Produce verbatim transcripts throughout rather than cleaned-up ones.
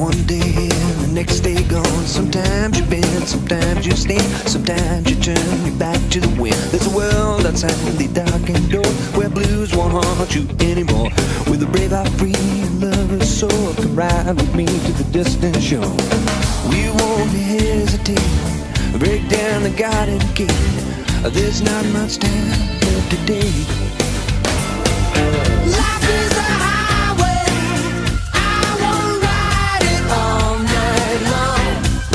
one day and the next day gone. Sometimes you bend, sometimes you stand, sometimes you turn your back to the wind. There's a world outside the darkened door where blues won't haunt you anymore. With a brave heart free and lover's soul, come ride with me to the distant shore. We won't hesitate, break down the garden gate. There's not much time left today. Life is a highway, I wanna ride it all night long.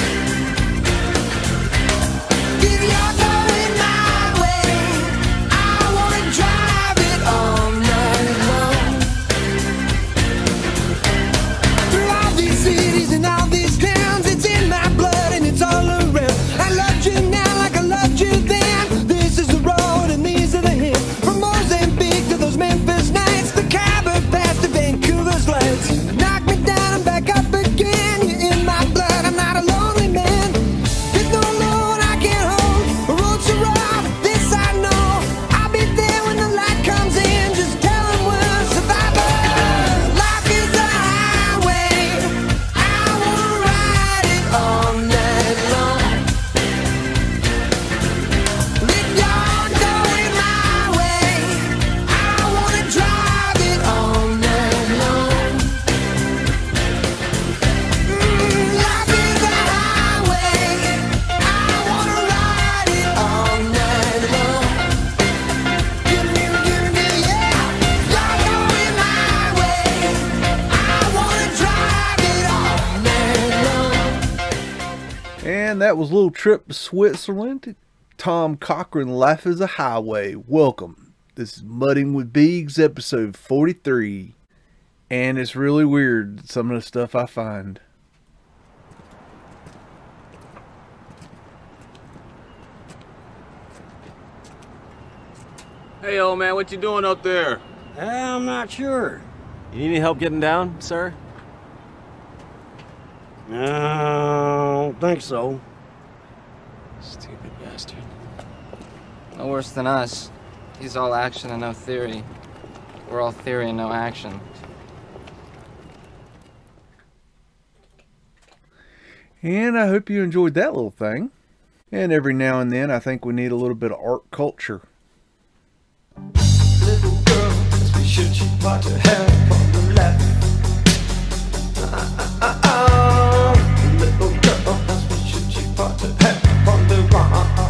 If you're going my way, I wanna drive it all night long. Through all these cities and all these towns, it's in my blood and it's all around. I loved you now like I loved you then. This is the road and these are the hills. From Mozambique to those Memphis nights, the Khyber Pass to Vancouver's lights. Knock me down and back up again. You're in my blood, I'm not a lonely man. There's no Lord I can't hold. The road's so rough, this I know. I'll be there when the light comes in. Just tell them we're survivors. Life is a highway, I wanna ride it all night long. If you're going my way, I wanna drive it all night long. Mm, life is a highway, I wanna ride it all night long. Give me, give me, yeah. You're going my way, I wanna drive it all night long. And that was a little trip to Switzerland. Tom Cochran, Life is a Highway. Welcome. This is Mudding with Beags, episode forty-three. And it's really weird, some of the stuff I find. Hey, old man, what you doing up there? I'm not sure. You need any help getting down, sir? I don't think so. Stupid bastard. No worse than us. He's all action and no theory. We're all theory and no action. And I hope you enjoyed that little thing. And every now and then I think we need a little bit of art culture. Little girl, should she part her hair on the left? Ah, ah, ah, ah. Little girl, should she part her hair on the right?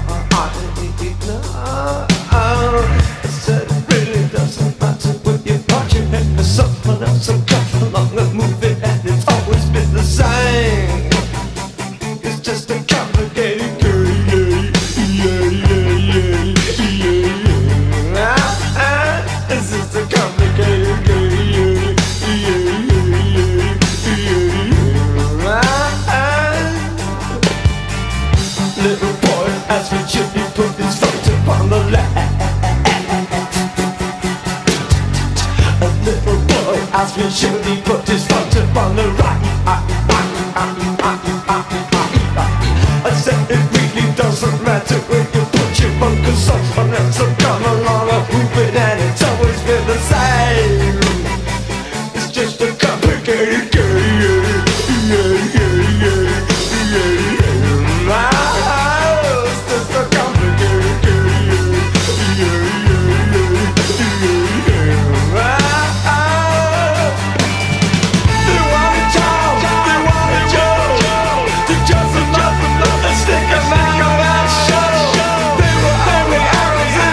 I said it really doesn't matter when you part your hair. Someone else will come along and move it, and it's always been the same. It's just a complicated girl, yeah, yeah, yeah, yeah, yeah, yeah. Ah, ah, this is a complicated girl, yeah, yeah, yeah, yeah, yeah. Ah, ah. Little boy asked me should he put his foot upon the left. A little boy asked me should he put his foot upon the right. I said it really doesn't matter where you put your foot, 'cause someone else will come along and move it, and it's always been the same. It's just a complicated game, yeah, yeah, yeah, yeah, yeah, yeah. Ah, it's just a complicated game, yeah, yeah, yeah, yeah, yeah, yeah. Ah, ah. They want it all, they want it all. They just enough and stick a man on that show. They were only arrows in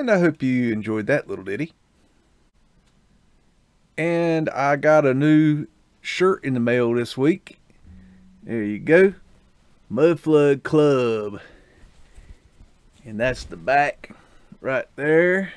And I hope you enjoyed that little ditty. And I got a new shirt in the mail this week. There you go. Mudflood Club. And that's the back right there.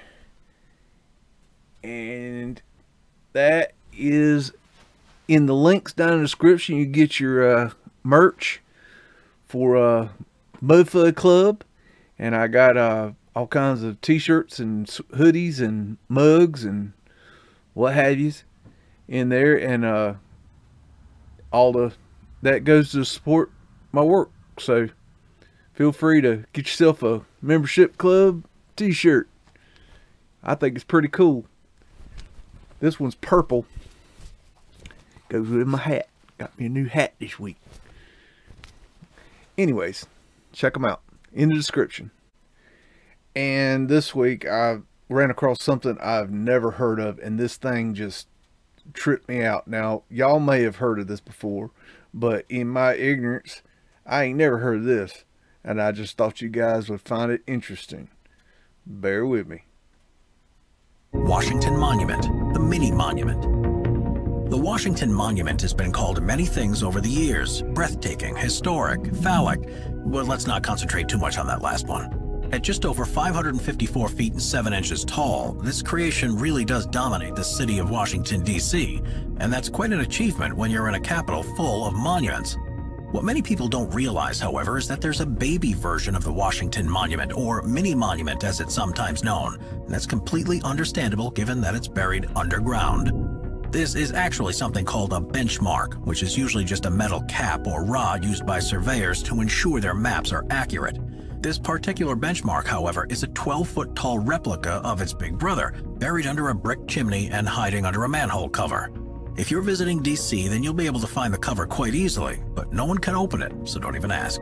And that is in the links down in the description. You get your uh, merch for uh, Mudflood Club. And I got uh, all kinds of t-shirts and hoodies and mugs and what have yous in there. And uh, all the that goes to support my work. So feel free to get yourself a membership club t-shirt. I think it's pretty cool. This one's purple. Goes with my hat. Got me a new hat this week. Anyways, check them out in the description. And this week I ran across something I've never heard of, and this thing just tripped me out. Now, y'all may have heard of this before, but in my ignorance, I ain't never heard of this, and I just thought you guys would find it interesting. Bear with me. Washington Monument, the mini monument. The Washington Monument has been called many things over the years. Breathtaking, historic, phallic. Well, let's not concentrate too much on that last one. At just over five hundred fifty-four feet and seven inches tall, this creation really does dominate the city of Washington, D C, and that's quite an achievement when you're in a capital full of monuments. What many people don't realize, however, is that there's a baby version of the Washington Monument, or mini monument as it's sometimes known, and that's completely understandable given that it's buried underground. This is actually something called a benchmark, which is usually just a metal cap or rod used by surveyors to ensure their maps are accurate. This particular benchmark, however, is a twelve foot tall replica of its big brother, buried under a brick chimney and hiding under a manhole cover. If you're visiting D C, then you'll be able to find the cover quite easily, but no one can open it, so don't even ask.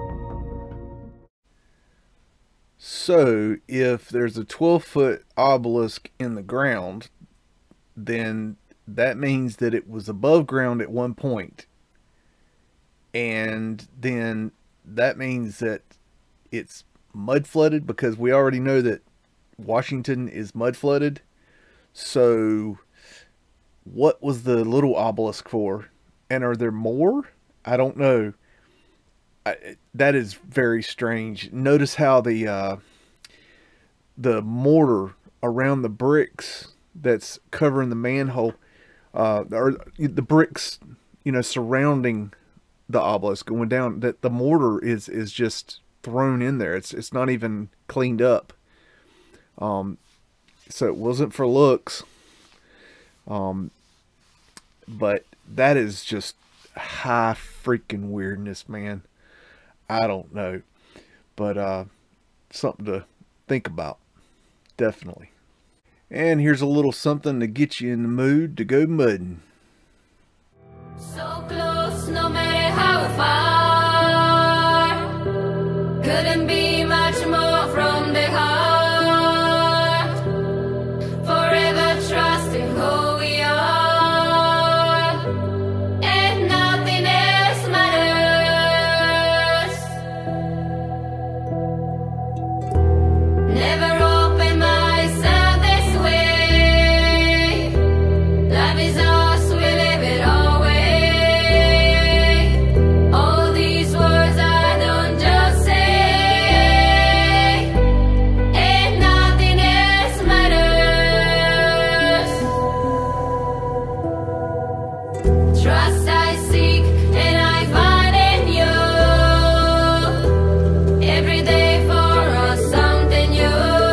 So, if there's a twelve foot obelisk in the ground, then that means that it was above ground at one point. And then that means that it's mud flooded, because we already know that Washington is mud flooded. So what was the little obelisk for? And are there more? I don't know. I, that is very strange. Notice how the uh, the mortar around the bricks that's covering the manhole, uh, or the bricks, you know, surrounding the obelisk going down, that the mortar is is just thrown in there. It's it's not even cleaned up. Um, so it wasn't for looks. Um, but that is just high freaking weirdness, man. I don't know, but uh, something to think about, definitely. And here's a little something to get you in the mood to go mudding. So close, no matter how far. Couldn't be much more from the heart. Forever trusting who we are, and nothing else matters. Never open myself this way. Life is ours, we live it always. All these words I don't just say, and nothing else matters. Trust I seek and I find in you. Every day for us something new.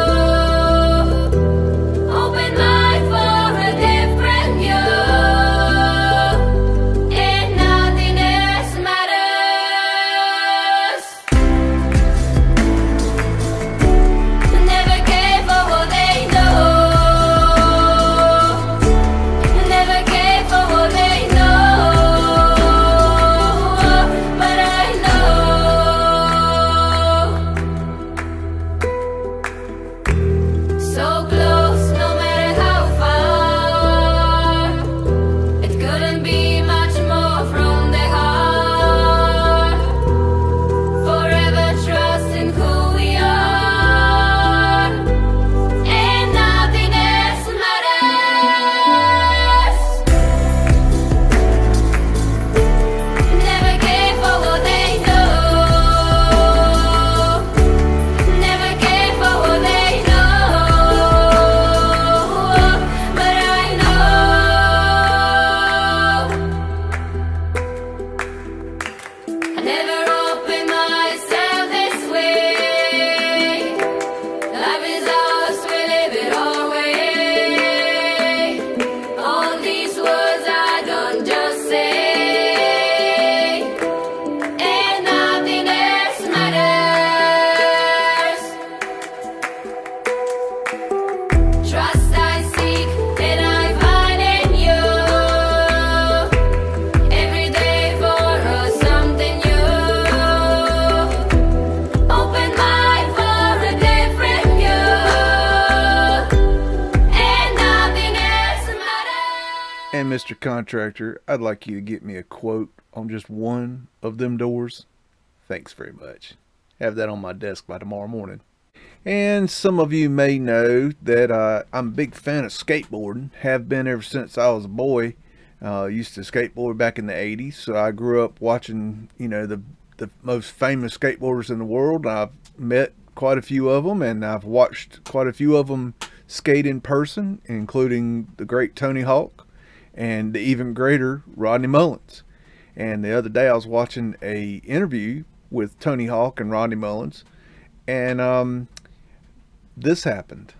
Mister Contractor, I'd like you to get me a quote on just one of them doors. Thanks very much. Have that on my desk by tomorrow morning. And some of you may know that uh, I'm a big fan of skateboarding. Have been ever since I was a boy. Uh, used to skateboard back in the eighties, so I grew up watching, you know, the the most famous skateboarders in the world. I've met quite a few of them, and I've watched quite a few of them skate in person, including the great Tony Hawk and the even greater Rodney Mullins. And the other day I was watching a interview with Tony Hawk and Rodney Mullins, and um, this happened.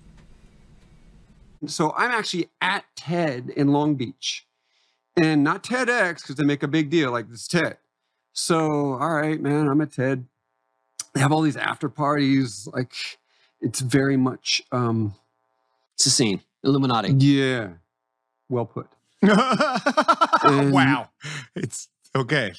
So I'm actually at TED in Long Beach, and not TEDx because they make a big deal like this TED. So, all right, man, I'm at TED. They have all these after parties. Like, it's very much, um, it's a scene. Illuminati. Yeah. Well put. And, wow. It's okay.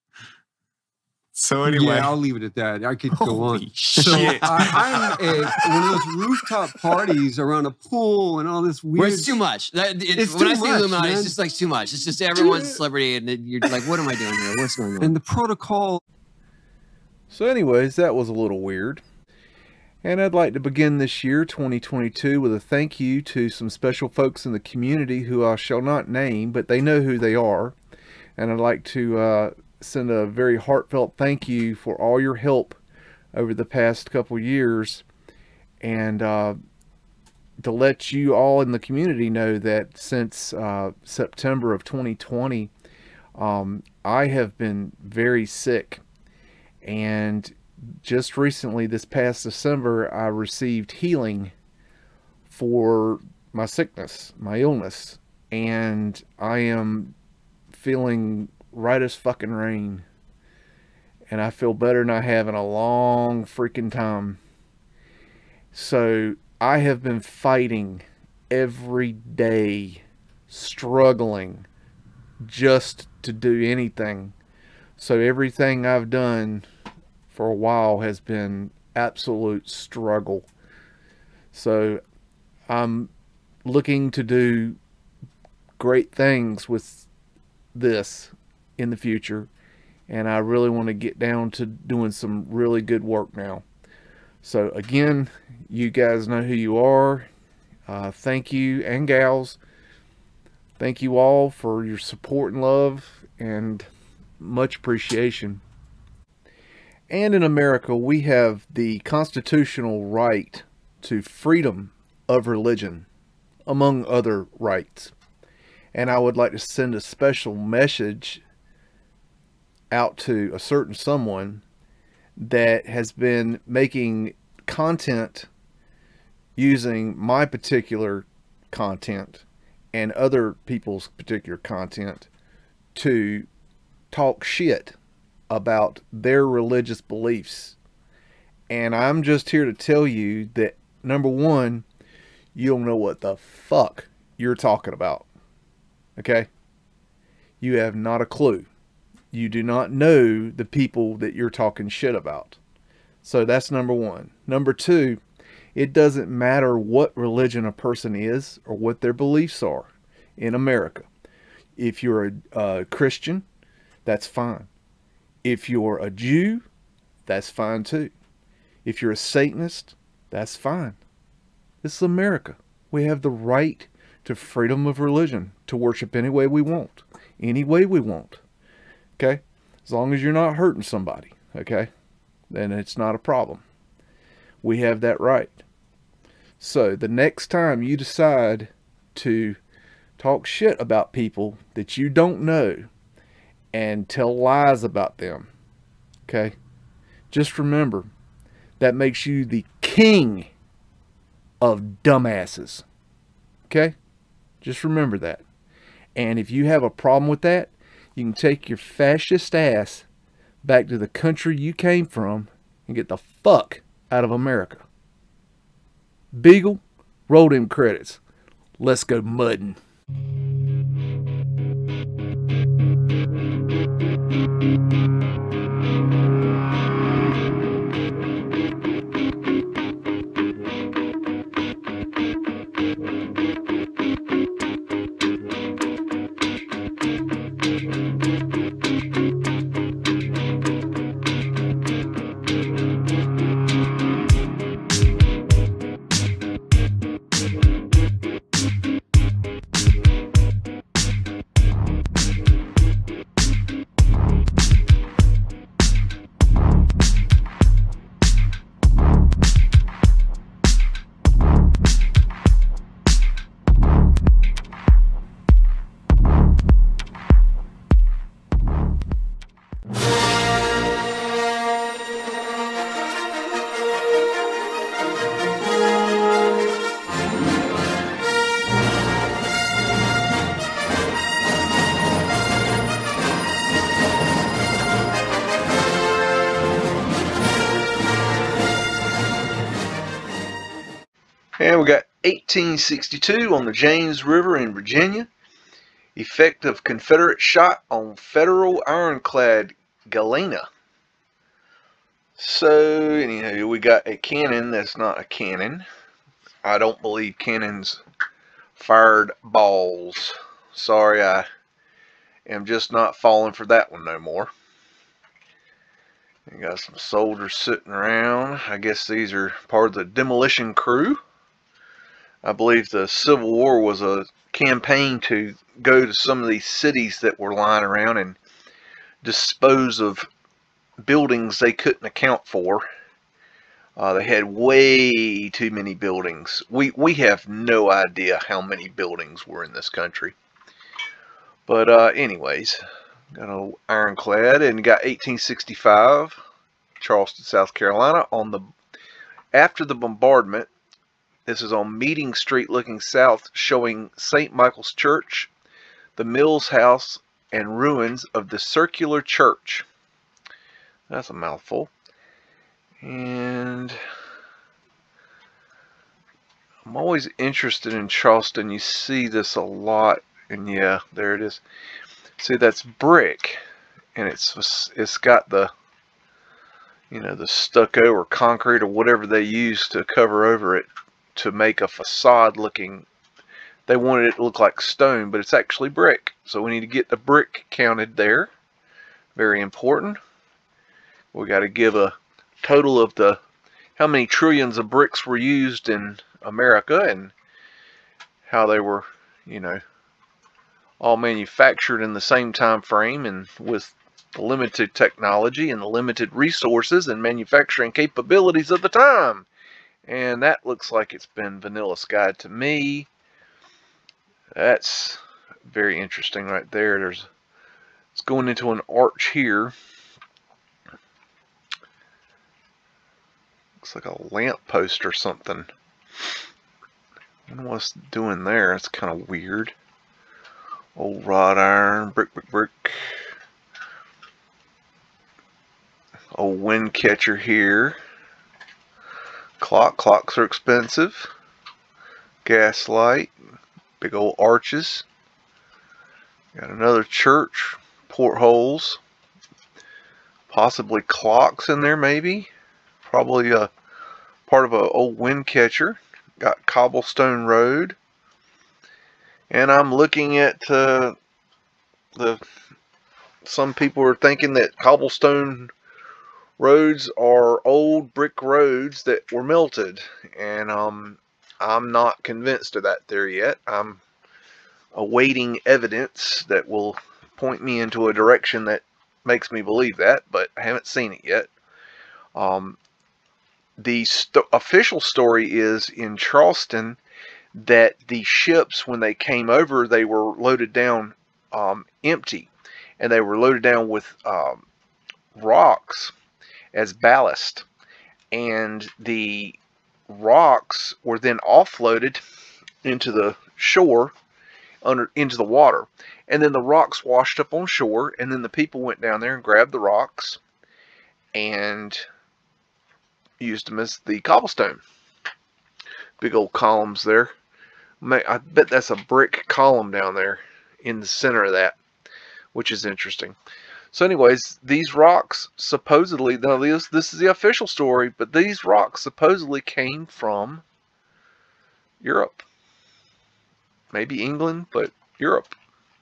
So anyway, yeah, I'll leave it at that. I could go Holy on. Shit. So I, I'm at one of those rooftop parties around a pool and all this weird. Where it's too much. That, it, It's when too I say much, Illuminati, man. it's just like too much. It's just everyone's a celebrity, and then you're like, what am I doing here? What's going on? And the protocol. So anyways, that was a little weird. And I'd like to begin this year, twenty twenty-two, with a thank you to some special folks in the community who I shall not name, but they know who they are. And I'd like to uh, send a very heartfelt thank you for all your help over the past couple years, and uh, to let you all in the community know that since uh, September of twenty twenty, um, I have been very sick, and just recently, this past December, I received healing for my sickness, my illness, and I am feeling right as fucking rain, and I feel better than I have in a long freaking time. So I have been fighting every day, struggling just to do anything. So everything I've done for a while has been absolute struggle. So I'm looking to do great things with this in the future, and I really want to get down to doing some really good work now. So again, you guys know who you are. Uh, thank you, and gals. Thank you all for your support and love, and much appreciation. And in America, we have the constitutional right to freedom of religion, among other rights. And I would like to send a special message out to a certain someone that has been making content using my particular content and other people's particular content to talk shit about their religious beliefs. And I'm just here to tell you that, number one, you don't know what the fuck you're talking about. Okay? You have not a clue. You do not know the people that you're talking shit about. So that's number one. Number two, it doesn't matter what religion a person is or what their beliefs are in America. If you're a, a Christian, that's fine. If you're a Jew, that's fine too. If you're a Satanist, that's fine. This is America. We have the right to freedom of religion, to worship any way we want, any way we want. Okay? As long as you're not hurting somebody, okay? Then it's not a problem. We have that right. So the next time you decide to talk shit about people that you don't know and tell lies about them, okay, just remember, that makes you the king of dumbasses. Okay? Just remember that. And if you have a problem with that, you can take your fascist ass back to the country you came from and get the fuck out of America. Beagle, roll them credits. Let's go muddin'. And we got eighteen sixty-two on the James River in Virginia. Effect of Confederate shot on Federal ironclad Galena. So, anyhow, we got a cannon that's not a cannon. I don't believe cannons fired balls. Sorry, I am just not falling for that one no more. We got some soldiers sitting around. I guess these are part of the demolition crew. I believe the Civil War was a campaign to go to some of these cities that were lying around and dispose of buildings they couldn't account for. Uh, they had way too many buildings. We, we have no idea how many buildings were in this country. But uh, anyways, got an ironclad, and got eighteen sixty-five, Charleston, South Carolina. On the after the bombardment, this is on Meeting Street looking south, showing Saint Michael's Church, the Mills House, and ruins of the circular church. That's a mouthful. And I'm always interested in Charleston. You see this a lot, and yeah, there it is. See, that's brick, and it's it's got the, you know, the stucco or concrete or whatever they use to cover over it to make a facade looking. They wanted it to look like stone, but it's actually brick. So we need to get the brick counted there. Very important. We got to give a total of the how many trillions of bricks were used in America and how they were, you know, all manufactured in the same time frame and with the limited technology and the limited resources and manufacturing capabilities of the time. And that looks like it's been vanilla skied to me. That's very interesting right there. There's it's going into an arch here. Looks like a lamp post or something. I don't know what's doing there. It's kind of weird. Old wrought iron, brick, brick, brick. Old wind catcher here. Clock. Clocks are expensive. Gas light. Big old arches. Got another church. Portholes. Possibly clocks in there maybe. Probably a part of an old wind catcher. Got cobblestone road. And I'm looking at uh, the. Some people are thinking that cobblestone roads are old brick roads that were melted, and um, I'm not convinced of that theory yet. I'm awaiting evidence that will point me into a direction that makes me believe that, but I haven't seen it yet. Um, the st official story is in Charleston that the ships, when they came over, they were loaded down um, empty, and they were loaded down with um, rocks as ballast, and the rocks were then offloaded into the shore, under into the water, and then the rocks washed up on shore, and then the people went down there and grabbed the rocks and used them as the cobblestone. Big old columns there. I bet that's a brick column down there in the center of that, which is interesting. So anyways, these rocks supposedly, now this, this is the official story, but these rocks supposedly came from Europe. Maybe England, but Europe.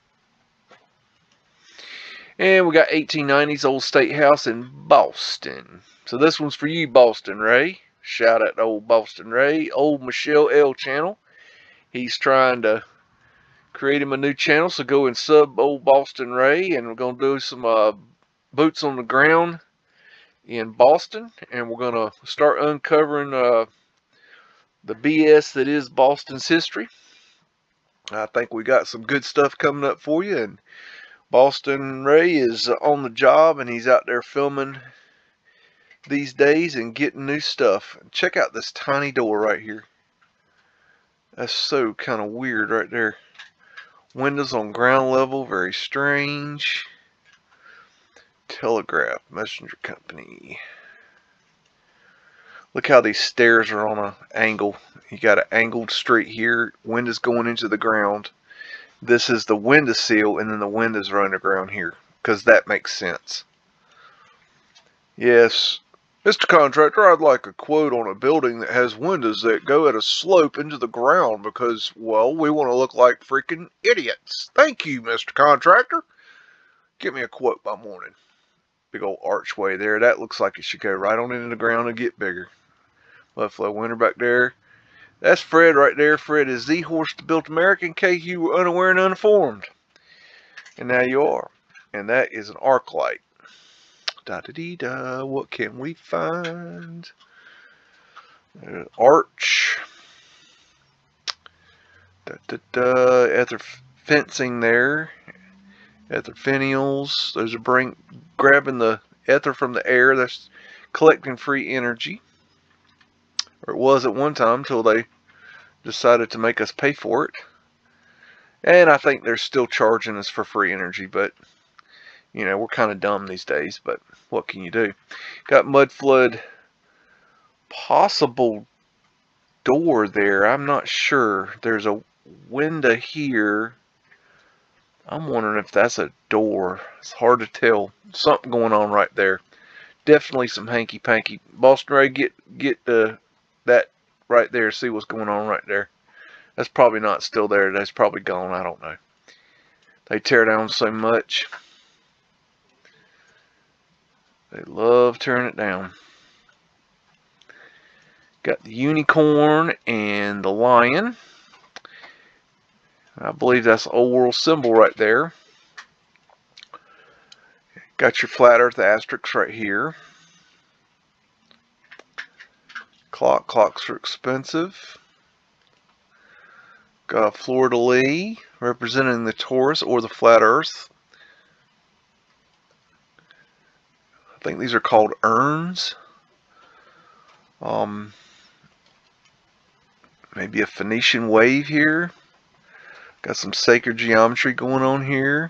And we got eighteen nineties Old State House in Boston. So this one's for you, Boston Ray. Shout out to old Boston Ray. Old Michelle L channel. He's trying to create him a new channel, so go and sub old Boston Ray, and we're going to do some uh, boots on the ground in Boston, and we're going to start uncovering uh, the B S that is Boston's history. I think we got some good stuff coming up for you, and Boston Ray is on the job, and he's out there filming these days and getting new stuff. Check out this tiny door right here. That's so kind of weird right there. Windows on ground level, very strange. Telegraph Messenger Company. Look how these stairs are on an angle You got an angled street here. Wind is going into the ground. This is the window sill, and then the windows are underground here, because that makes sense. Yes, Mister Contractor, I'd like a quote on a building that has windows that go at a slope into the ground because, well, we want to look like freaking idiots. Thank you, Mister Contractor. Give me a quote by morning. Big old archway there. That looks like it should go right on into the ground and get bigger. Mudflood winter back there. That's Fred right there. Fred is the horse that built America, in case you were unaware and uninformed. And now you are. And that is an arc light. Da da dee da. What can we find? Uh, arch. Da da da. Ether fencing there. Ether finials. Those are bring grabbing the ether from the air. That's collecting free energy. Or it was at one time until they decided to make us pay for it. And I think they're still charging us for free energy, but you know, we're kind of dumb these days, but what can you do? Got Mudflood possible door there. I'm not sure. There's a window here. I'm wondering if that's a door. It's hard to tell. Something going on right there. Definitely some hanky-panky. Boston Ray, get get the that right there. See what's going on right there. That's probably not still there. That's probably gone. I don't know. They tear down so much. They love tearing it down. Got the unicorn and the lion. I believe that's the old world symbol right there. Got your flat earth asterisks right here. Clock. Clocks are expensive. Got a fleur-de-lis representing the torus or the flat earth. I think these are called urns. Um, maybe a Phoenician wave here. Got some sacred geometry going on here.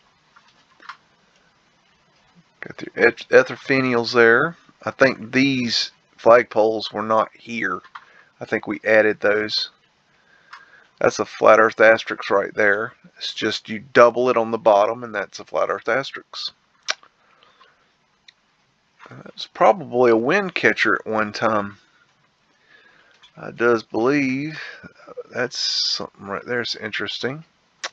Got the ether finials there. I think these flagpoles were not here. I think we added those. That's a flat earth asterisk right there. It's just you double it on the bottom and that's a flat earth asterisk. It's probably a wind catcher at one time. I does believe that's something right there. It's interesting.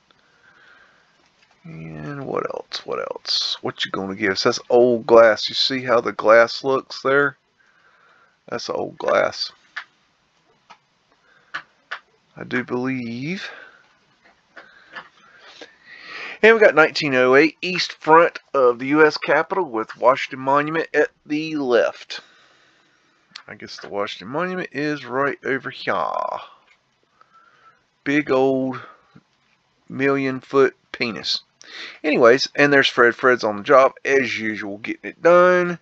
And what else? What else? What you gonna give us? That's old glass. You see how the glass looks there? That's old glass. I do believe. And we got nineteen oh eight east front of the U S Capitol with Washington Monument at the left. I guess the Washington Monument is right over here. Big old million foot penis. Anyways, and there's Fred. Fred's on the job as usual, getting it done.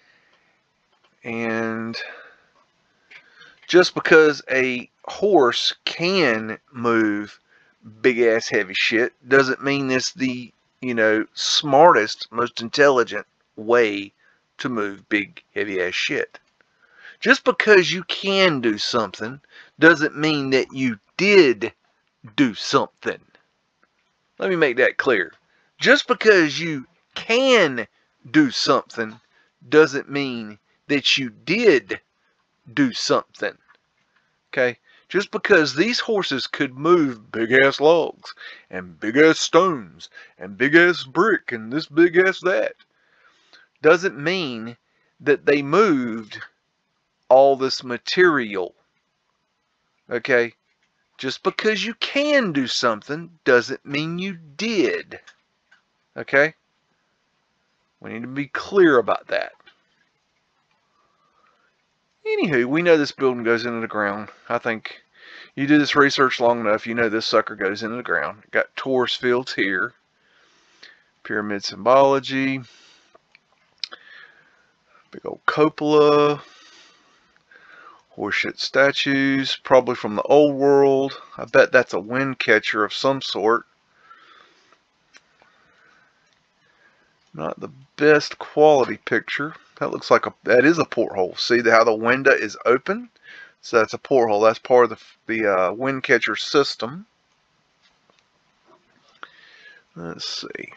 And just because a horse can move big ass heavy shit doesn't mean it's the, you know, smartest, most intelligent way to move big heavy ass shit. Just because you can do something doesn't mean that you did do something. Let me make that clear. Just because you can do something doesn't mean that you did do something. Okay? Just because these horses could move big ass logs and big ass stones and big ass brick and this big ass that doesn't mean that they moved all this material. Okay? Just because you can do something doesn't mean you did. Okay? We need to be clear about that. Anywho, we know this building goes into the ground. I think you do this research long enough, you know this sucker goes into the ground. Got torus fields here. Pyramid symbology. Big old cupola. Horseshit statues. Probably from the old world. I bet that's a wind catcher of some sort. Not the best quality picture. That looks like a, that is a porthole. See how the window is open? So that's a porthole. That's part of the, the uh, wind catcher system. Let's see.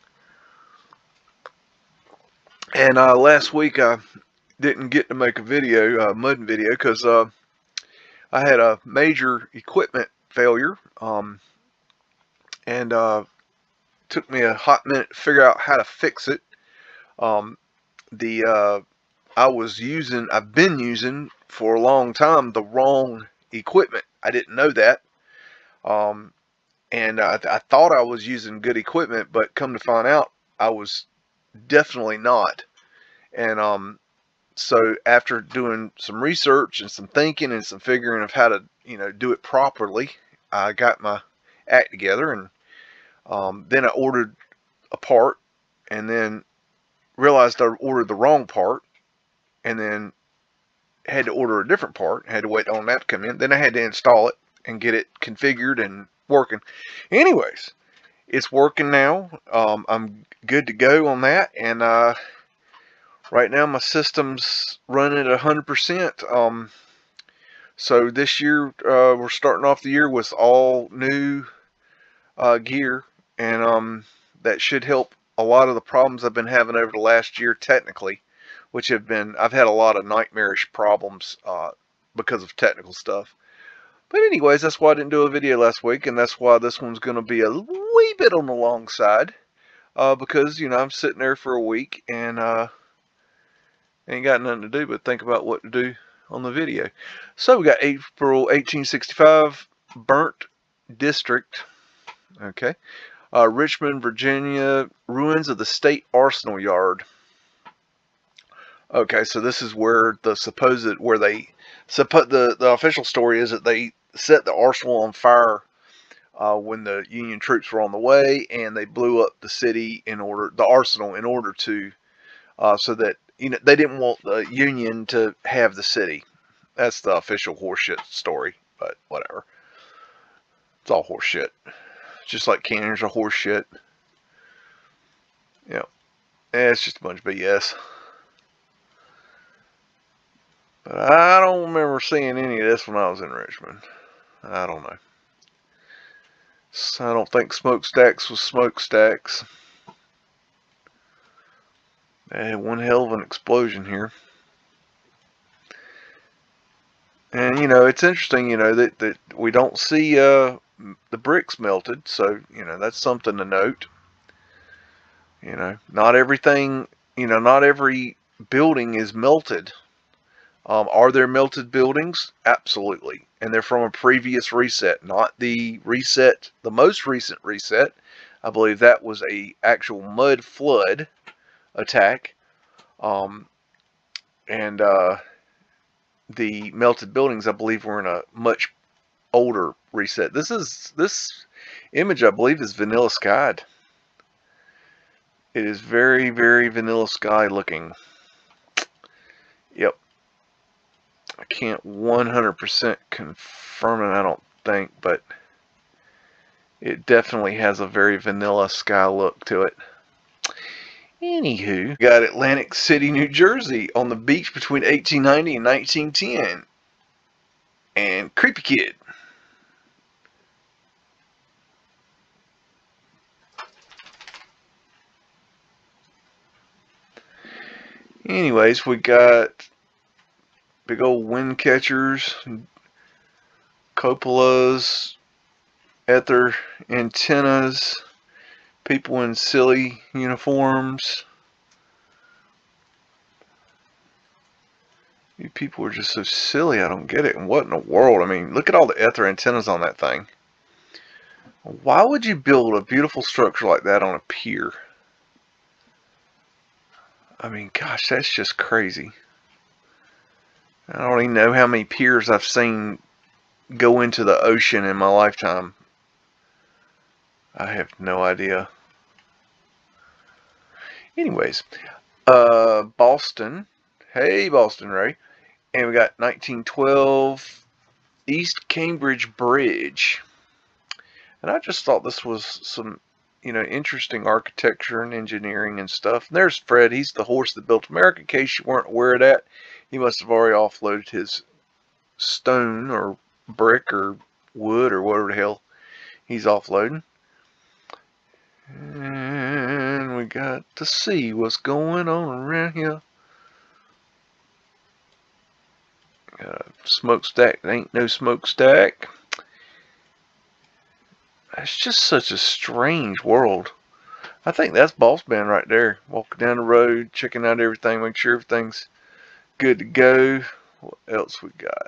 And uh, last week I didn't get to make a video, uh, mudding video, because uh, I had a major equipment failure. Um, and uh, took me a hot minute to figure out how to fix it. Um, the uh, I was using, I've been using for a long time the wrong equipment. I didn't know that. Um, and I, I thought I was using good equipment, but come to find out, I was definitely not. And um, so after doing some research and some thinking and some figuring of how to, you know, do it properly, I got my act together, and um, then I ordered a part, and then realized I ordered the wrong part, and then had to order a different part, had to wait on that to come in. Then I had to install it and get it configured and working. Anyways, it's working now. Um, I'm good to go on that, and uh, right now my system's running at one hundred percent. Um, so this year, uh, we're starting off the year with all new uh, gear, and um, that should help a lot of the problems I've been having over the last year technically, which have been, I've had a lot of nightmarish problems uh, because of technical stuff. But anyways, that's why I didn't do a video last week, and that's why this one's going to be a wee bit on the long side, uh, because, you know, I'm sitting there for a week, and uh, ain't got nothing to do but think about what to do on the video. So we got April eighteen sixty-five, Burnt District, okay, uh, Richmond, Virginia, ruins of the State Arsenal Yard. Okay, so this is where the supposed, where they, suppo the, the official story is that they set the arsenal on fire uh, when the Union troops were on the way, and they blew up the city in order, the arsenal in order to, uh, so that, you know, they didn't want the Union to have the city. That's the official horseshit story, but whatever. It's all horseshit. Just like cannons are horseshit. Yeah, eh, it's just a bunch of B S. But I don't remember seeing any of this when I was in Richmond. I don't know. So I don't think smokestacks was smokestacks. They had one hell of an explosion here. And, you know, it's interesting, you know, that, that we don't see uh, the bricks melted. So, you know, that's something to note. You know, not everything, you know, not every building is melted. Um, are there melted buildings? Absolutely. And they're from a previous reset, not the reset, the most recent reset. I believe that was a actual mud flood attack. Um, and uh, the melted buildings, I believe, were in a much older reset. This is, this image, I believe, is Vanilla Skied. It is very, very Vanilla Sky looking. Yep. I can't one hundred percent confirm it, I don't think, but it definitely has a very Vanilla Sky look to it. Anywho, got Atlantic City, New Jersey, on the beach between eighteen ninety and nineteen ten. And Creepy Kid. Anyways, we got big old wind catchers, cupolas, ether antennas, people in silly uniforms. You people are just so silly, I don't get it. And what in the world? I mean, look at all the ether antennas on that thing. Why would you build a beautiful structure like that on a pier? I mean, gosh, that's just crazy. I don't even know how many piers I've seen go into the ocean in my lifetime. I have no idea. Anyways, uh, Boston. Hey, Boston Ray. And we got nineteen twelve East Cambridge Bridge. And I just thought this was some, you know, interesting architecture and engineering and stuff. And there's Fred. He's the horse that built America. In case you weren't aware of that, he must have already offloaded his stone or brick or wood or whatever the hell he's offloading. And we got to see what's going on around here. Got a smokestack that ain't no smokestack. It's just such a strange world. I think that's Boss Man right there. Walking down the road, checking out everything, make sure everything's good to go. What else we got?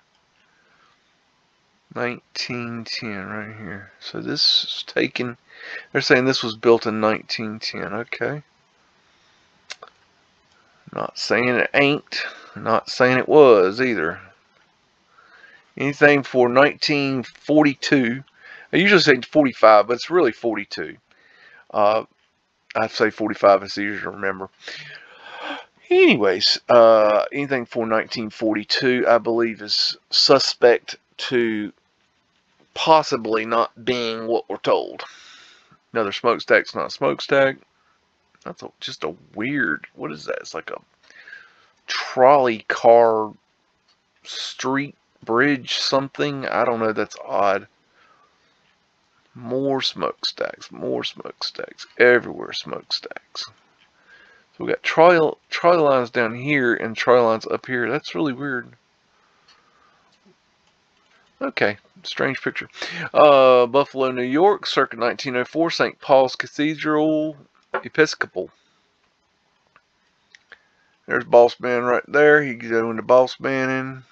nineteen ten right here. So this is taken, they're saying this was built in nineteen ten. Okay. Not saying it ain't. Not saying it was either. Anything for nineteen forty-two. I usually say forty-five, but it's really forty-two. Uh, I'd say forty-five is easier to remember. Anyways, uh, anything for nineteen forty-two, I believe, is suspect to possibly not being what we're told. Another smokestack's not a smokestack. That's a, just a weird, what is that? It's like a trolley car street bridge something. I don't know. That's odd. More smokestacks, more smokestacks, everywhere smokestacks. So we got trolley, trolley lines down here and trolley lines up here. That's really weird. Okay, strange picture. Uh, Buffalo, New York, circa nineteen oh four, Saint Paul's Cathedral, Episcopal. There's Boss Man right there. He's doing the boss manning.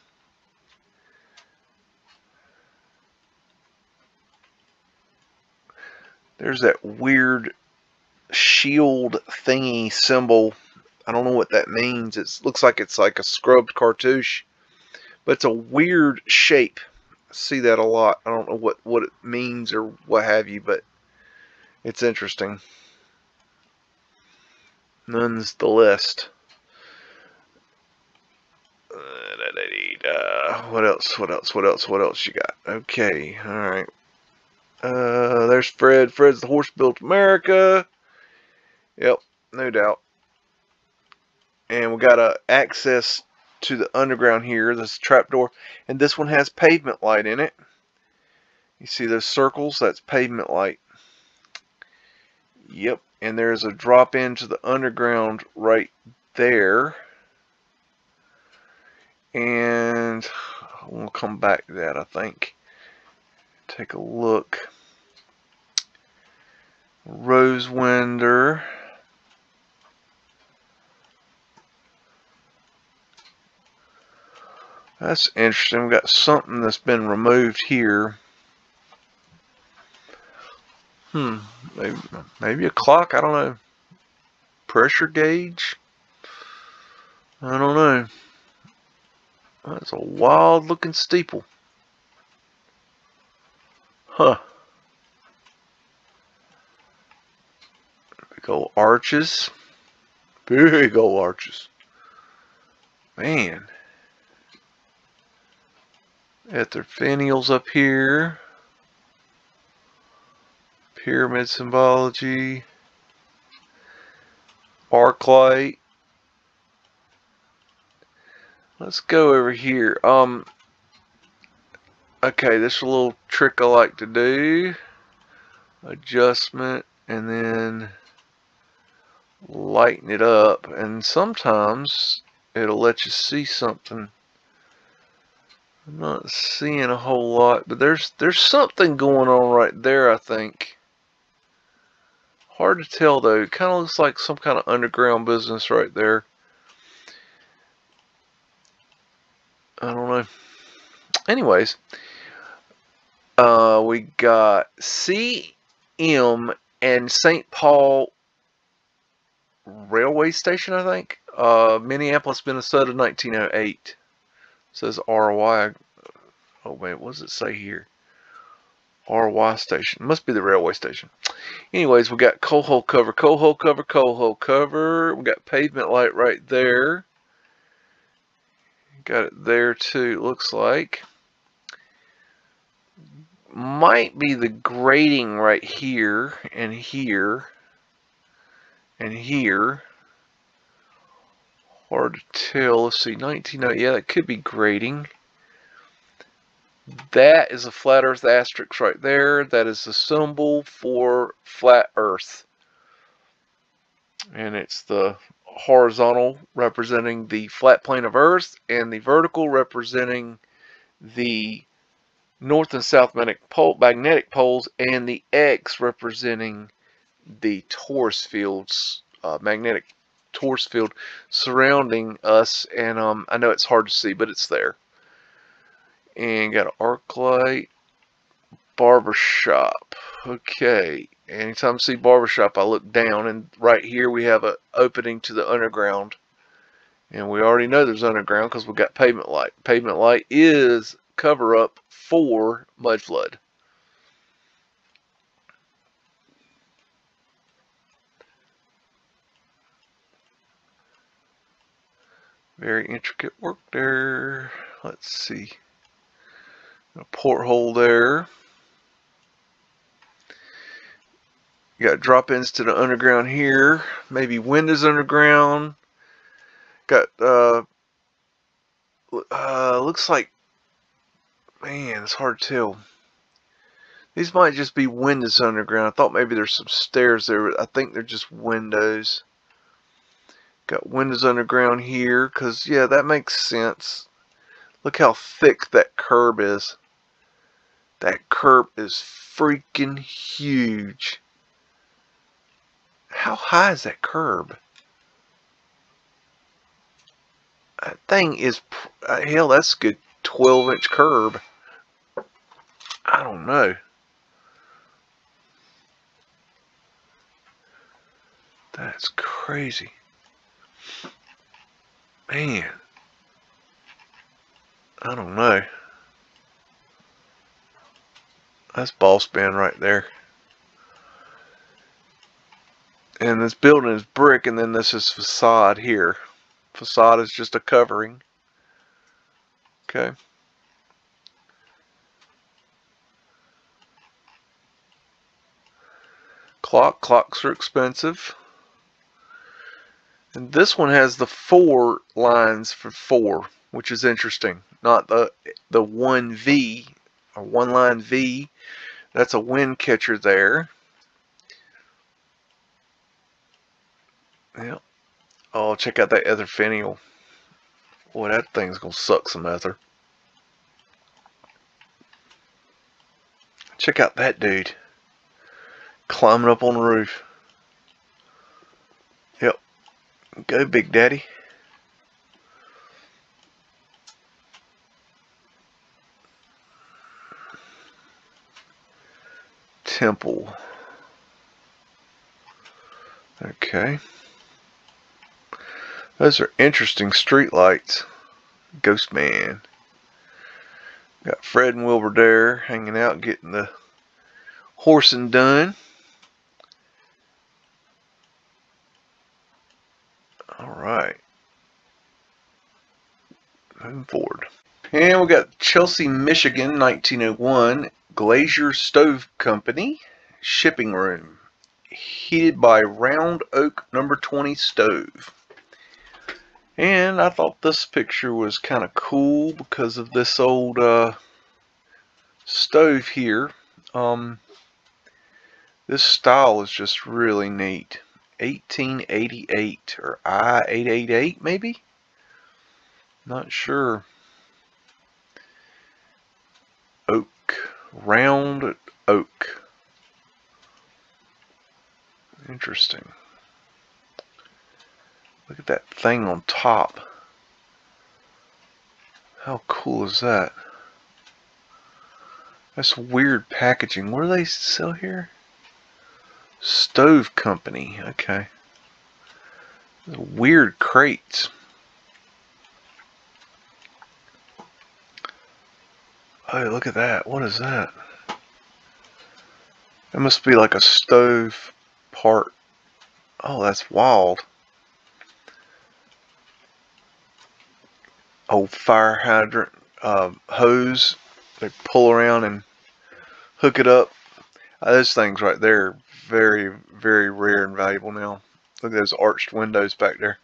There's that weird shield thingy symbol. I don't know what that means. It looks like it's like a scrubbed cartouche, but it's a weird shape. I see that a lot. I don't know what, what it means or what have you, but it's interesting. None's the list. Uh, what else? What else? What else? What else you got? Okay. All right. Uh, there's Fred. Fred's the horse built America. Yep, no doubt. And we got a access to the underground here. This trapdoor, and this one has pavement light in it. You see those circles? That's pavement light. Yep. And there's a drop into the underground right there. And we'll come back to that, I think. Take a look. Rosewinder. That's interesting. We've got something that's been removed here. Hmm. Maybe, maybe a clock. I don't know. Pressure gauge. I don't know. That's a wild looking steeple. Huh. Big old arches. Big old arches. Man. Got their finials up here. Pyramid symbology. Arc light. Let's go over here. Um. Okay, this is a little trick I like to do. Adjustment, and then lighten it up. And sometimes it'll let you see something. I'm not seeing a whole lot, but there's there's something going on right there, I think. Hard to tell though. It kind of looks like some kind of underground business right there. I don't know. Anyways, uh, we got C M and Saint Paul Railway Station, I think. Uh, Minneapolis, Minnesota, nineteen oh eight. Says R Y. Oh wait, what does it say here? R Y station. Must be the railway station. Anyways, we got coal hole cover, coal hole cover, coal hole cover. We got pavement light right there. Got it there too, it looks like. Might be the grading right here and here and here. Hard to tell. Let's see, nineteen oh, yeah, that could be grading. That is a flat Earth asterisk right there. That is the symbol for flat Earth. And it's the horizontal representing the flat plane of Earth, and the vertical representing the north and south magnetic, pole, magnetic poles, and the X representing the torus fields, uh, magnetic torus field surrounding us. And um, I know it's hard to see, but it's there. And got an arc light, barbershop. Okay, anytime I see barbershop, I look down, and right here we have an opening to the underground. And we already know there's underground because we've got pavement light. Pavement light is cover up for Mudflood. Very intricate work there. Let's see. A porthole there. You got drop-ins to the underground here. Maybe windows underground. Got, uh, uh, looks like, man, it's hard to tell. These might just be windows underground. I thought maybe there's some stairs there, but I think they're just windows. Got windows underground here, because, yeah, that makes sense. Look how thick that curb is. That curb is freaking huge. How high is that curb? That thing is, uh, hell, that's a good twelve inch curb. I don't know. That's crazy. Man. I don't know. That's ball span right there. And this building is brick, and then this is facade here. Facade is just a covering. Okay. Clock. Clocks are expensive. And this one has the four lines for four, which is interesting. Not the the one V or one line V. That's a wind catcher there. Yep. Oh, check out that ether finial. Boy, that thing's gonna suck some ether. Check out that dude climbing up on the roof. Yep. Go, Big Daddy. Temple. Okay. Those are interesting street lights. Ghost Man. Got Fred and Wilbur there hanging out, getting the horsing done. Alright. Moving forward. And we got Chelsea, Michigan, nineteen oh one. Glazier Stove Company. Shipping room. Heated by Round Oak number twenty stove. And I thought this picture was kind of cool because of this old uh, stove here. Um, this style is just really neat. eighteen eighty-eight or I eight eighty-eight maybe? Not sure. Oak. Round oak. Interesting. Look at that thing on top. How cool is that? That's weird packaging. What do they sell here? Stove Company. Okay. Weird crates. Oh, look at that. What is that? It must be like a stove part. Oh, that's wild. Old fire hydrant uh, hose. They pull around and hook it up. Uh, those things right there, very, very rare and valuable now. Look at those arched windows back there.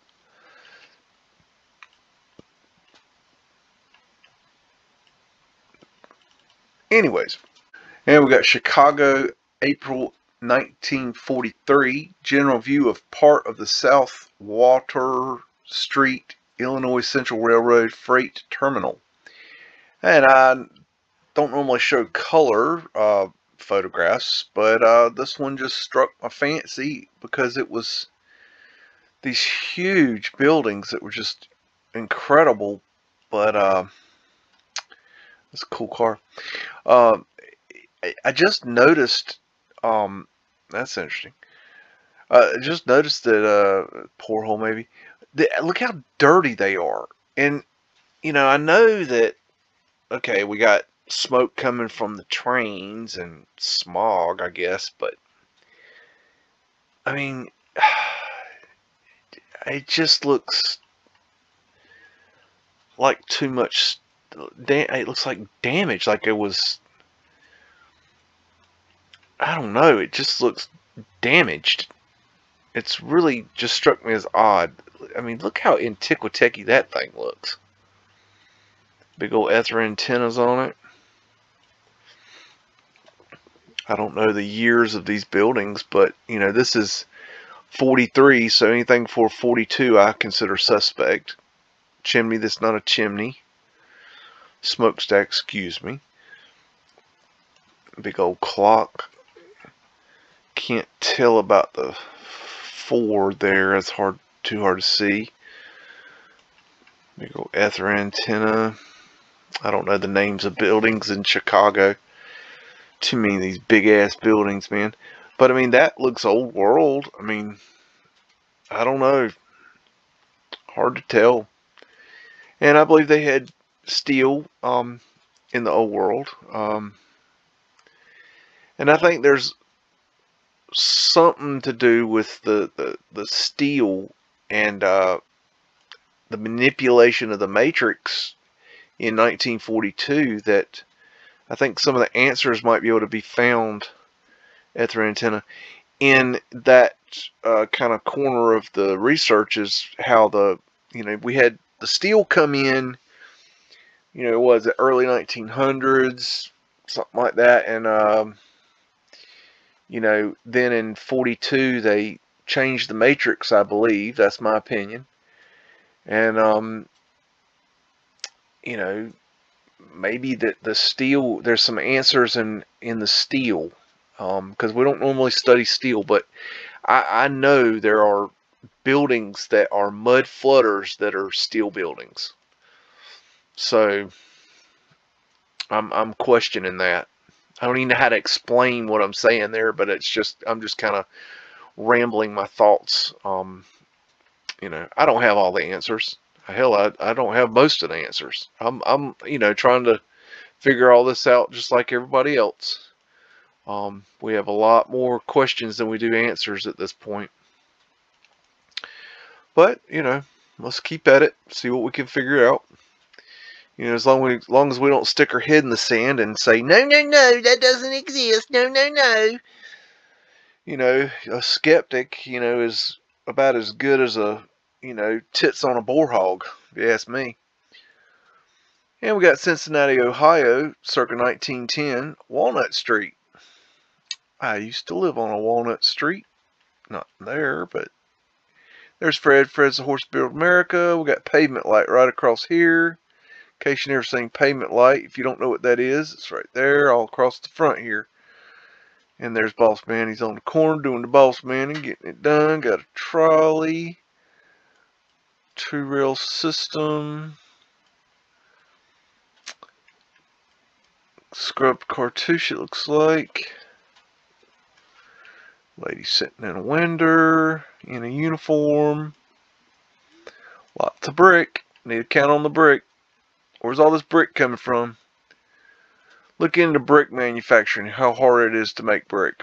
Anyways, and we got Chicago, April nineteen forty-three. General view of part of the South Water Street, Illinois Central Railroad freight terminal. And I don't normally show color uh, photographs, but uh, this one just struck my fancy because it was these huge buildings that were just incredible. But uh, it's a cool car. Uh, I just noticed, um, that's interesting. Uh, I just noticed that, uh, poor hole maybe, the, look how dirty they are. And, you know, I know that, okay, we got smoke coming from the trains and smog, I guess, but, I mean, it just looks like too much, it looks like damage, like it was, I don't know, it just looks damaged. It's really just struck me as odd. I mean, look how antiquitechy that thing looks. Big old ether antennas on it. I don't know the years of these buildings, but, you know, this is forty-three, so anything before forty-two I consider suspect. Chimney that's not a chimney. Smokestack, excuse me. Big old clock. Can't tell about the Ford there. It's hard, too hard to see. Big old ether antenna. I don't know the names of buildings in Chicago. Too many of these big ass buildings, man. But I mean, that looks old world. I mean, I don't know. Hard to tell. And I believe they had steel um, in the old world. Um, and I think there's something to do with the, the, the steel and uh, the manipulation of the matrix in nineteen forty-two that I think some of the answers might be able to be found at the antenna. In that uh, kind of corner of the research is how the, you know, we had the steel come in, you know, was it early nineteen hundreds, something like that, and um, you know, then in forty-two they changed the matrix, I believe. That's my opinion. And um, you know, maybe that the steel, there's some answers in in the steel, um, because we don't normally study steel, but I, I know there are buildings that are mud flooders that are steel buildings. So I'm I'm questioning that. I don't even know how to explain what I'm saying there, but it's just, I'm just kind of rambling my thoughts. Um, you know, I don't have all the answers. Hell, I, I don't have most of the answers. I'm, I'm, you know, trying to figure all this out just like everybody else. Um, we have a lot more questions than we do answers at this point. But, you know, let's keep at it, see what we can figure out. You know, as long, we, as long as we don't stick our head in the sand and say, no, no, no, that doesn't exist, no, no, no. You know, a skeptic, you know, is about as good as a, you know, tits on a boar hog, if you ask me. And we got Cincinnati, Ohio, circa nineteen ten, Walnut Street. I used to live on a Walnut Street. Not there, but there's Fred. Fred's the Horse Build America. We got Pavement Light right across here. In case you never seen Pavement Light, if you don't know what that is, it's right there, all across the front here. And there's Boss Man. He's on the corner doing the Boss Man and getting it done. Got a trolley. Two rail system. Scrubbed cartouche, it looks like. Lady sitting in a window in a uniform. Lots of brick. Need to count on the brick. Where's all this brick coming from? Look into brick manufacturing, how hard it is to make brick.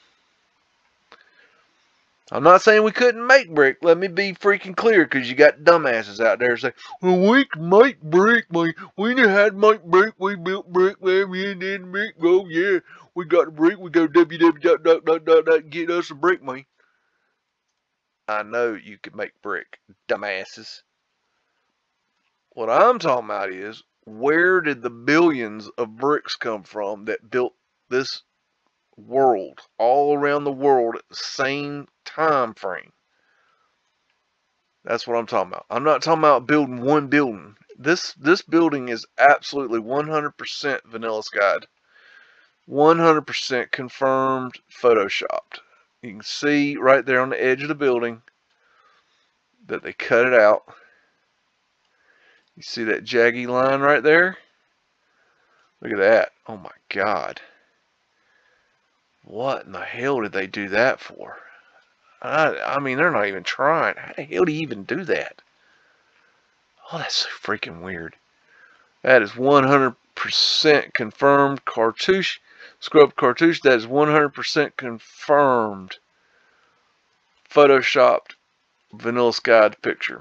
I'm not saying we couldn't make brick. Let me be freaking clear, because you got dumbasses out there say, well, we can make brick. We, we knew how to make brick. We built brick. We did brick. Oh, yeah. We got the brick. We go w w w dot dot dot dot and get us a brick, man. I know you can make brick, dumbasses. What I'm talking about is, where did the billions of bricks come from that built this world all around the world at the same time frame? That's what I'm talking about. I'm not talking about building one building. This this building is absolutely one hundred percent vanilla skied. one hundred percent confirmed photoshopped. You can see right there on the edge of the building that they cut it out. You see that jaggy line right there? Look at that. Oh my God. What in the hell did they do that for? I, I mean, they're not even trying. How the hell do you even do that? Oh, that's so freaking weird. That is one hundred percent confirmed cartouche. Scrubbed cartouche. That is one hundred percent confirmed photoshopped vanilla skied picture.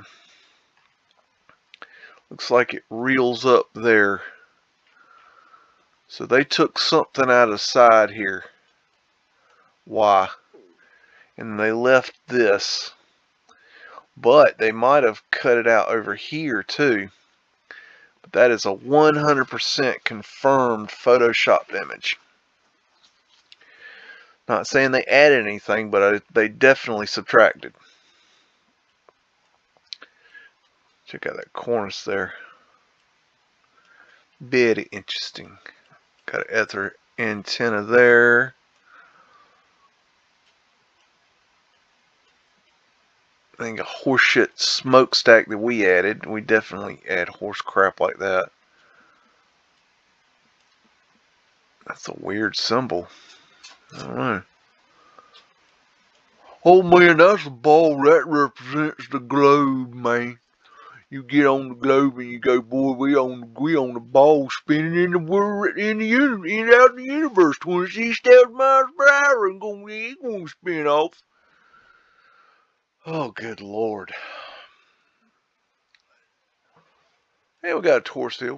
Looks like it reels up there. So they took something out of the side here. Why? And they left this. But they might have cut it out over here too. But that is a one hundred percent confirmed photoshopped image. Not saying they added anything, but they definitely subtracted. Check out that cornice there. Very interesting. Got an ether antenna there. I think a horseshit smokestack that we added. We definitely add horse crap like that. That's a weird symbol. I don't know. Oh man, that's a ball that represents the globe, man. You get on the globe and you go, boy, we on we on the ball spinning in the world, in the universe, in out in the universe, twenty-six thousand miles per hour, and gonna it's gonna spin off. Oh, good Lord. Hey, we got a torus field.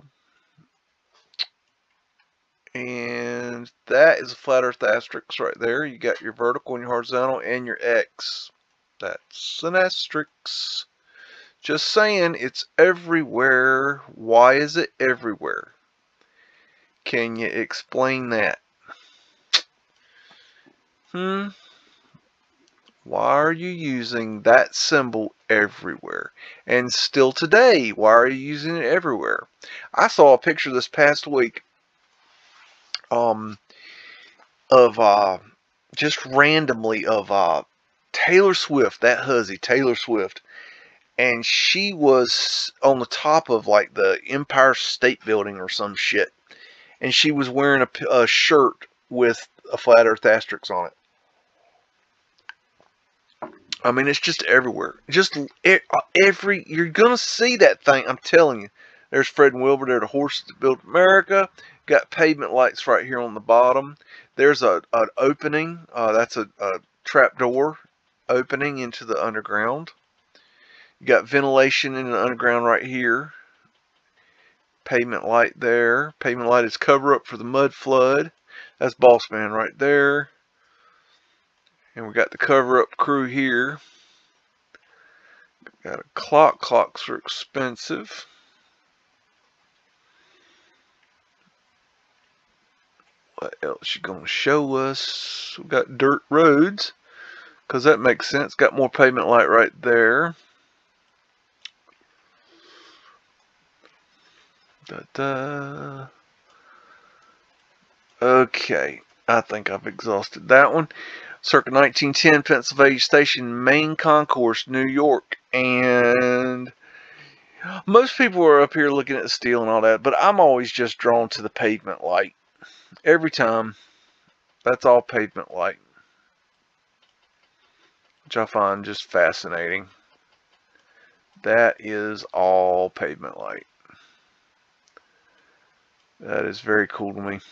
And that is a flat earth asterisk right there. You got your vertical and your horizontal and your X. That's an asterisk. Just saying, it's everywhere. Why is it everywhere? Can you explain that? Hmm? Why are you using that symbol everywhere? And still today, why are you using it everywhere? I saw a picture this past week um, of uh, just randomly of uh, Taylor Swift, that hussy, Taylor Swift. And she was on the top of like the Empire State Building or some shit. And she was wearing a, a shirt with a flat earth asterisk on it. I mean, it's just everywhere. Just every, you're going to see that thing. I'm telling you. There's Fred and Wilbur. They're the horses that built America. Got pavement lights right here on the bottom. There's a an opening. Uh, that's a, a trap door opening into the underground. You got ventilation in the underground right here. Pavement light there. Pavement light is cover up for the Mudflood. That's Boss Man right there. And we got the cover up crew here. Got a clock. Clocks are expensive. What else you gonna show us? We got dirt roads, because that makes sense. Got more pavement light right there. Da -da. Okay, I think I've exhausted that one. Circa nineteen ten, Pennsylvania Station, Main Concourse, New York. And most people are up here looking at the steel and all that, but I'm always just drawn to the pavement light. Every time. That's all pavement light. Which I find just fascinating. That is all pavement light. That is very cool to me.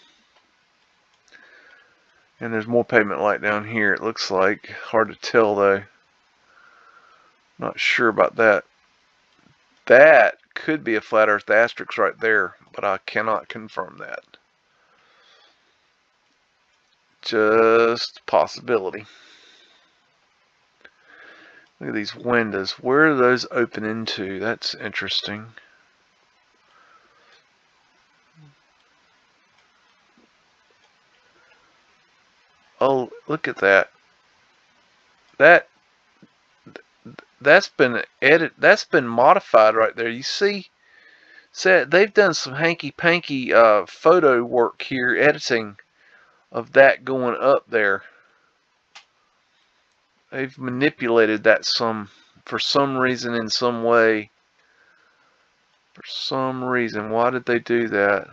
And there's more pavement light down here, it looks like. Hard to tell though. Not sure about that. That could be a flat earth asterisk right there, but I cannot confirm that. Just possibility. Look at these windows. Where are those open into? That's interesting. Oh, look at that. That that's been edit. That's been modified right there. You see, said they've done some hanky panky uh, photo work here, editing of that going up there. They've manipulated that some for some reason in some way. For some reason, why did they do that?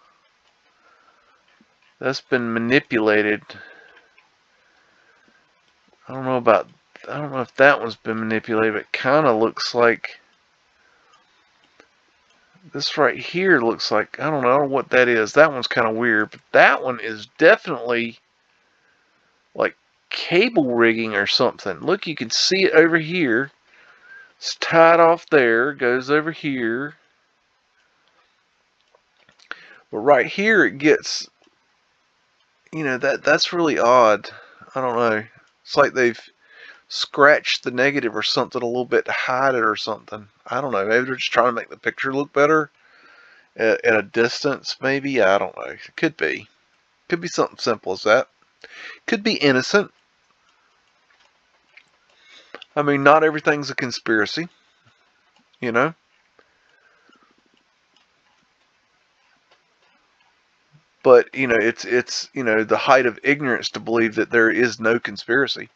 That's been manipulated. I don't know about. I don't know if that one's been manipulated. But it kind of looks like this right here. Looks like I don't know, I don't know what that is. That one's kind of weird. But that one is definitely like cable rigging or something. Look, you can see it over here. It's tied off there. Goes over here. But right here it gets. You know, that that's really odd. I don't know. It's like they've scratched the negative or something a little bit to hide it or something. I don't know. Maybe they're just trying to make the picture look better at, at a distance. Maybe. I don't know. It could be. Could be something simple as that. Could be innocent. I mean, not everything's a conspiracy. You know? But, you know, it's, it's, you know, the height of ignorance to believe that there is no conspiracy.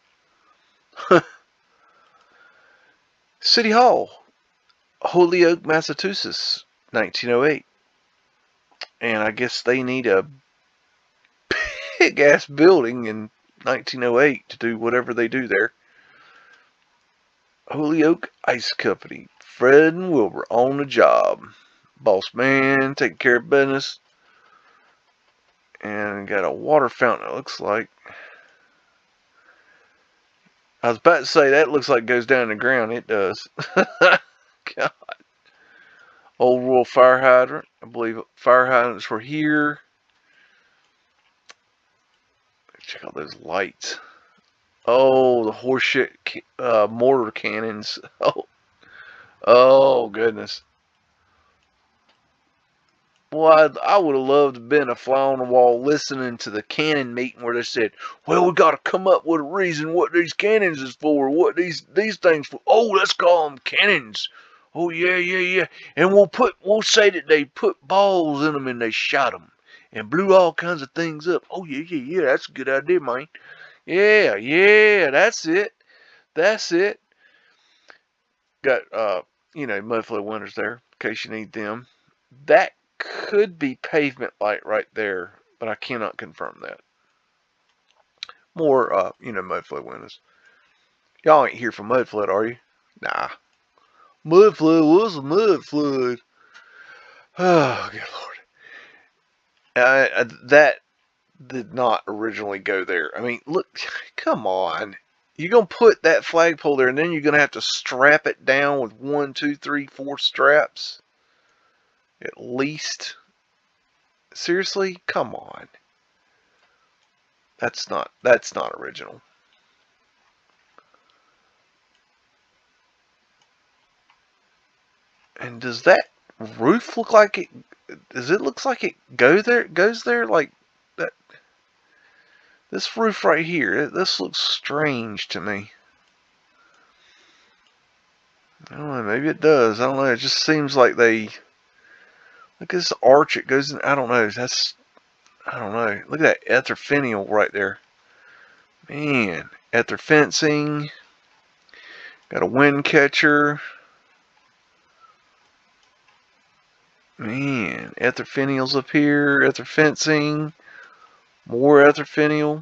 City Hall, Holyoke, Massachusetts, nineteen oh eight. And I guess they need a big-ass building in nineteen oh eight to do whatever they do there. Holyoke Ice Company, Fred and Wilbur on the job. Boss man, taking care of business. And got a water fountain, it looks like. I was about to say, that looks like it goes down in the ground. It does. God. Old Royal Fire Hydrant. I believe fire hydrants were here. Check out those lights. Oh, the horseshit uh, mortar cannons. Oh, oh goodness. Well, I, I would have loved to have been a fly on the wall listening to the cannon meeting where they said, well, we got to come up with a reason what these cannons is for, what these these things for. Oh, let's call them cannons. Oh, yeah, yeah, yeah. And we'll put, we'll say that they put balls in them and they shot them and blew all kinds of things up. Oh, yeah, yeah, yeah. That's a good idea, man. Yeah, yeah, that's it. That's it. Got, uh, you know, Mudflood windows there in case you need them. That could be pavement light right there, but I cannot confirm that. More, uh, you know, Mudflood windows. Y'all ain't here for Mudflood, are you? Nah. Mudflood, what's a Mudflood? Oh, good Lord. Uh, uh, that did not originally go there. I mean, look, come on. You're going to put that flagpole there, and then you're going to have to strap it down with one, two, three, four straps. At least. Seriously? Come on. That's not, that's not original. And does that roof look like it, does it look like it go there, goes there like that? This roof right here, this looks strange to me. I don't know, maybe it does. I don't know, it just seems like they, look at this arch, it goes in, I don't know, that's, I don't know. Look at that ether finial right there. Man, ether fencing. Got a wind catcher. Man, ether finials up here, ether fencing. More ether finial.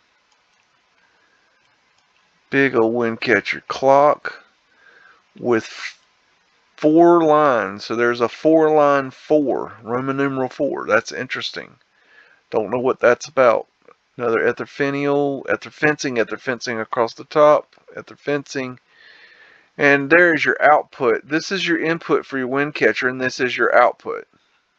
Big old wind catcher clock with four lines. So there's a four line four, Roman numeral four. That's interesting. Don't know what that's about. Another ether finial, ether fencing, ether fencing across the top, ether fencing. And there's your output. This is your input for your wind catcher, and this is your output.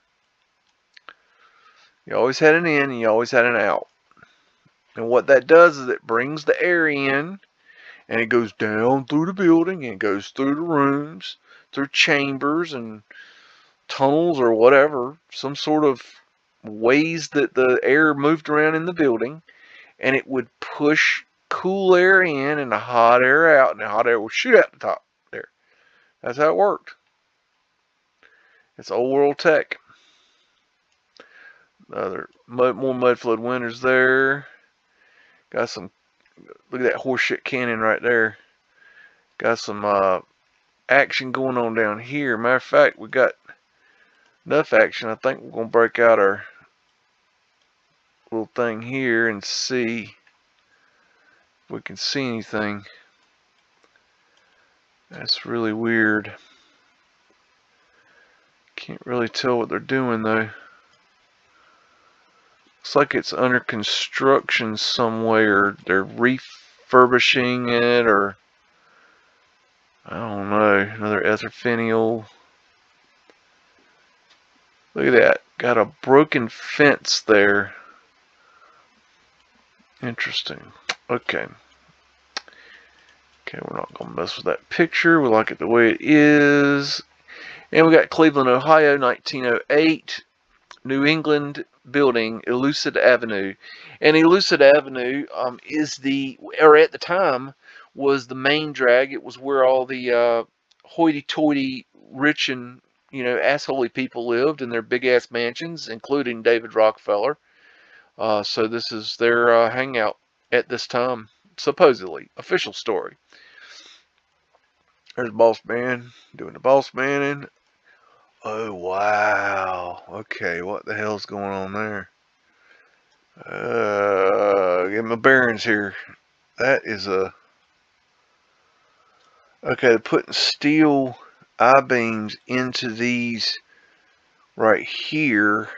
You always had an in, and you always had an out. And what that does is it brings the air in, and it goes down through the building, and it goes through the rooms, through chambers and tunnels or whatever, some sort of ways that the air moved around in the building, and it would push cool air in and the hot air out, and the hot air would shoot out the top there. That's how it worked. It's old world tech. Another mud, more Mudflood windows there. Got some. Look at that horseshit cannon right there. Got some uh, action going on down here. Matter of fact, we got enough action. I think we're gonna break out our little thing here and see if we can see anything. That's really weird. Can't really tell what they're doing though. Looks like it's under construction somewhere. They're refurbishing it, or I don't know. Another etherfinial. Look at that. Got a broken fence there. Interesting. Okay. Okay, we're not going to mess with that picture. We like it the way it is. And we got Cleveland, Ohio, nineteen oh eight. New England building, Elucid Avenue. And Elucid Avenue um, is the, or at the time, was the main drag. It was where all the uh, hoity-toity, rich and, you know, assholey people lived in their big-ass mansions, including David Rockefeller. Uh, so this is their uh, hangout at this time, supposedly. Official story. There's the boss man doing the boss manning. Oh, wow. Okay, what the hell's going on there? Uh, get my bearings here. That is a... Okay, they're putting steel I-beams into these right here.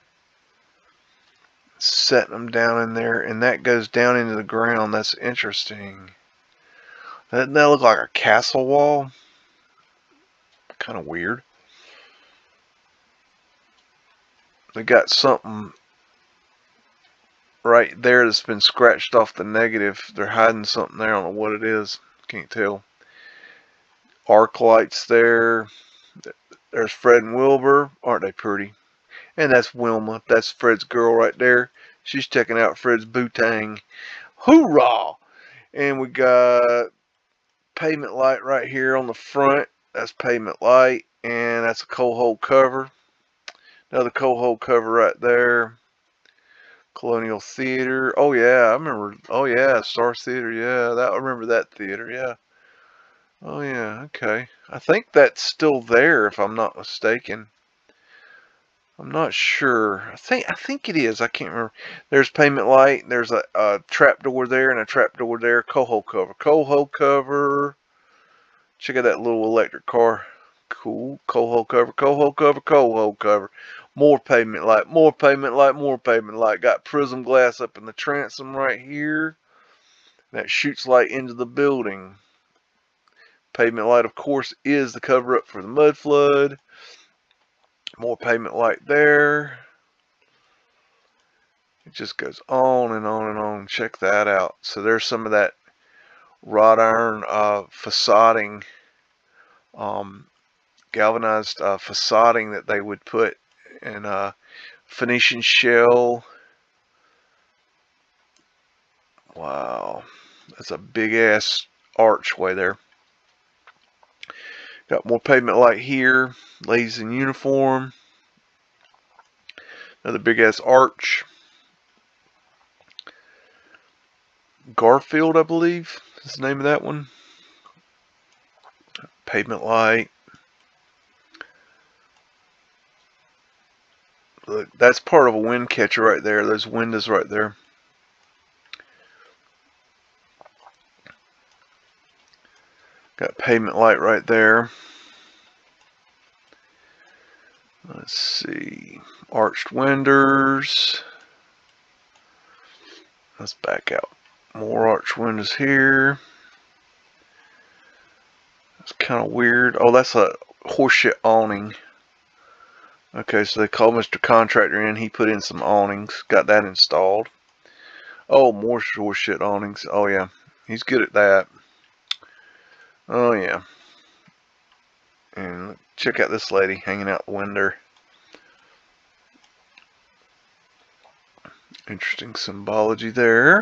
Setting them down in there, and that goes down into the ground. That's interesting. Doesn't that look like a castle wall? Kind of weird. They got something right there that's been scratched off the negative. They're hiding something there. I don't know what it is. Can't tell. Arc lights there. There's Fred and Wilbur. Aren't they pretty? And that's Wilma. That's Fred's girl right there. She's checking out Fred's bootang. Hoorah! And we got pavement light right here on the front. That's pavement light. And that's a coal hole cover. Another coal hole cover right there. Colonial Theater. Oh yeah, I remember. Oh yeah, Star Theater. Yeah, that I remember that theater. Yeah. Oh yeah. Okay. I think that's still there, if I'm not mistaken. I'm not sure. I think I think it is. I can't remember. There's pavement light. There's a, a trap door there and a trap door there. Coal hole cover. Coal hole cover. Check out that little electric car. Cool. Coal hole cover. Coal hole cover. Coal hole cover. More pavement light. More pavement light. More pavement light. Got prism glass up in the transom right here. That shoots light into the building. Pavement light, of course, is the cover up for the Mudflood. More pavement light there. It just goes on and on and on. Check that out. So there's some of that wrought iron uh, facading, um, galvanized uh, facading that they would put in uh, Phoenician shell. Wow, that's a big ass archway there. Got more pavement light here. Ladies in uniform. Another big ass arch. Garfield, I believe, is the name of that one. Pavement light. Look, that's part of a wind catcher right there. Those windows right there. Got pavement light right there. Let's see. Arched windows. Let's back out. More arched windows here. That's kind of weird. Oh, that's a horseshit awning. Okay, so they called Mister Contractor in. He put in some awnings. Got that installed. Oh, more horseshit awnings. Oh, yeah. He's good at that. Oh yeah, and check out this lady hanging out the window. Interesting symbology there.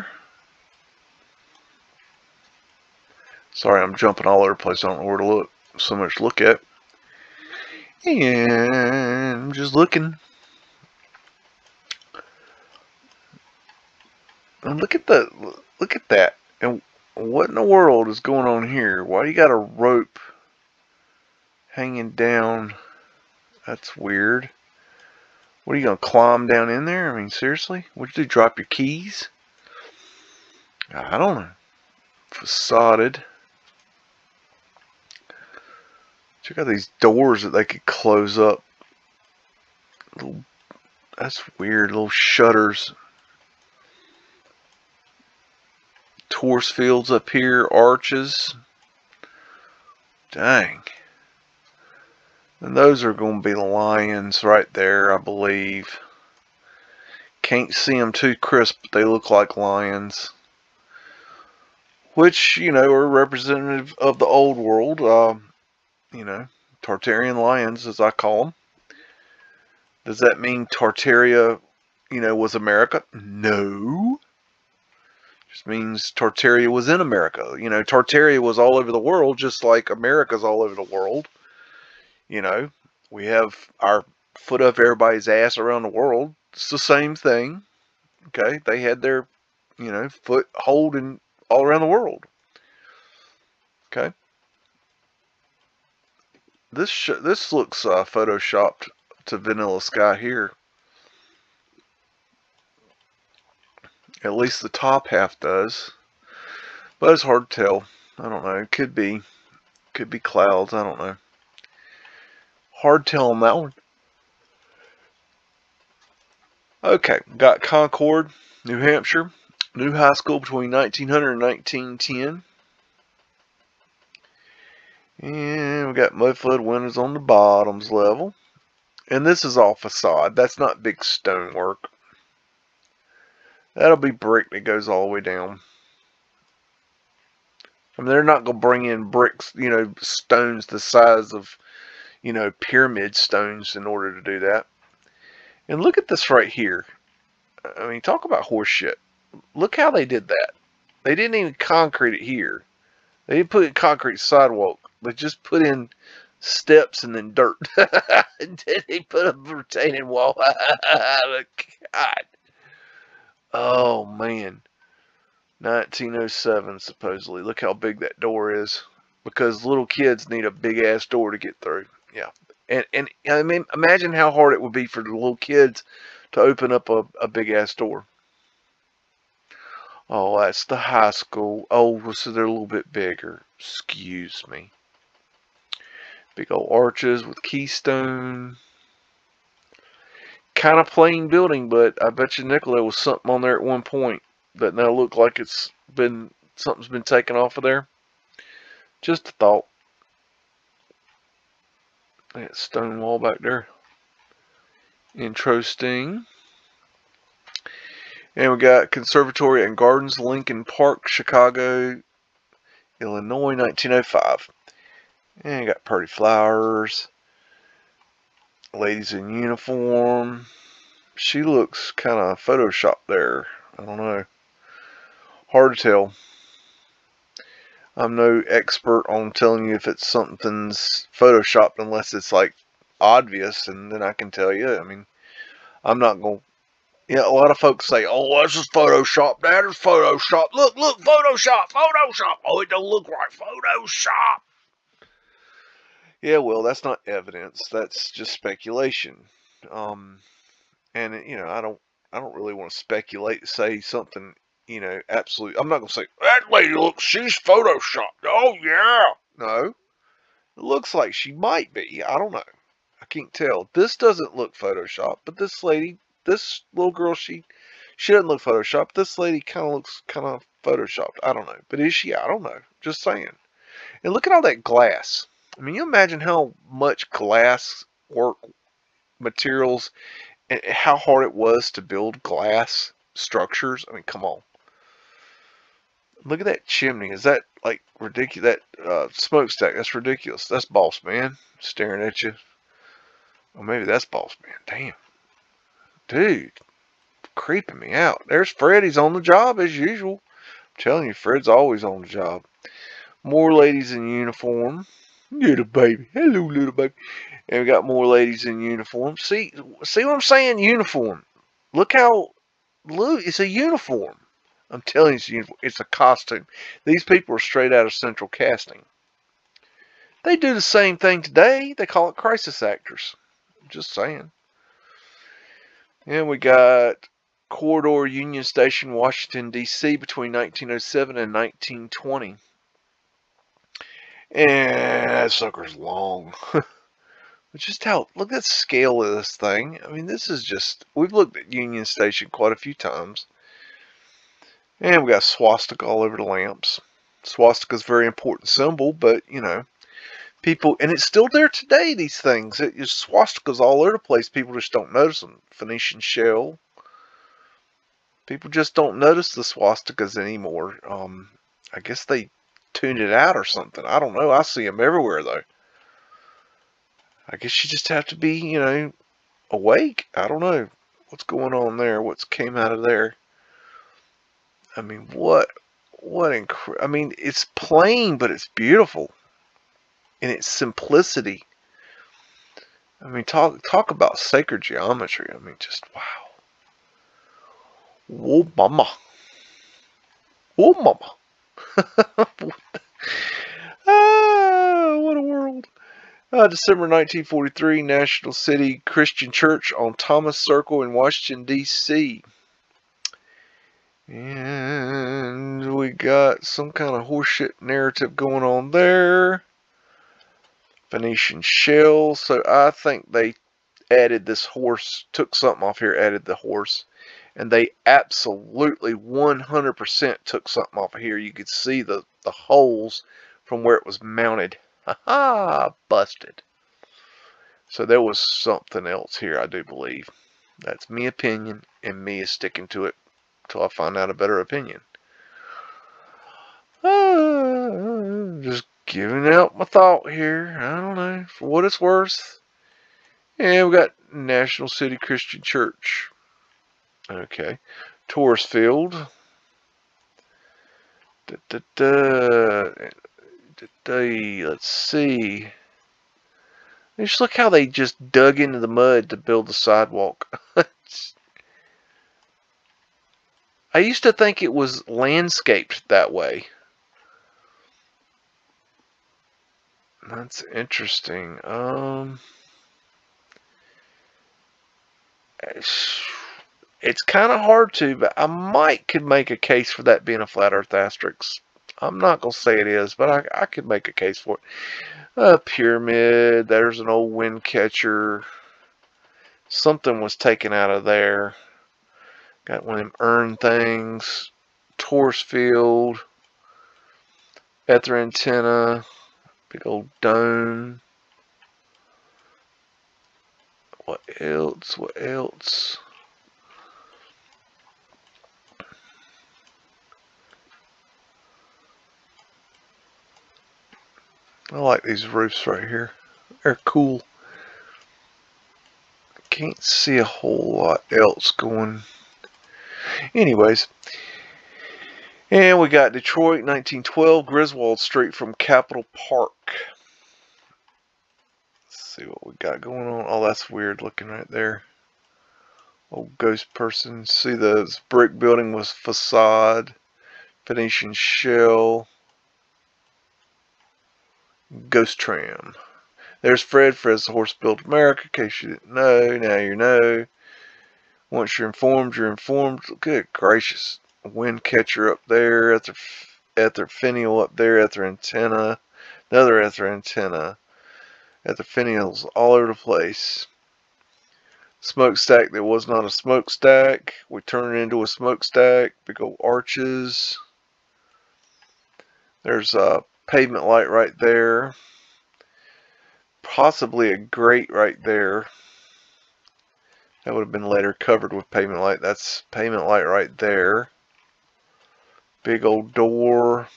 Sorry, I'm jumping all over the place. I don't know where to look. So much to look at. And I'm just looking. And look at the look at that. And what in the world is going on here? Why do you got a rope hanging down? That's weird. What are you gonna climb down in there? I mean, seriously? What'd you do? Drop your keys? I don't know. Facaded. Check out these doors that they could close up. Little, that's weird. Little shutters. Torus fields up here. Arches. Dang. And those are going to be lions right there, I believe. Can't see them too crisp, but they look like lions. Which, you know, are representative of the old world. Um, you know, Tartarian lions, as I call them. Does that mean Tartaria, you know, was America? No. Just means Tartaria was in America. You know, Tartaria was all over the world, just like America's all over the world. You know, we have our foot up everybody's ass around the world. It's the same thing. Okay, they had their, you know, foot holding all around the world. Okay. This sh this looks uh, photoshopped to Vanilla Sky here. At least the top half does. But it's hard to tell. I don't know. It could be, could be clouds. I don't know. Hard tell on that one. Okay, got Concord, New Hampshire. New high school between nineteen hundred and nineteen ten. And we got Mudflood windows on the bottoms level. And this is all facade. That's not big stonework. That'll be brick that goes all the way down. I mean, they're not going to bring in bricks, you know, stones the size of, you know, pyramid stones in order to do that. And look at this right here. I mean, talk about horse shit. Look how they did that. They didn't even concrete it here. They didn't put in concrete sidewalk. They just put in steps and then dirt. And then they put a retaining wall. God. Oh, man. nineteen oh seven, supposedly. Look how big that door is. Because little kids need a big-ass door to get through. Yeah. And, and I mean, imagine how hard it would be for the little kids to open up a, a big-ass door. Oh, that's the high school. Oh, so they're a little bit bigger. Excuse me. Big old arches with keystone. Kind of plain building, but I bet you nickel there was something on there at one point that now look like it's been, something's been taken off of there. Just a thought. That stone wall back there. Interesting. And we got Conservatory and Gardens, Lincoln Park, Chicago, Illinois, nineteen oh five. And you got pretty flowers. Ladies in uniform. She looks kind of photoshopped there. I don't know. Hard to tell. I'm no expert on telling you if it's something's photoshopped unless it's like obvious, and then I can tell you. I mean, I'm not going to. Yeah, a lot of folks say, oh, this is Photoshop. That is Photoshop. Look, look, Photoshop, Photoshop. Oh, it don't look right. Photoshop. Yeah, well, that's not evidence. That's just speculation. Um, and, you know, I don't I don't really want to speculate, say something, you know, absolutely. I'm not going to say, that lady looks, she's Photoshopped. Oh, yeah. No. It looks like she might be. I don't know. I can't tell. This doesn't look Photoshopped, but this lady... This little girl, she she doesn't look photoshopped. This lady kind of looks kind of photoshopped. I don't know. But is she? I don't know. Just saying. And look at all that glass. I mean, you imagine how much glass work, materials, and how hard it was to build glass structures. I mean, come on. Look at that chimney. Is that, like, ridiculous? That uh, smokestack, that's ridiculous. That's Boss Man staring at you. Or maybe that's Boss Man. Damn. Dude, creeping me out. There's Fred. He's on the job as usual. I'm telling you, Fred's always on the job. More ladies in uniform. Little baby. Hello, little baby. And we got more ladies in uniform. See, see what I'm saying? Uniform. Look how, look, it's a uniform. I'm telling you, it's a uniform. It's a costume. These people are straight out of Central Casting. They do the same thing today. They call it crisis actors. Just saying. And we got Corridor Union Station, Washington, D C between nineteen oh seven and nineteen twenty. And that sucker's long. But just how, look at the scale of this thing. I mean, this is just, we've looked at Union Station quite a few times. And we got swastika all over the lamps. Swastika's a very important symbol, but, you know, people, and it's still there today, these things. It is swastikas all over the place. People just don't notice them. Phoenician shell. People just don't notice the swastikas anymore. Um, I guess they tuned it out or something. I don't know. I see them everywhere, though. I guess you just have to be, you know, awake. I don't know what's going on there. What's came out of there. I mean, what, what incredible. I mean, it's plain, but it's beautiful in its simplicity. I mean, talk, talk about sacred geometry. I mean, just wow. Whoa, mama. Whoa, mama. Ah, what a world. Uh, December nineteen forty-three, National City Christian Church on Thomas Circle in Washington, D C And we got some kind of horseshit narrative going on there. Phoenician shell. So I think they added this horse, took something off here, added the horse. And they absolutely one hundred percent took something off of here. You could see the, the holes from where it was mounted. Ha ha! Busted. So there was something else here, I do believe. That's me opinion, and me is sticking to it till I find out a better opinion. Uh, just giving out my thought here. I don't know, for what it's worth. And we got National City Christian Church. Okay. Tourist field. Da, da, da. Da, da. Let's see. Just look how they just dug into the mud to build the sidewalk. I used to think it was landscaped that way. That's interesting. Um, it's, it's kind of hard to, but I might could make a case for that being a flat earth asterisk. I'm not going to say it is, but I, I could make a case for it. A pyramid. There's an old wind catcher. Something was taken out of there. Got one of them urn things. Torus field. Ether antenna. Big old dome. What else? What else? I like these roofs right here. They're cool. Can't see a whole lot else going. Anyways. And we got Detroit, nineteen twelve, Griswold Street from Capitol Park. Let's see what we got going on. Oh, that's weird looking right there. Old ghost person. See the brick building with facade. Phoenician shell. Ghost tram. There's Fred. Fred's the horse built America. In case you didn't know, now you know. Once you're informed, you're informed. Good gracious. Wind catcher up there. Ether, ether finial up there. Ether antenna. Another ether antenna. Ether finials all over the place. Smokestack that was not a smokestack. We turn it into a smokestack. Big old arches. There's a pavement light right there. Possibly a grate right there. That would have been later covered with pavement light. That's pavement light right there. Big old door.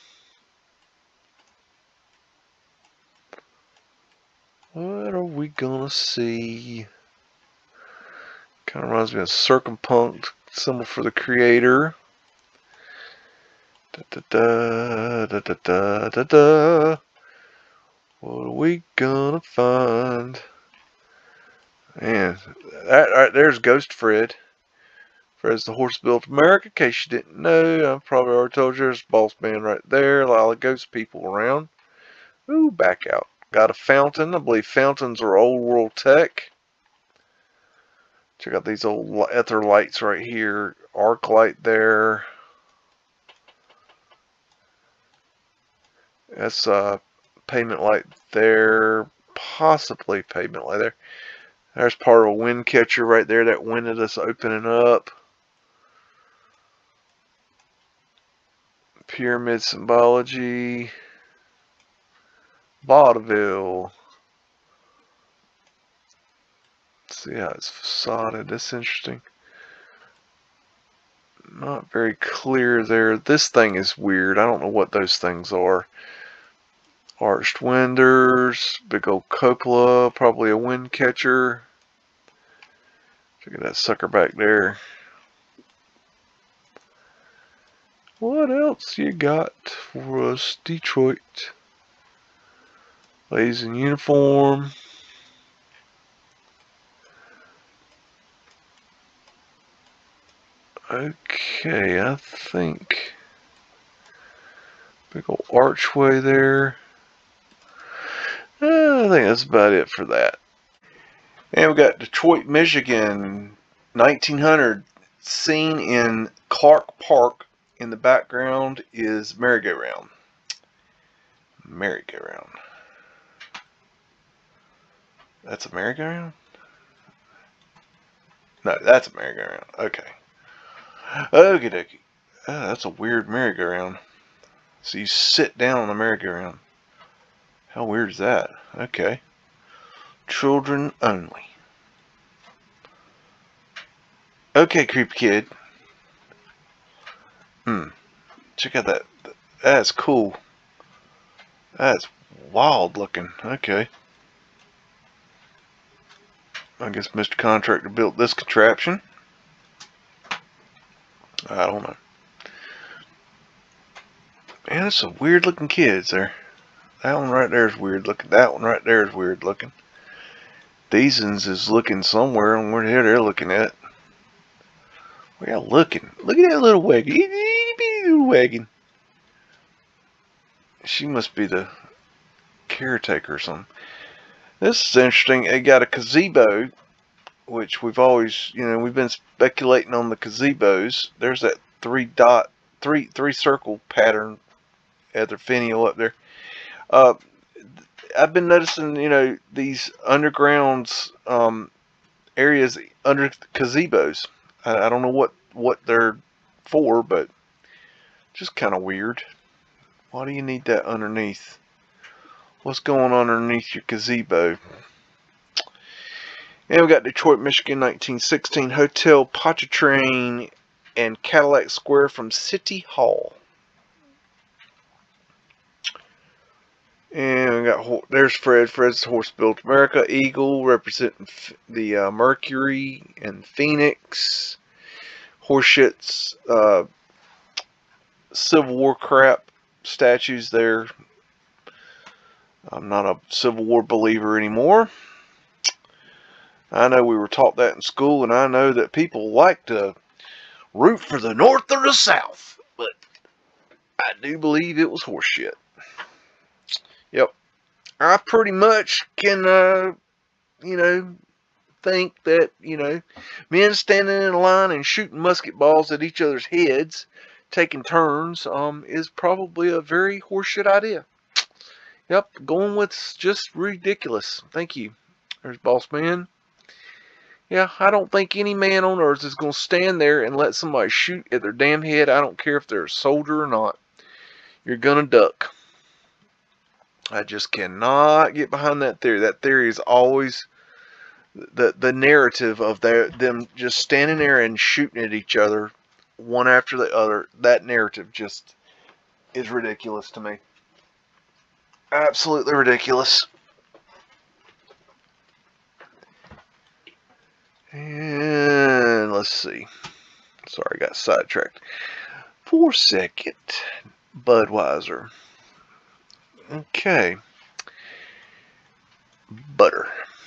What are we gonna see? Kind of reminds me of circumpunct. symbol for the creator. Da, da, da, da, da, da, da, da. What are we gonna find? Man, that right there's Ghost Fred. Fred's the horse built America. In case you didn't know, I've probably already told you. There's Boss Man right there. A lot of ghost people around. Ooh, back out. Got a fountain. I believe fountains are old world tech. Check out these old ether lights right here. Arc light there. That's a pavement light there. Possibly pavement light there. There's part of a wind catcher right there. That winded us opening up. Pyramid symbology. Vaudeville. Let's see how it's facaded. That's interesting. Not very clear there. This thing is weird. I don't know what those things are. Arched windows. Big old cupola. Probably a wind catcher. Look at that sucker back there. What else you got for us, Detroit? Ladies in uniform. Okay, I think big old archway there. Uh, I think that's about it for that. And we got Detroit, Michigan, nineteen hundred, scene in Clark Park. In the background is merry-go-round. Merry-go-round. That's a merry-go-round? No, that's a merry-go-round. Okay. Okie dokie. Oh, that's a weird merry-go-round. So you sit down on the merry-go-round. How weird is that? Okay. Children only. Okay, creepy kid. Hmm. Check out that. That's cool. That's wild looking. Okay. I guess Mister Contractor built this contraption. I don't know. Man, that's some weird looking kids there. That one right there is weird looking. That one right there is weird looking. These ones is looking somewhere, and where they're looking at. Where y'all looking? Look at that little wagon. Itty bitty little wagon. She must be the caretaker or something. This is interesting. They got a gazebo, which we've always, you know, we've been speculating on the gazebos. There's that three dot, three three circle pattern at their finial up there. Uh, I've been noticing, you know, these undergrounds um, areas under gazebos. I, I don't know what what they're for, but just kind of weird. Why do you need that underneath? What's going on underneath your gazebo? And we got Detroit, Michigan, nineteen sixteen, Hotel Pontchartrain and Cadillac Square from City Hall. And we got, there's Fred. Fred's Horse Built America. Eagle representing the uh, Mercury and Phoenix. Horseshit's uh, Civil War crap statues there. I'm not a Civil War believer anymore. I know we were taught that in school, and I know that people like to root for the North or the South, but I do believe it was horseshit. Yep. I pretty much can, uh, you know, think that, you know, men standing in a line and shooting musket balls at each other's heads, taking turns, um, is probably a very horseshit idea. Yep, going with just ridiculous. Thank you. There's Boss Man. Yeah, I don't think any man on earth is going to stand there and let somebody shoot at their damn head. I don't care if they're a soldier or not. You're going to duck. I just cannot get behind that theory. That theory is always the the narrative of their, them just standing there and shooting at each other one after the other. That narrative just is ridiculous to me. Absolutely ridiculous. And let's see. Sorry, I got sidetracked for a second. Budweiser. Okay. Butter.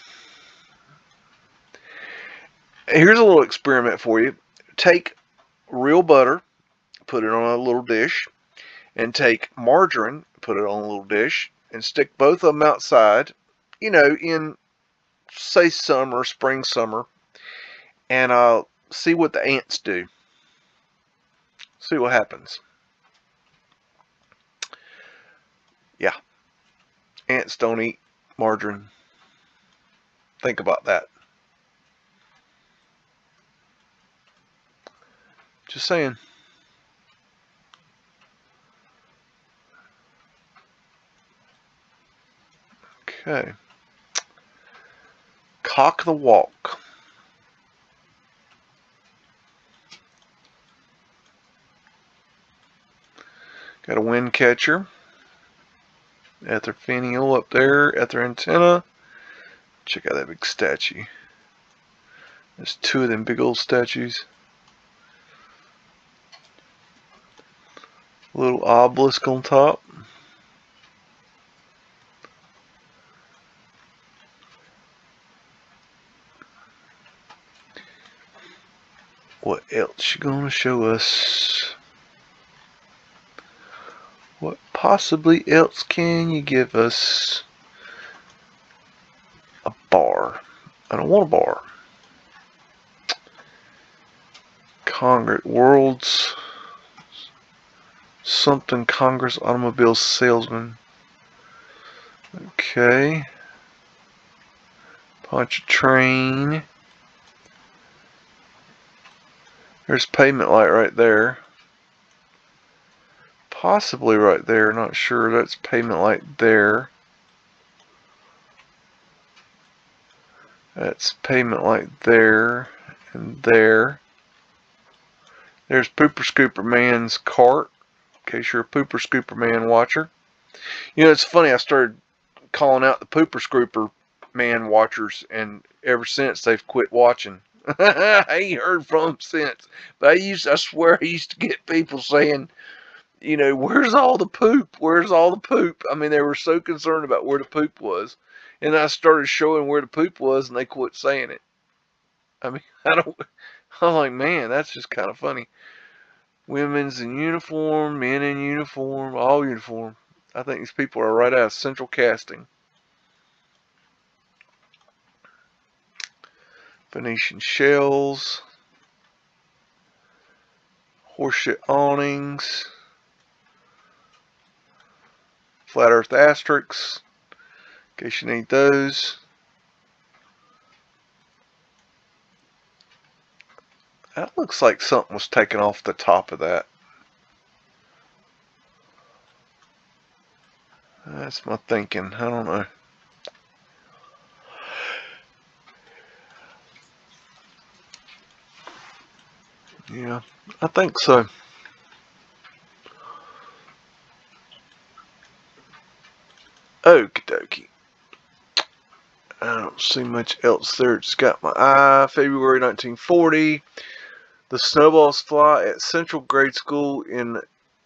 Here's a little experiment for you. Take real butter, put it on a little dish, and take margarine, put it on a little dish, and stick both of them outside, you know, in, say, summer, spring, summer, and uh, see what the ants do. See what happens. Yeah. Ants don't eat margarine. Think about that. Just saying. Okay. Cock the walk. Got a wind catcher. Ether finial up there. Ether antenna. Check out that big statue. There's two of them big old statues. Little obelisk on top. What else you gonna show us? What possibly else can you give us? A bar. I don't want a bar. Congress World's something Congress automobile salesman. Okay. Punch a train. There's pavement light right there. Possibly right there, not sure. That's pavement light there. That's pavement light there and there. There's Pooper Scooper Man's cart, in case you're a Pooper Scooper Man watcher. You know, it's funny, I started calling out the Pooper Scooper Man watchers, and ever since they've quit watching. I ain't heard from them since. But I used, I swear I used to get people saying, you know, where's all the poop? Where's all the poop? I mean, they were so concerned about where the poop was. And I started showing where the poop was, and they quit saying it. I mean, I don't, I'm like, man, that's just kind of funny. Women's in uniform, men in uniform, all uniform. I think these people are right out of Central Casting. Venetian shells, horseshit awnings, flat earth asterisks, in case you need those. That looks like something was taken off the top of that. That's my thinking. I don't know. Yeah, I think so. Okie dokie. I don't see much else there. It's got my eye. February nineteen forty. The snowballs fly at Central Grade School in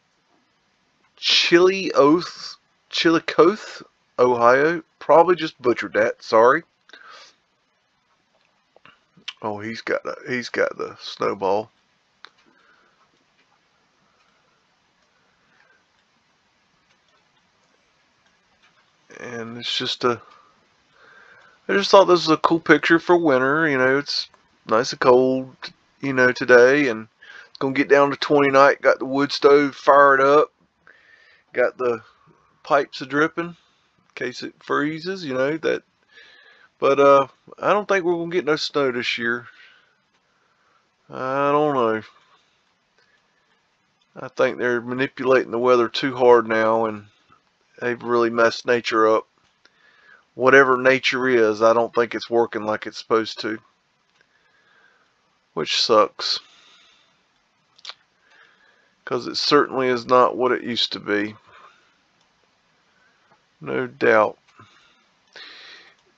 Chillicothe, Chillicothe, Ohio. Probably just butchered that. Sorry. Oh, he's got a, he's got the snowball. And it's just a, I just thought this was a cool picture for winter. You know, it's nice and cold, you know, today, and it's gonna get down to twenty tonight. Got the wood stove fired up, got the pipes a dripping in case it freezes, you know that. But uh, I don't think we're gonna get no snow this year. I don't know. I think they're manipulating the weather too hard now, and they've really messed nature up. Whatever nature is, I don't think it's working like it's supposed to. Which sucks. Because it certainly is not what it used to be. No doubt.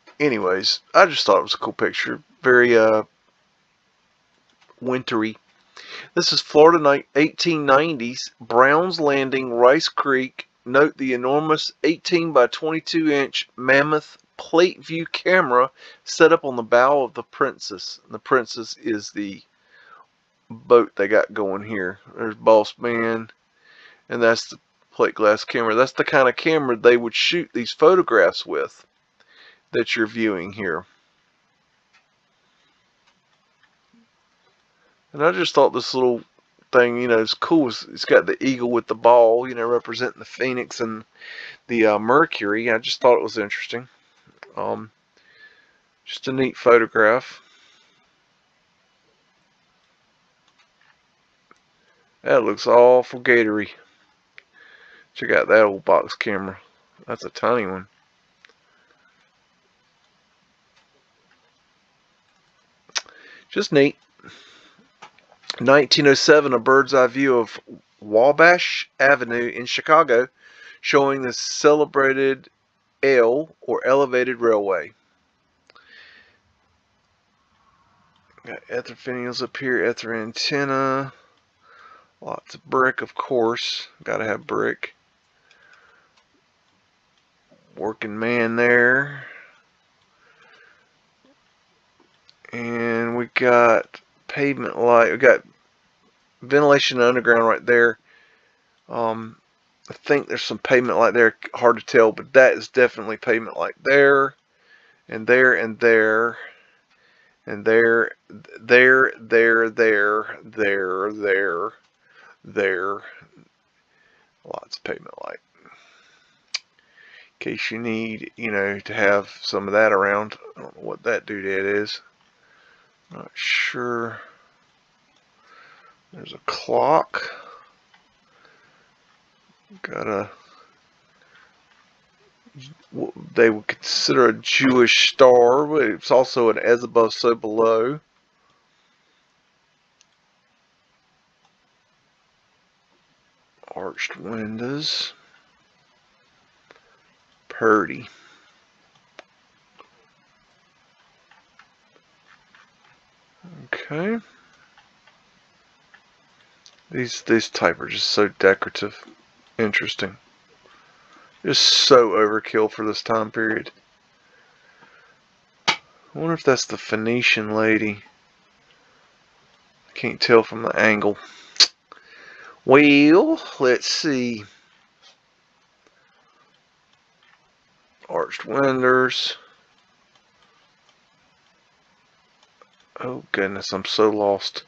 Anyways, I just thought it was a cool picture. Very uh, wintry. This is Florida eighteen nineties, Browns Landing, Rice Creek. Note the enormous eighteen by twenty-two inch mammoth plate view camera set up on the bow of the Princess. The Princess is the boat they got going here. There's Boss Man, and that's the plate glass camera. That's the kind of camera they would shoot these photographs with that you're viewing here. And I just thought this little thing, you know, is cool. It's got the eagle with the ball, you know, representing the Phoenix and the uh, Mercury. I just thought it was interesting. Um, just a neat photograph. That looks awful gatory. Check out that old box camera. That's a tiny one. Just neat. nineteen oh seven, a bird's eye view of Wabash Avenue in Chicago, showing the celebrated L, or elevated railway. Got ether finials up here, ether antenna. Lots of brick, of course. Gotta have brick. Working man there. And we got pavement light. We got ventilation underground right there. Um, I think there's some pavement light there. Hard to tell, but that is definitely pavement light there, and there, and there, and there, there, there, there, there, there, there. Lots of pavement light. In case you need, you know, to have some of that around. I don't know what that doodad is. Not sure. There's a clock. Got a, what they would consider a Jewish star, but it's also an as above, so below. Arched windows. Purdy. Okay. These these type are just so decorative. Interesting. Just so overkill for this time period. I wonder if that's the Phoenician lady. I can't tell from the angle. Well, let's see. Arched windows. Oh goodness, I'm so lost.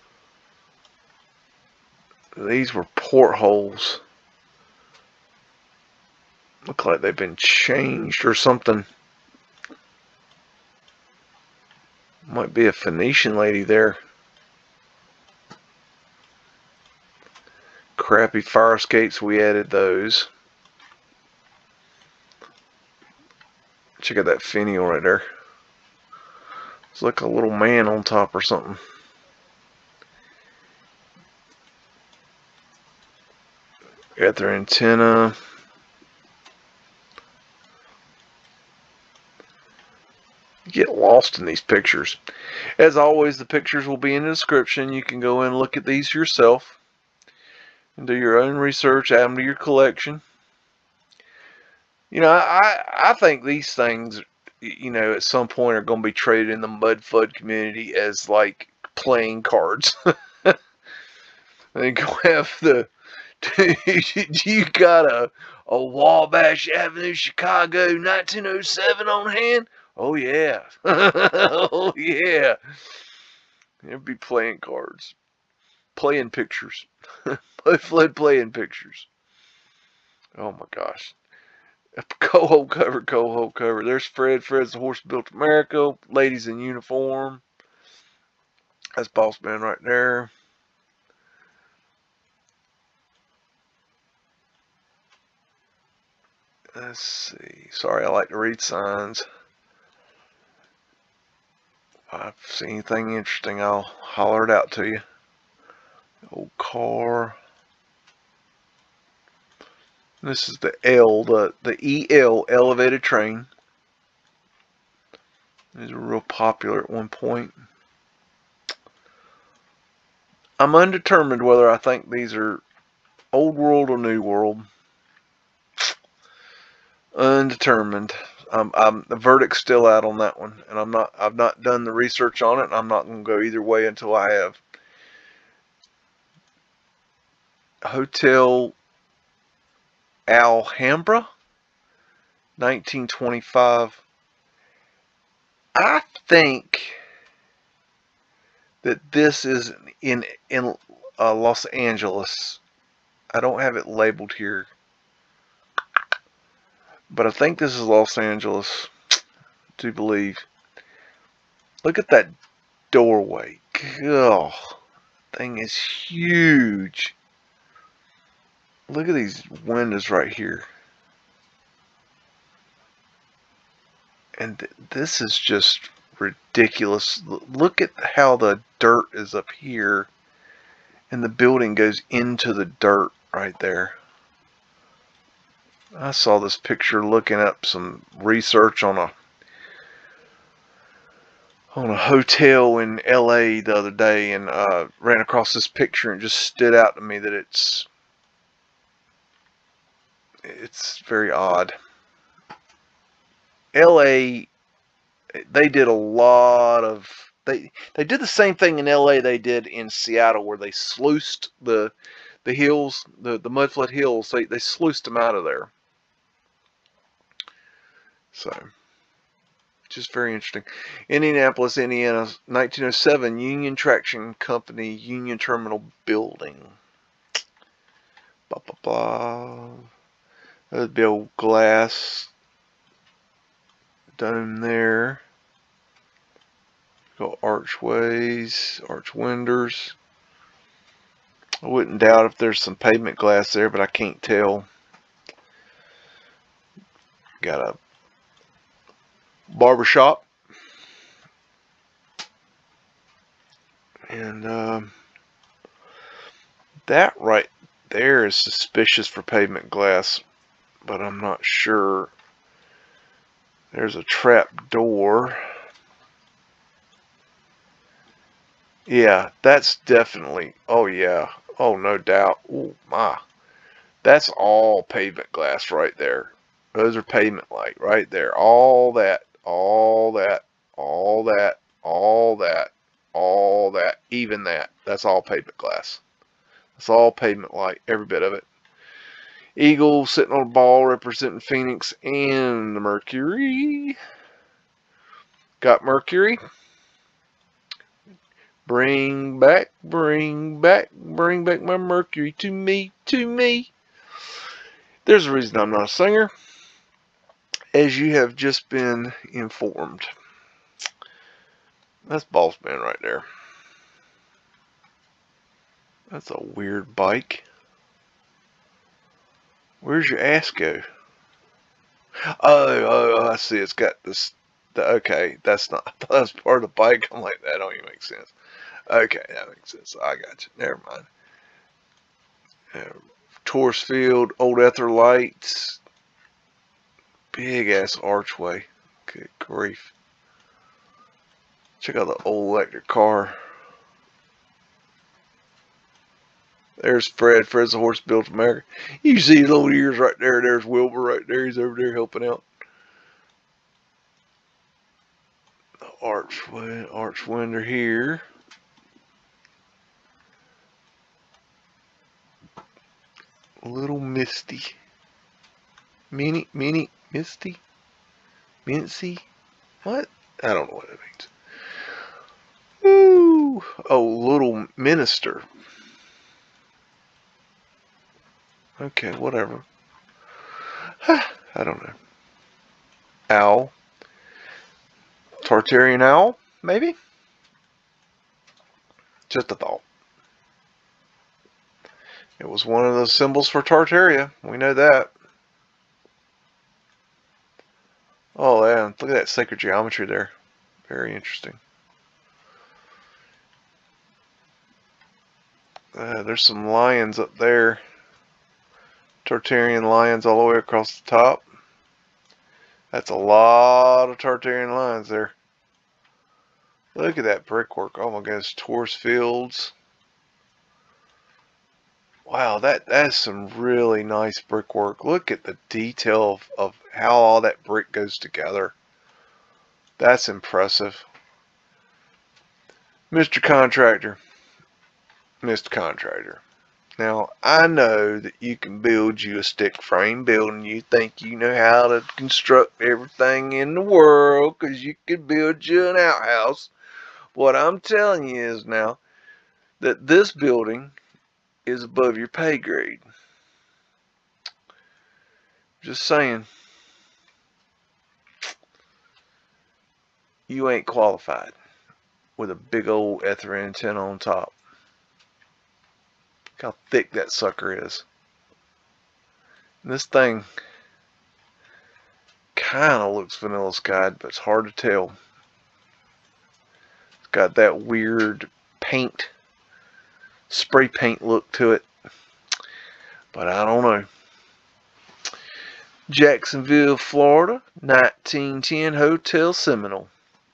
These were portholes. Look like they've been changed or something. Might be a Phoenician lady there. Crappy fire escapes, we added those. Check out that finial right there. It's like a little man on top or something. Got their antenna. Get lost in these pictures. As always, the pictures will be in the description. You can go in and look at these yourself and do your own research, add them to your collection. You know, I, I think these things, you know, at some point are going to be traded in the Mudflood community as like playing cards. They go have the, you got a, a Wabash Avenue, Chicago, nineteen oh seven on hand? Oh yeah. Oh yeah. It'd be playing cards. Playing pictures. Mudflood playing pictures. Oh my gosh. Coho cover, coho cover. There's Fred. Fred's the horse built America. Ladies in uniform. That's Boss Man right there. Let's see. Sorry, I like to read signs. If I see anything interesting, I'll holler it out to you. Old car. This is the L, the, the E L elevated train. These were real popular at one point. I'm undetermined whether I think these are old world or new world. Undetermined. Um, I'm the verdict's still out on that one, and I'm not. I've not done the research on it, and I'm not going to go either way until I have. Hotel Alhambra, nineteen twenty-five. I think that this is in in uh, Los Angeles. I don't have it labeled here, but I think this is Los Angeles. To believe. Look at that doorway. God, thing is huge. Look at these windows right here. And th this is just ridiculous. L look at how the dirt is up here. And the building goes into the dirt right there. I saw this picture looking up some research on a on a hotel in L A the other day, and uh, ran across this picture and just stood out to me that it's it's very odd. L A, they did a lot of they they did the same thing in L A they did in Seattle, where they sluiced the the hills, the the Mudflood hills. They they sluiced them out of there. So, just very interesting. Indianapolis, Indiana, nineteen oh seven, Union Traction Company, Union Terminal Building. Blah, blah, blah. That'd be old glass done there. Got archways, arch windows. I wouldn't doubt if there's some pavement glass there, but I can't tell. Got a barbershop. And um, that right there is suspicious for pavement glass, but I'm not sure. There's a trap door. Yeah, that's definitely, oh yeah, oh no doubt. Oh my, that's all pavement glass right there. Those are pavement light right there. All that, all that, all that, all that, all that, even that. That's all pavement glass. That's all pavement light, every bit of it. Eagle sitting on a ball representing Phoenix and the Mercury. Got Mercury. Bring back, bring back, bring back my Mercury to me, to me. There's a reason I'm not a singer, as you have just been informed. That's Boss Man right there. That's a weird bike. Where's your ass go? Oh, oh, I see. It's got this. Okay, that's not. That's part of the bike. I'm like, that don't even make sense. Okay, that makes sense. I got you. Never mind. Uh, Taurus field, old ether lights, big ass archway. Good grief. Check out the old electric car. There's Fred. Fred's the horse built America. You see his little ears right there. There's Wilbur right there. He's over there helping out. The archway, arch window here. Little Misty. Mini, mini, Misty? Mincy? What? I don't know what it means. Woo! Oh, little minister. Okay, whatever. I don't know. Owl. Tartarian owl, maybe? Just a thought. It was one of those symbols for Tartaria. We know that. Oh, yeah. Look at that sacred geometry there. Very interesting. Uh, there's some lions up there. Tartarian lions all the way across the top. That's a lot of Tartarian lions there. Look at that brickwork. Oh my goodness. Taurus fields. Wow, that that's some really nice brickwork. Look at the detail of, of how all that brick goes together. That's impressive. Mister Contractor, Mister Contractor. Now, I know that you can build you a stick frame building. You think you know how to construct everything in the world because you could build you an outhouse. What I'm telling you is now that this building is above your pay grade. Just saying. You ain't qualified with a big old E three antenna on top. Look how thick that sucker is. And this thing kind of looks vanilla skied, but it's hard to tell. It's got that weird paint, spray paint look to it, but I don't know. Jacksonville, Florida, nineteen ten Hotel Seminole.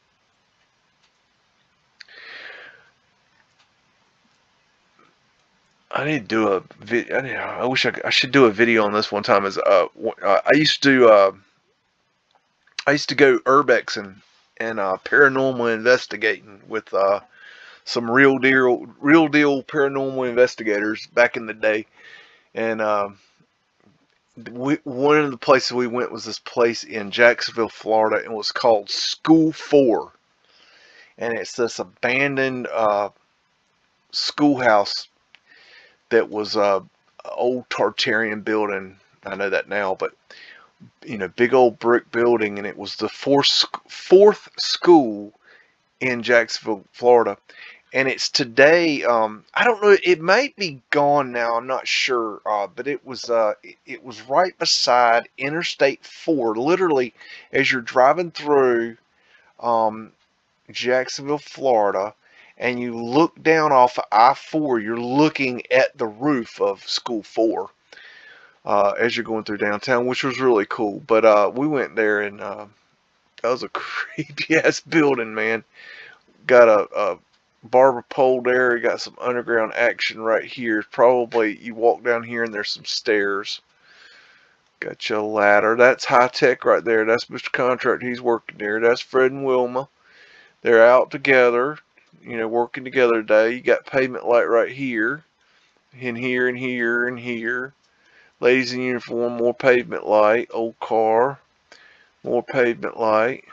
I need to do a video. I, I wish I, could, I should do a video on this one time. As uh, uh I used to uh, I used to go urbexing and uh, paranormal investigating with uh, some real deal real deal paranormal investigators back in the day, and uh, we, one of the places we went was this place in Jacksonville, Florida, and it was called School Four, and it's this abandoned uh, schoolhouse that was a uh, old Tartarian building. I know that now, but you know, big old brick building, and it was the fourth fourth school in Jacksonville, Florida, and it's today. Um, I don't know. It might be gone now. I'm not sure. Uh, but it was. Uh, it, it was right beside Interstate four. Literally, as you're driving through um, Jacksonville, Florida, and you look down off of I four, you're looking at the roof of School four uh, as you're going through downtown, which was really cool. But uh, we went there, and uh, that was a creepy-ass building, man. Got a, a barber pole there. You got some underground action right here. Probably you walk down here, and there's some stairs. Got your ladder. That's high-tech right there. That's Mister Contractor. He's working there. That's Fred and Wilma. They're out together, you know, working together today. You got pavement light right here, and here, and here, and here. Ladies in uniform, more pavement light. Old car, more pavement light.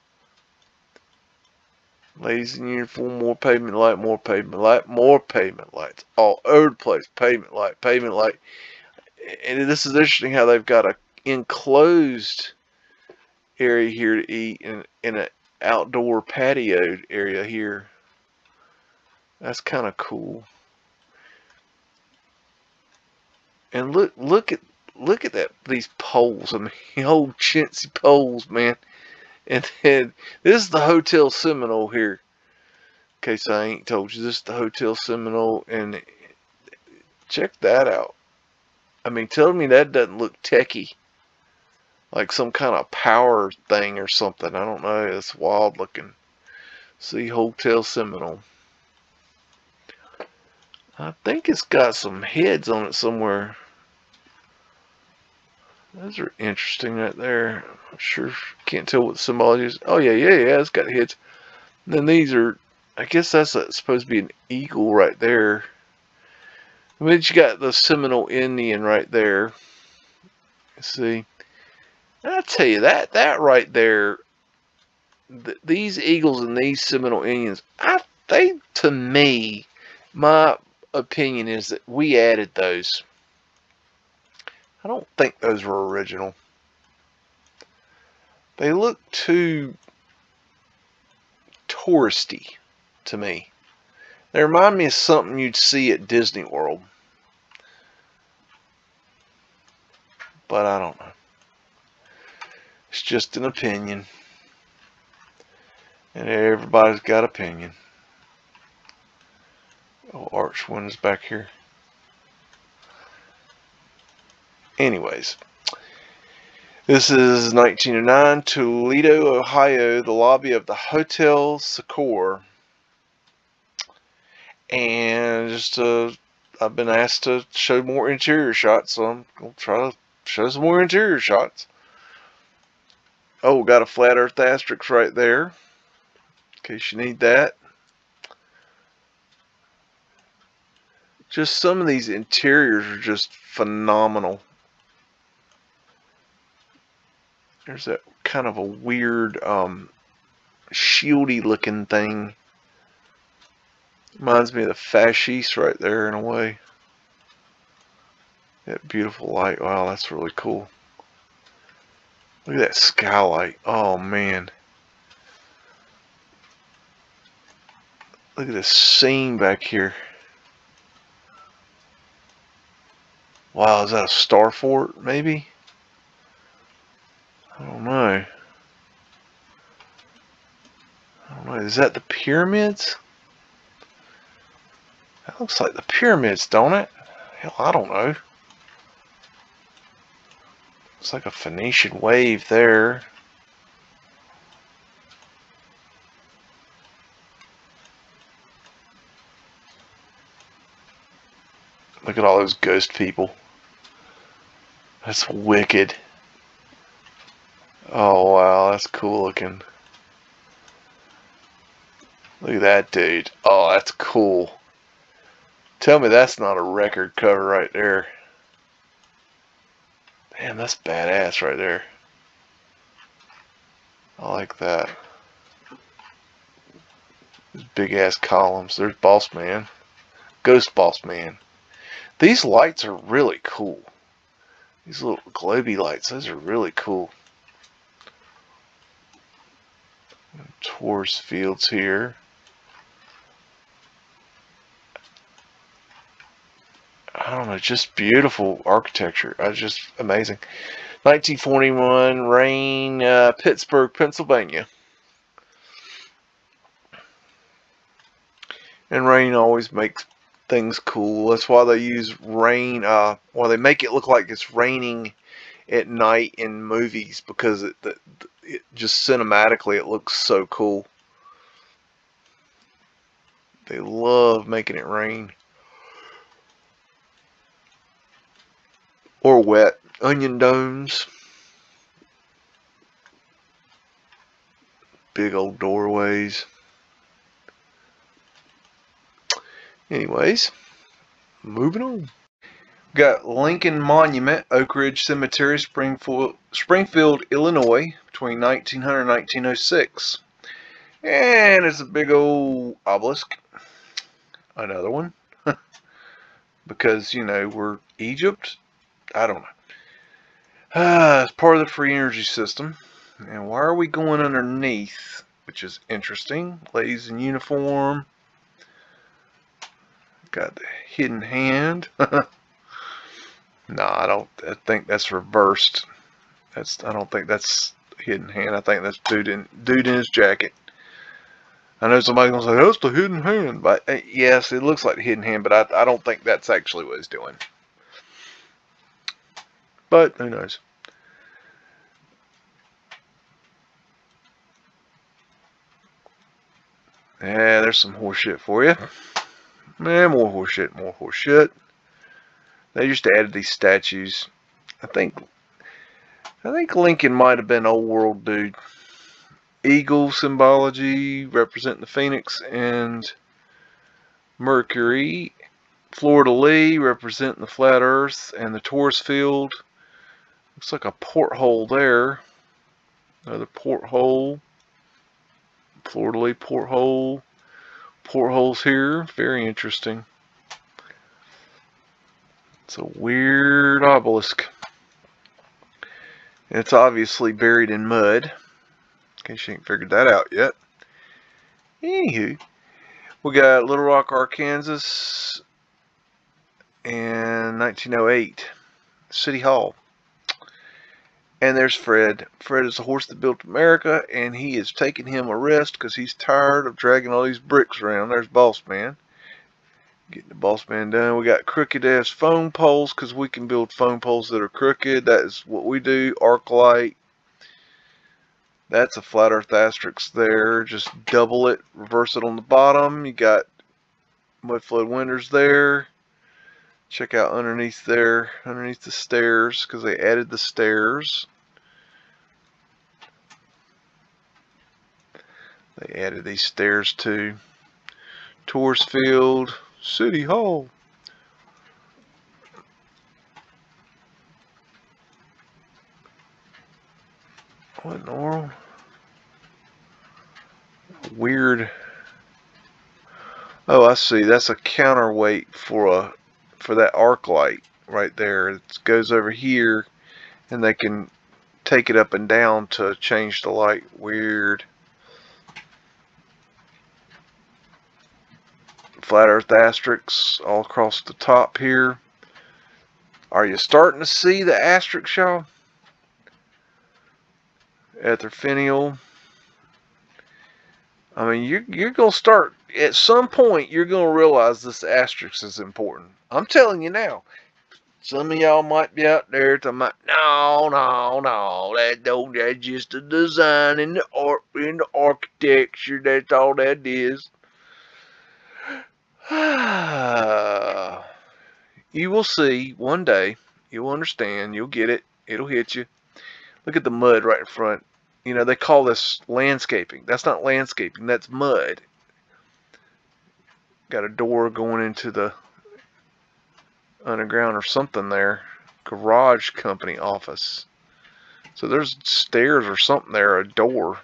Ladies in uniform, more pavement light, more pavement light, more pavement lights. All over the place. Pavement light, pavement light. And this is interesting how they've got a enclosed area here to eat, and in an outdoor patio area here. That's kind of cool. And look, look at, look at that. These poles. I mean, old chintzy poles, man. And then this is the Hotel Seminole here. In case I ain't told you, this is the Hotel Seminole, and check that out. I mean, tell me that doesn't look techie, like some kind of power thing or something. I don't know. It's wild looking. See, Hotel Seminole. I think it's got some heads on it somewhere. Those are interesting right there. I'm sure can't tell what the symbology is. Oh yeah, yeah, yeah. It's got heads. And then these are, I guess that's a, supposed to be an eagle right there. And then you got the Seminole Indian right there. Let's see. I tell you that that right there. Th these eagles and these Seminole Indians, I they to me, my opinion is that we added those. I don't think those were original. They look too touristy to me. They remind me of something you'd see at Disney World. But I don't know. It's just an opinion. And everybody's got opinion. Oh, arch windows back here. Anyways, this is nineteen oh nine, Toledo, Ohio, the lobby of the Hotel Secor. And just a, I've been asked to show more interior shots, so I'm gonna try to show some more interior shots. Oh, got a flat earth asterisk right there, in case you need that. Just some of these interiors are just phenomenal. There's that kind of a weird, um, shieldy looking thing. Reminds me of the fasciste right there in a way. That beautiful light. Wow, that's really cool. Look at that skylight. Oh man. Look at this scene back here. Wow, is that a star fort maybe? I don't know. I don't know. Is that the pyramids? That looks like the pyramids, don't it? Hell, I don't know. It's like a Phoenician wave there. Look at all those ghost people. That's wicked. Oh wow, that's cool looking. Look at that dude. Oh, that's cool. Tell me that's not a record cover right there. Damn, that's badass right there. I like that. These big ass columns. There's Boss Man. Ghost Boss Man. These lights are really cool. These little globy lights, those are really cool. Tourist fields here. I don't know, just beautiful architecture. I just amazing. nineteen forty-one, rain, uh, Pittsburgh, Pennsylvania. And rain always makes things cool. That's why they use rain. Uh, why they make it look like it's raining at night in movies, because it, it, it just cinematically it looks so cool. They love making it rain. Or wet. Onion domes. Big old doorways. Anyways, moving on. Got Lincoln Monument, Oak Ridge Cemetery, Springfield, Springfield, Illinois, between nineteen hundred and nineteen oh six. And it's a big old obelisk. Another one. Because, you know, we're Egypt. I don't know. Uh, it's part of the free energy system. And why are we going underneath? Which is interesting. Ladies in uniform. Got the hidden hand. No, I don't. I think that's reversed. That's. I don't think that's hidden hand. I think that's dude in dude in his jacket. I know somebody's gonna say that's the hidden hand, but uh, yes, it looks like the hidden hand. But I. I don't think that's actually what he's doing. But who knows? Yeah, there's some horse shit for you. Man, more horse shit, more horse shit. They just added these statues. I think I think Lincoln might have been old world dude. Eagle symbology representing the phoenix and Mercury. Fleur-de-lis representing the flat earth and the Taurus field. Looks like a porthole there. Another porthole. Fleur-de-lis porthole. Portholes here. Very interesting. It's a weird obelisk. And it's obviously buried in mud. In case you ain't figured that out yet. Anywho, we got Little Rock, Arkansas, in nineteen oh eight. City Hall. And there's Fred. Fred is the horse that built America, and he is taking him a rest because he's tired of dragging all these bricks around. There's Boss Man. Getting the Boss Man done. We got crooked ass phone poles because we can build phone poles that are crooked. That is what we do. Arc light. That's a flat earth asterisk there. Just double it. Reverse it on the bottom. You got Mudflood windows there. Check out underneath there, underneath the stairs, because they added the stairs. They added these stairs too. Tours Field, City Hall. What in the world? Weird. Oh, I see. That's a counterweight for a for that arc light right there. It goes over here, and they can take it up and down to change the light. Weird. Flat Earth asterisks all across the top here. Are you starting to see the asterisks, y'all? Etherphenial. I mean, you're, you're going to start, at some point, you're going to realize this asterisk is important. I'm telling you now. Some of y'all might be out there talking about, no, no, no, that don't, that's just a design in the art, in the architecture, that's all that is. You will see one day, you'll understand, you'll get it, it'll hit you. Look at the mud right in front. You know, they call this landscaping. That's not landscaping, that's mud. Got a door going into the underground or something there. Garage company office. So there's stairs or something there, a door.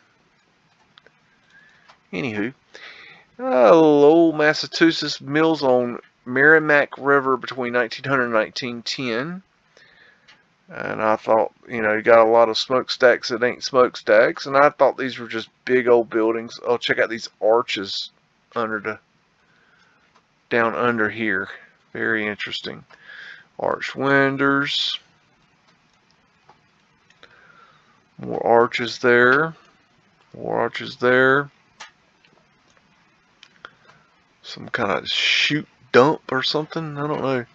Anywho. Uh, old Massachusetts mills on Merrimack River between nineteen hundred and nineteen ten. And I thought, you know, you got a lot of smokestacks that ain't smokestacks. And I thought these were just big old buildings. Oh, check out these arches under the, down under here. Very interesting. Arch windows. More arches there. More arches there. Some kind of chute dump or something. I don't know.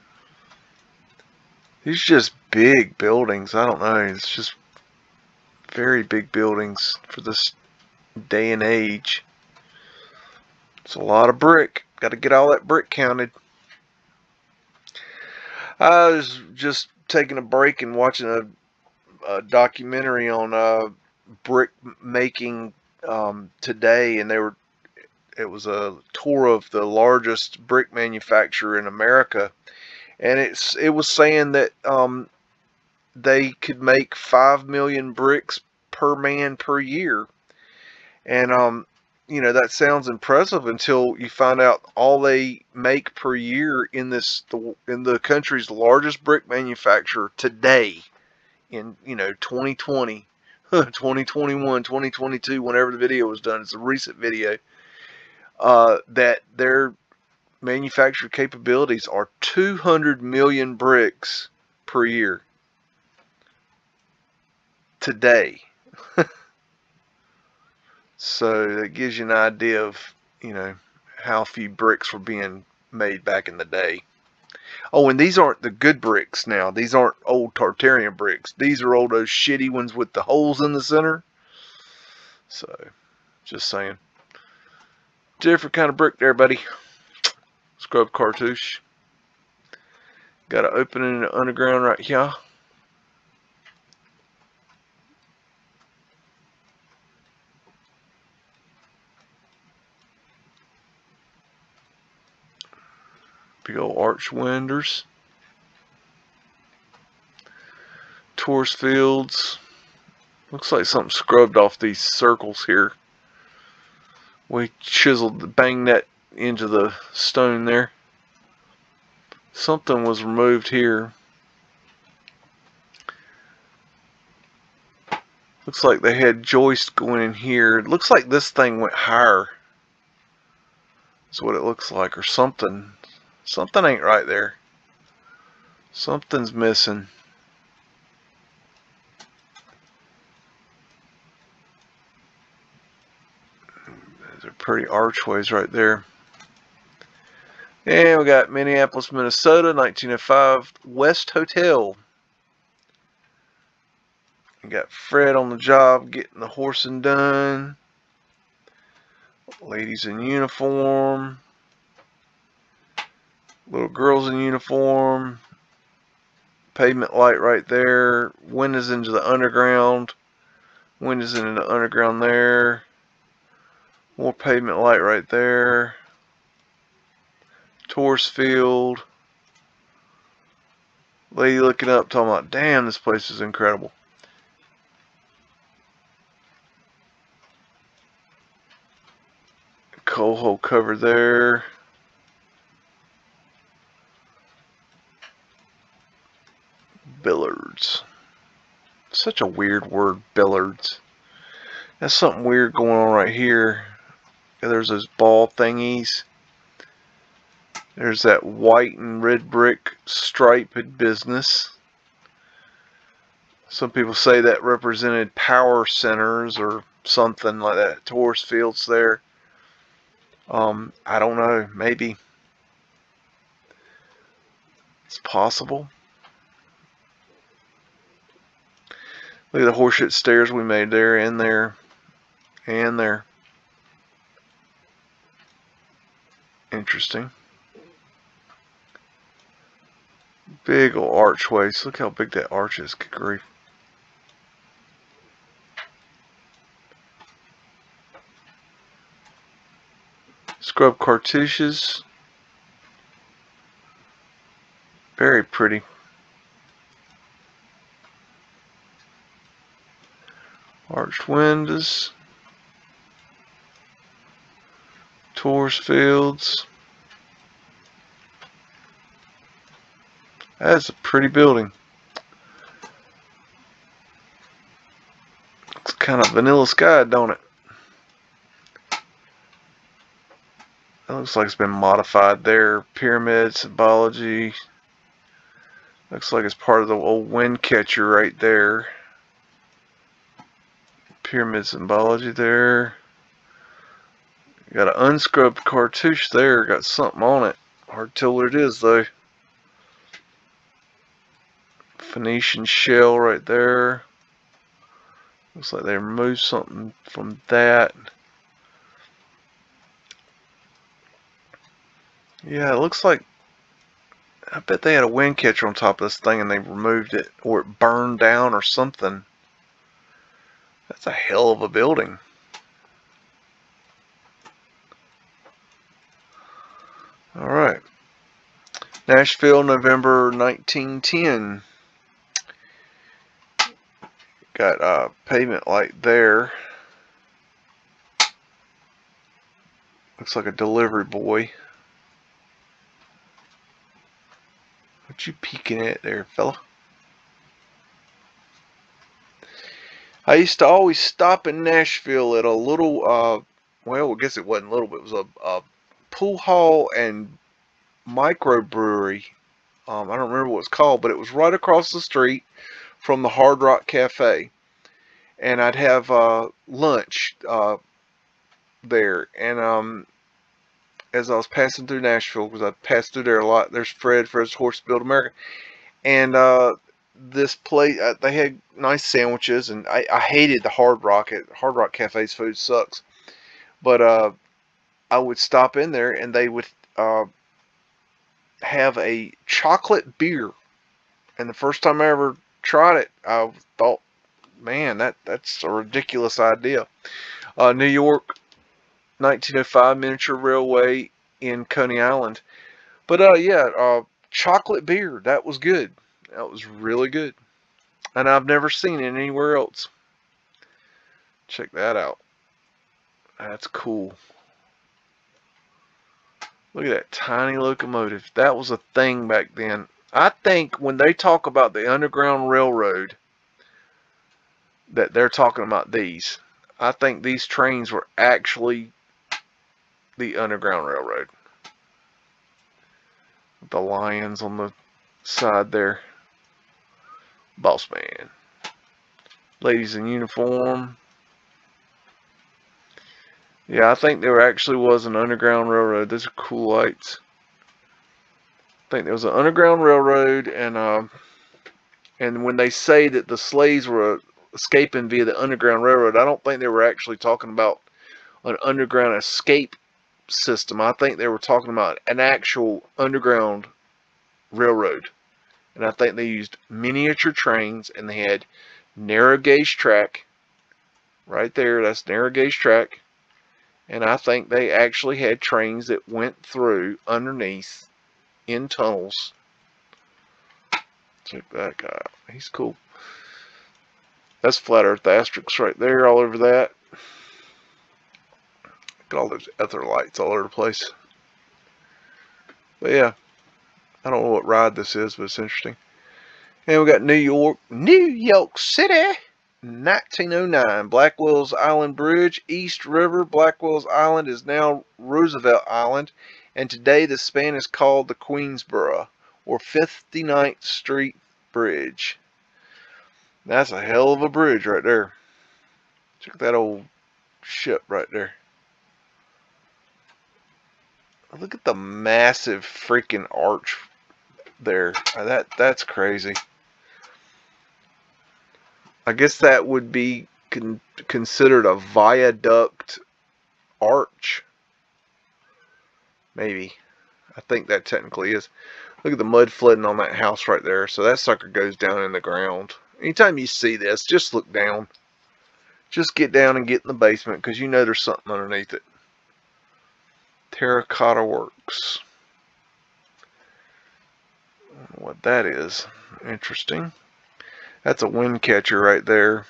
These are just big buildings. I don't know. It's just very big buildings for this day and age. It's a lot of brick. Got to get all that brick counted. I was just taking a break and watching a, a documentary on uh, brick making um, today, and they were. It was a tour of the largest brick manufacturer in America. And it's it was saying that um, they could make five million bricks per man per year. And, um, you know, that sounds impressive until you find out all they make per year in this in the country's largest brick manufacturer today in, you know, twenty twenty, twenty twenty-one, twenty twenty-two, whenever the video was done. It's a recent video. Uh, that their manufactured capabilities are two hundred million bricks per year today. So that gives you an idea of, you know, how few bricks were being made back in the day. Oh, and these aren't the good bricks now. These aren't old Tartaria bricks. These are old those shitty ones with the holes in the center. So, just saying. Different kind of brick there, buddy. Scrub cartouche. Got an opening in the underground right here. Big old arch windows. Tours fields. Looks like something scrubbed off these circles here. We chiseled, banged that into the stone there. Something was removed here. Looks like they had joists going in here. It looks like this thing went higher. That's what it looks like, or something. Something ain't right there. Something's missing. Those are pretty archways right there. And we got Minneapolis, Minnesota, nineteen oh five West Hotel. We got Fred on the job getting the horsing done. Ladies in uniform. Little girls in uniform. Pavement light right there. Windows into the underground. Windows into the underground there. More pavement light right there. Tourist field. Lady looking up talking about, damn, this place is incredible. Coal hole cover there. Billards. Such a weird word, billards. That's something weird going on right here. There's those ball thingies. There's that white and red brick striped business. Some people say that represented power centers or something like that. Tourist fields there. Um, I don't know. Maybe. It's possible. Look at the horseshit stairs we made there and there and there. Interesting. Big old archways. Look how big that arch is. Good grief. Scrub cartouches. Very pretty. Arched windows. Tourist fields. That's a pretty building. Looks kind of vanilla sky, don't it? It looks like it's been modified there. Pyramid symbology. Looks like it's part of the old wind catcher right there. Pyramid symbology there. Got an unscrubbed cartouche there. Got something on it. Hard to tell what it is though. Phoenician shell right there. Looks like they removed something from that. Yeah, it looks like, I bet they had a wind catcher on top of this thing and they removed it, or it burned down or something. That's a hell of a building. Alright. Nashville, November nineteen ten. Got uh, pavement light there. Looks like a delivery boy. What you peeking at there, fella? I used to always stop in Nashville at a little, uh, well, I guess it wasn't little, but it was a, a pool hall and microbrewery. Um, I don't remember what it's called, but it was right across the street from the Hard Rock Cafe. And I'd have uh, lunch uh, there. And um, as I was passing through Nashville, because I passed through there a lot, there's Fred, Fred's Horse Built America. And uh, this place, uh, they had nice sandwiches, and I, I hated the Hard Rock. Hard Rock Cafe's food sucks. But uh, I would stop in there, and they would uh, have a chocolate beer. And the first time I ever tried it, I thought, man, that, that's a ridiculous idea. Uh, New York, nineteen oh five, miniature railway in Coney Island. But uh, yeah, uh, chocolate beer, that was good. That was really good. And I've never seen it anywhere else. Check that out. That's cool. Look at that tiny locomotive. That was a thing back then. I think when they talk about the Underground Railroad, that they're talking about these. I think these trains were actually the Underground Railroad. The lions on the side there. Boss man. Ladies in uniform. Yeah, I think there actually was an Underground Railroad. Those are cool lights. I think there was an Underground Railroad, and uh, and when they say that the slaves were escaping via the Underground Railroad, I don't think they were actually talking about an underground escape system. I think they were talking about an actual underground railroad. And I think they used miniature trains, and they had narrow gauge track right there. That's narrow gauge track. And I think they actually had trains that went through underneath in tunnels. Check that guy out. He's cool. That's flat earth asterisks right there all over that. Look at all those ether lights all over the place. But yeah, I don't know what ride this is, but it's interesting. And we got New York, New York City, nineteen oh nine. Blackwell's Island Bridge, East River. Blackwell's Island is now Roosevelt Island, and today the span is called the Queensboro or fifty-ninth Street Bridge. That's a hell of a bridge right there. Check that old ship right there. Look at the massive freaking arch there. That that's crazy. I guess that would be con considered a viaduct arch. Maybe. I think that technically is. Look at the mud flooding on that house right there. So that sucker goes down in the ground. Anytime you see this, just look down. Just get down and get in the basement, because you know there's something underneath it. Terracotta Works. I don't know what that is. Interesting. That's a wind catcher right there.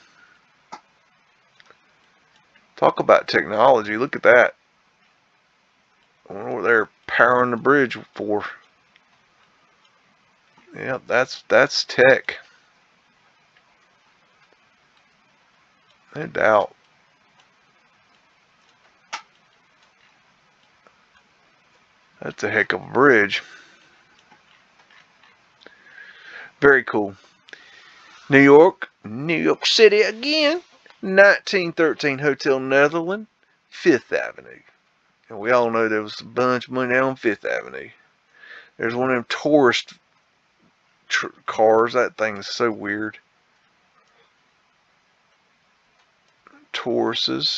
Talk about technology. Look at that. I wonder what they're powering the bridge for. Yeah, that's that's tech. No doubt. That's a heck of a bridge. Very cool. New York, New York City again. nineteen thirteen Hotel Netherlands, Fifth Avenue. And we all know there was a bunch of money down on Fifth Avenue. There's one of them tourist tr cars. That thing's so weird. Tauruses.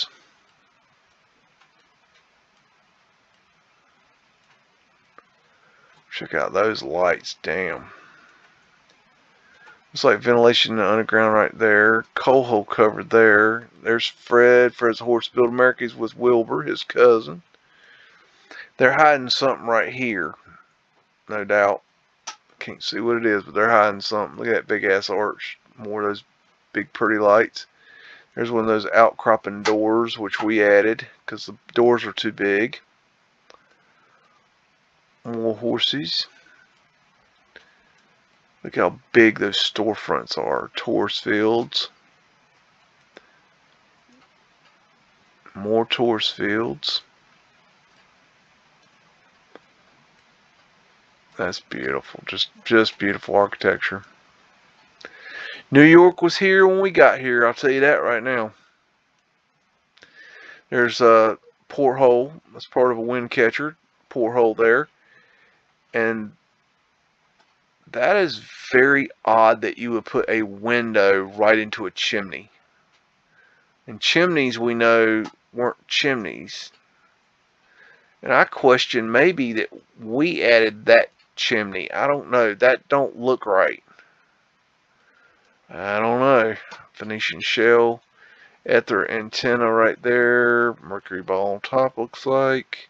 Check out those lights. Damn. Looks like ventilation in the underground right there. Coal hole covered there. There's Fred. Fred's Horse Built Americas with Wilbur, his cousin. They're hiding something right here. No doubt. Can't see what it is, but they're hiding something. Look at that big ass arch. More of those big pretty lights. There's one of those outcropping doors, which we added because the doors were too big. More horses. Look how big those storefronts are. Tourist fields. More tourist fields. That's beautiful. Just, just beautiful architecture. New York was here when we got here. I'll tell you that right now. There's a porthole. That's part of a wind catcher. Porthole there. And that is very odd that you would put a window right into a chimney. And chimneys, we know, weren't chimneys. And I question maybe that we added that chimney. I don't know. That don't look right. I don't know. Venetian shell. Ether antenna right there. Mercury ball on top looks like.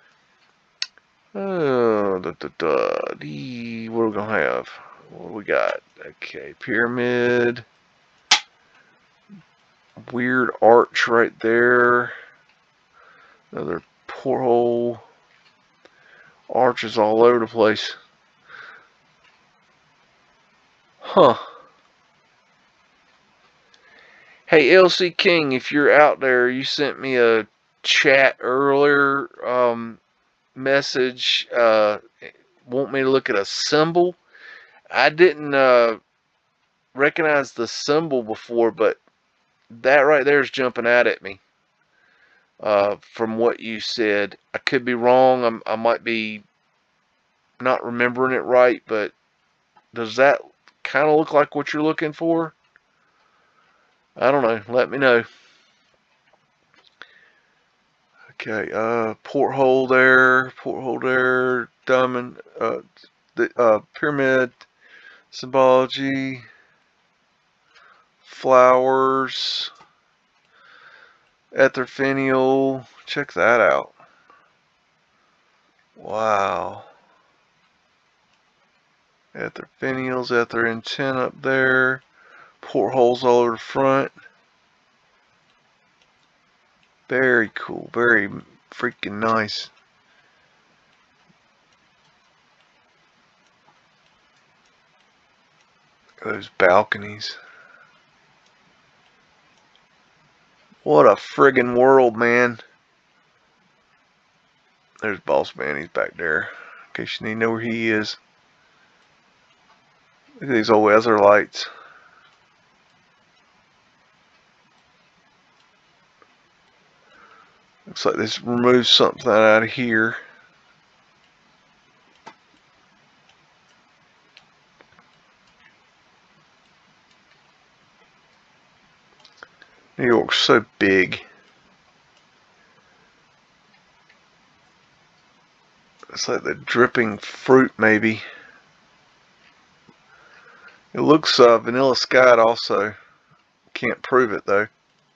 Oh, da, da, da, dee. What are we going to have? What do we got? Okay, pyramid. Weird arch right there. Another porthole. Arches all over the place. Huh. Hey, L C King, if you're out there, you sent me a chat earlier. Um... message uh want me to look at a symbol. I didn't uh recognize the symbol before, but that right there is jumping out at me uh from what you said. I could be wrong. I'm, I might be not remembering it right, but does that kind of look like what you're looking for? I don't know. Let me know. Okay, uh, porthole there, porthole there, diamond, uh, the uh, pyramid symbology, flowers, ether finial. Check that out. Wow. Ether finials, ether intent up there, portholes all over the front. Very cool, very freaking nice. Those balconies. What a friggin' world, man. There's Boss Man, he's back there. In case you need to know where he is. Look at these old weather lights. Looks like this removes something out of here. New York's so big. It's like the dripping fruit, maybe. It looks uh, vanilla skyed also. Can't prove it though.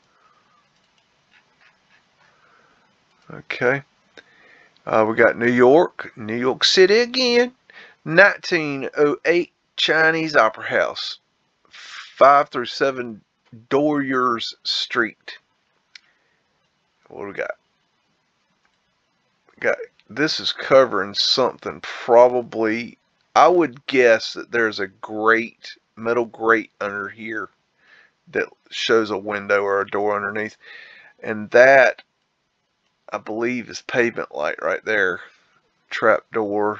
Okay. Uh, we got New York, New York City again. nineteen oh eight Chinese Opera House. five through seven Doyers Street. What do we got? We got this is covering something probably. I would guess that there's a grate, metal grate under here that shows a window or a door underneath. And that, I believe, is pavement light right there. Trap door.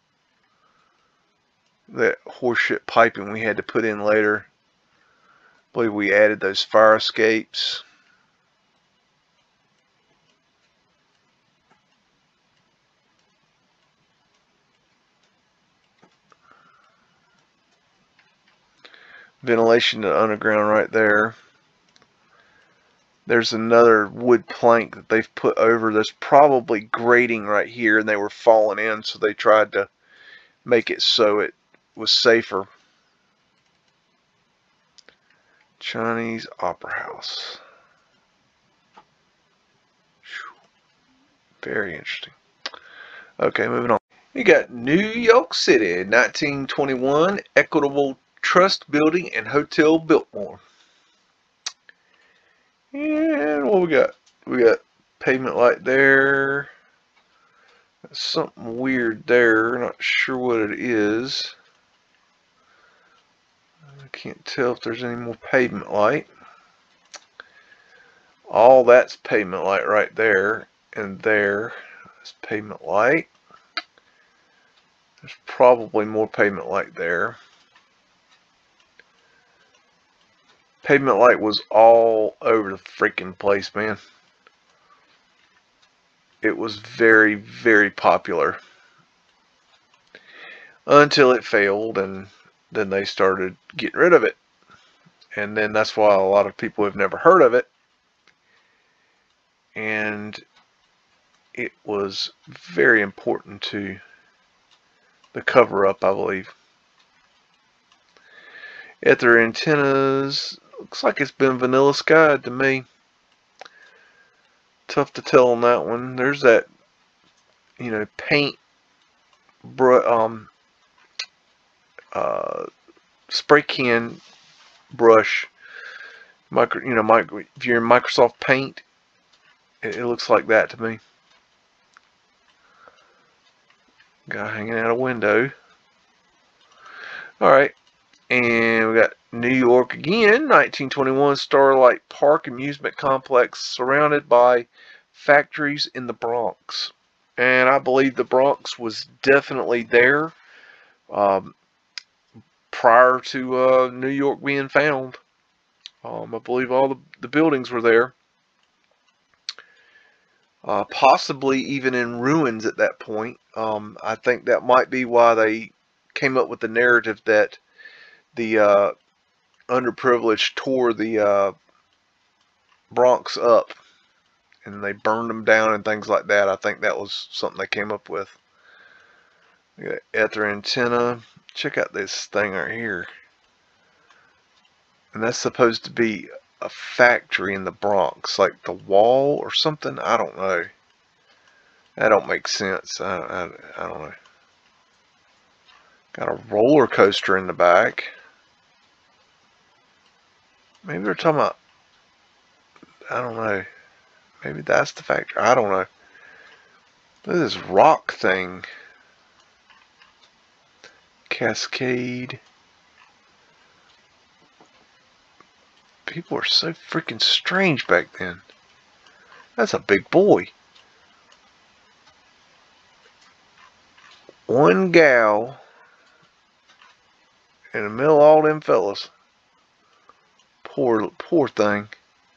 That horseshit piping we had to put in later. I believe we added those fire escapes. Ventilation to the underground right there. There's another wood plank that they've put over. There's probably grating right here, and they were falling in, so they tried to make it so it was safer. Chinese Opera House. Very interesting. Okay, moving on. You got New York City, nineteen twenty-one, Equitable Trust Building and Hotel Biltmore. And what we got? We got pavement light there. Something weird there. Not sure what it is. I can't tell if there's any more pavement light. All that's pavement light right there. And there is pavement light. There's probably more pavement light there. Pavement light was all over the freaking place, man. It was very, very popular. Until it failed, and then they started getting rid of it. And then that's why a lot of people have never heard of it. And it was very important to the cover-up, I believe. Ether antennas. Looks like it's been vanilla skied to me. Tough to tell on that one. There's that, you know, paint, br um, uh, spray can brush. Micro, you know, micro, if you're in Microsoft Paint, it, it looks like that to me. Guy hanging out a window. All right. And we got New York again, nineteen twenty-one, Starlight Park Amusement Complex, surrounded by factories in the Bronx. And I believe the Bronx was definitely there um, prior to uh, New York being found. Um, I believe all the, the buildings were there. Uh, possibly even in ruins at that point. Um, I think that might be why they came up with the narrative that the uh, underprivileged tore the uh, Bronx up and they burned them down and things like that. I think that was something they came up with. We got ether antenna. Check out this thing right here. And that's supposed to be a factory in the Bronx, like the wall or something. I don't know. That don't make sense. I, I, I don't know. Got a roller coaster in the back. Maybe they're talking about, I don't know. Maybe that's the factory. I don't know. Look at this rock thing. Cascade. People are so freaking strange back then. That's a big boy. One gal in the middle of all them fellas. Poor, poor thing.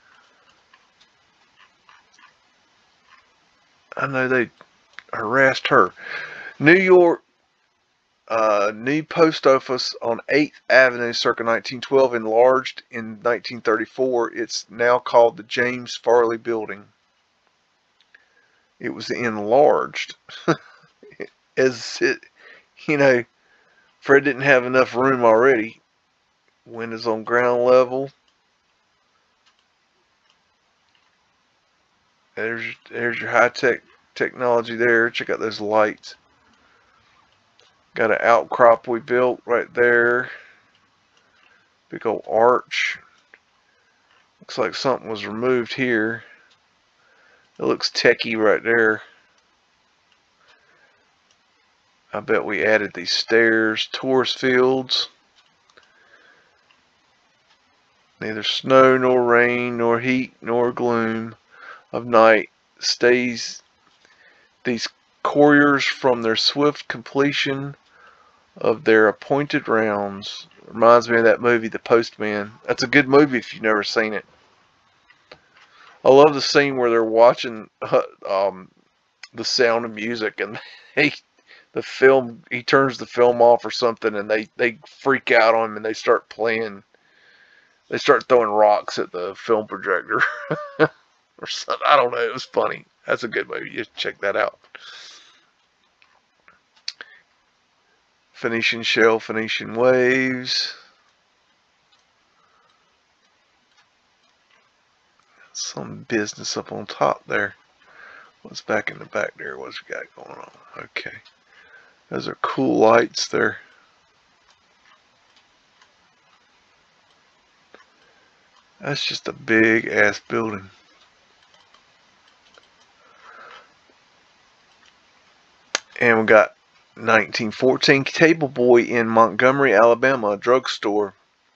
I know they harassed her. New York, uh, new post office on eighth Avenue circa nineteen twelve, enlarged in nineteen thirty-four. It's now called the James Farley Building. It was enlarged. As it, you know, Fred didn't have enough room already. Windows on ground level. There's, there's your high-tech technology there. Check out those lights. Got an outcrop we built right there. Big old arch. Looks like something was removed here. It looks techie right there. I bet we added these stairs. Tourist fields. Neither snow nor rain nor heat nor gloom of night stays these couriers from their swift completion of their appointed rounds. Reminds me of that movie, The Postman. That's a good movie if you've never seen it. I love the scene where they're watching uh, um, The Sound of Music, and they, the film, he turns the film off or something, and they, they freak out on him, and they start playing. They start throwing rocks at the film projector. Or something. I don't know. It was funny. That's a good movie. You check that out. Phoenician shell, Phoenician waves. Some business up on top there. What's back in the back there? What's we got going on? Okay. Those are cool lights there. That's just a big ass building. And we got nineteen fourteen Table Boy in Montgomery, Alabama, a drugstore.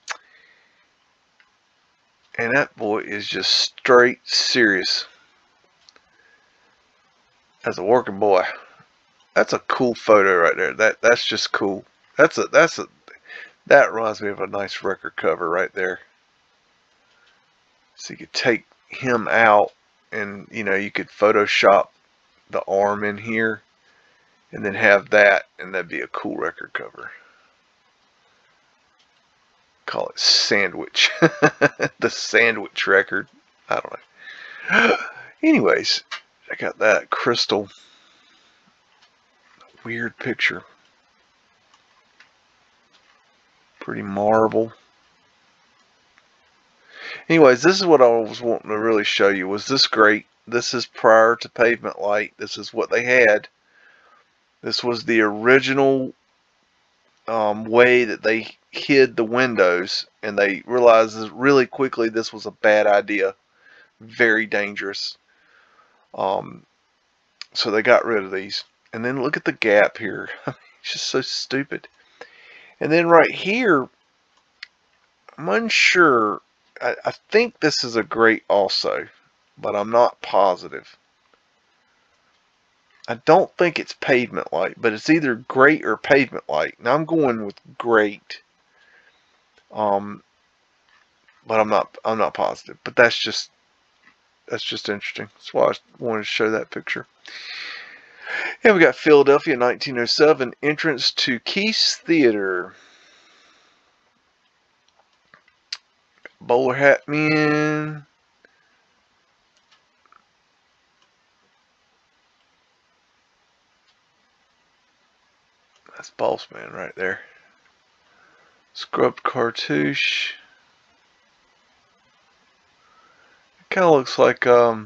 And that boy is just straight serious. As a working boy. That's a cool photo right there. That that's just cool. That's a that's a that reminds me of a nice record cover right there. So you could take him out and, you know, you could Photoshop the arm in here and then have that, and that'd be a cool record cover. Call it Sandwich. The Sandwich record. I don't know. Anyways, I got that crystal. Weird picture. Pretty marble. Anyways, this is what I was wanting to really show you. Was this great? This is prior to pavement light. This is what they had. This was the original um, way that they hid the windows, and they realized really quickly this was a bad idea. Very dangerous. Um, so they got rid of these. And then look at the gap here. It's just so stupid. And then right here, I'm unsure. I, I think this is a grate also, but I'm not positive. I don't think it's pavement light, but it's either grate or pavement light. Now I'm going with grate. Um, but I'm not. I'm not positive. But that's just that's just interesting. That's why I wanted to show that picture. And we got Philadelphia, nineteen oh seven, entrance to Keith's Theater. Bowler hat men. That's Boss Man right there. Scrubbed cartouche. It kind of looks like um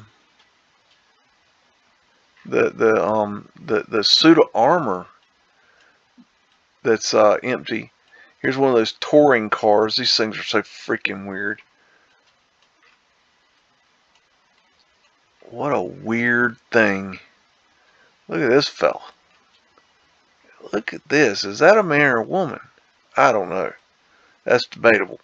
the the um the the suit of armor that's uh empty. Here's one of those touring cars. These things are so freaking weird. What a weird thing. Look at this fella. Look at this. Is that a man or a woman? I don't know. That's debatable.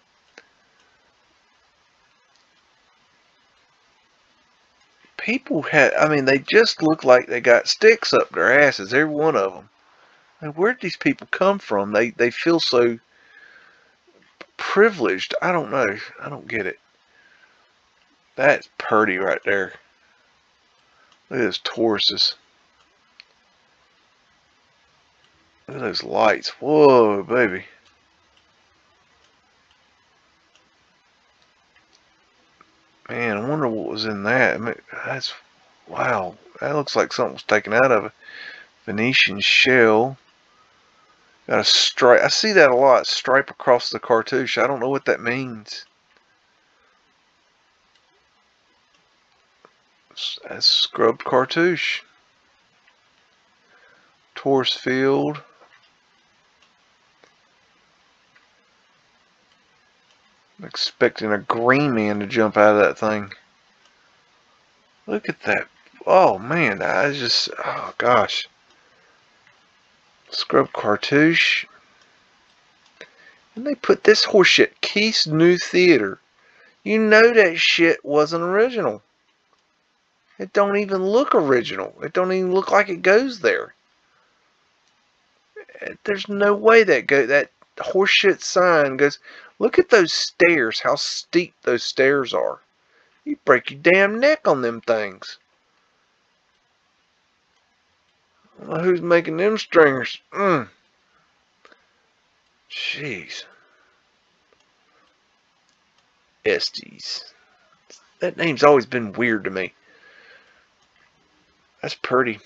People had, I mean, they just look like they got sticks up their asses, every one of them. Like, where did these people come from? They, they feel so privileged. I don't know. I don't get it. That's pretty right there. Look at those Tauruses. Look at those lights. Whoa, baby. Man, I wonder what was in that. I mean, that's, wow. That looks like something was taken out of a Venetian shell. Got a stripe. I see that a lot. Stripe across the cartouche. I don't know what that means. That's scrubbed cartouche. Taurus field. I'm expecting a green man to jump out of that thing. Look at that. Oh man, I just, oh gosh. Scrub cartouche. And they put this horseshit, Keith's New Theater. You know that shit wasn't original. It don't even look original. It don't even look like it goes there. There's no way that go that horseshit sign goes. Look at those stairs, how steep those stairs are. You break your damn neck on them things. I don't know who's making them stringers. Mm. Jeez. Estes. That name's always been weird to me. That's pretty.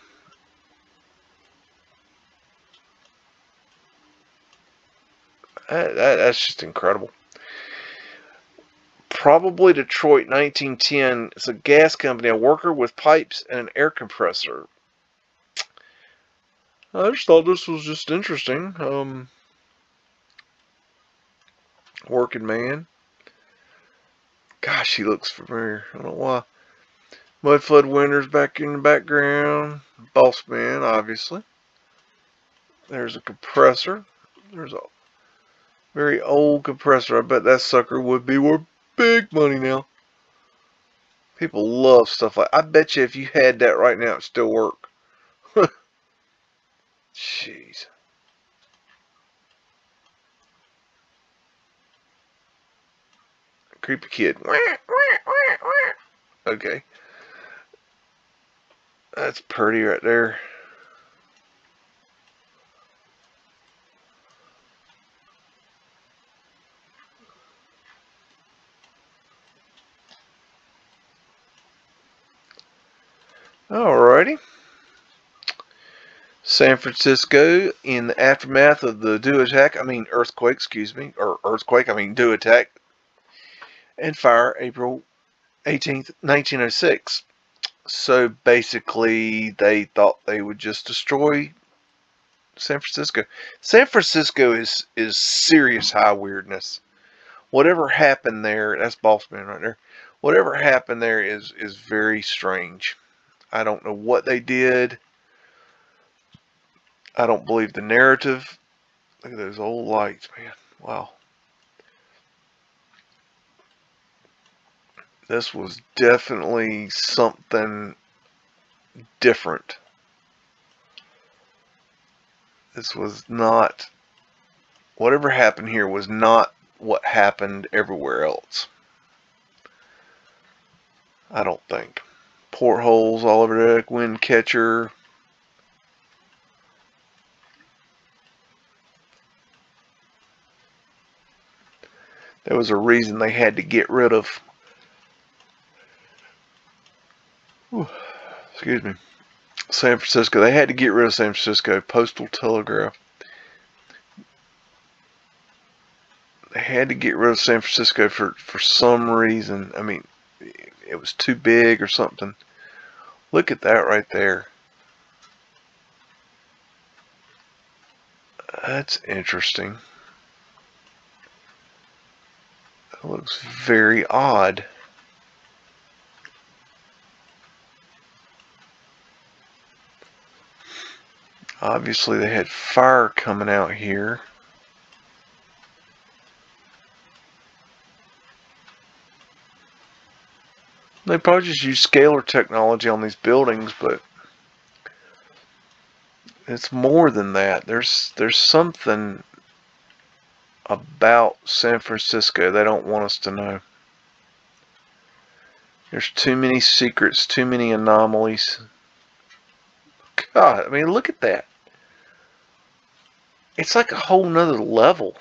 That, that, that's just incredible. Probably Detroit, nineteen ten. It's a gas company, a worker with pipes and an air compressor. I just thought this was just interesting. Um, working man. Gosh, he looks familiar. I don't know why. Mudflood Winters back in the background. Boss man, obviously. There's a compressor. There's a very old compressor. I bet that sucker would be worth big money now. People love stuff like, I bet you if you had that right now, it'd still work. Jeez. Creepy kid. Okay. That's pretty right there. Alrighty. San Francisco in the aftermath of the dew attack, I mean earthquake, excuse me, or earthquake, I mean dew attack, and fire April eighteenth, nineteen oh six. So basically they thought they would just destroy San Francisco. San Francisco is, is serious high weirdness. Whatever happened there, that's Boss Man right there. Whatever happened there is, is very strange. I don't know what they did. I don't believe the narrative. Look at those old lights, man. Wow. This was definitely something different. This was not, whatever happened here was not what happened everywhere else. I don't think. Portholes all over the deck, wind catcher. There was a reason they had to get rid of, whew, excuse me, San Francisco. They had to get rid of San Francisco. Postal Telegraph. They had to get rid of San Francisco for, for some reason. I mean, it was too big or something. Look at that right there. That's interesting. That looks very odd. Obviously, they had fire coming out here. They probably just use scalar technology on these buildings, but it's more than that. There's there's something about San Francisco they don't want us to know. There's too many secrets, too many anomalies. God, I mean, look at that. It's like a whole nother level.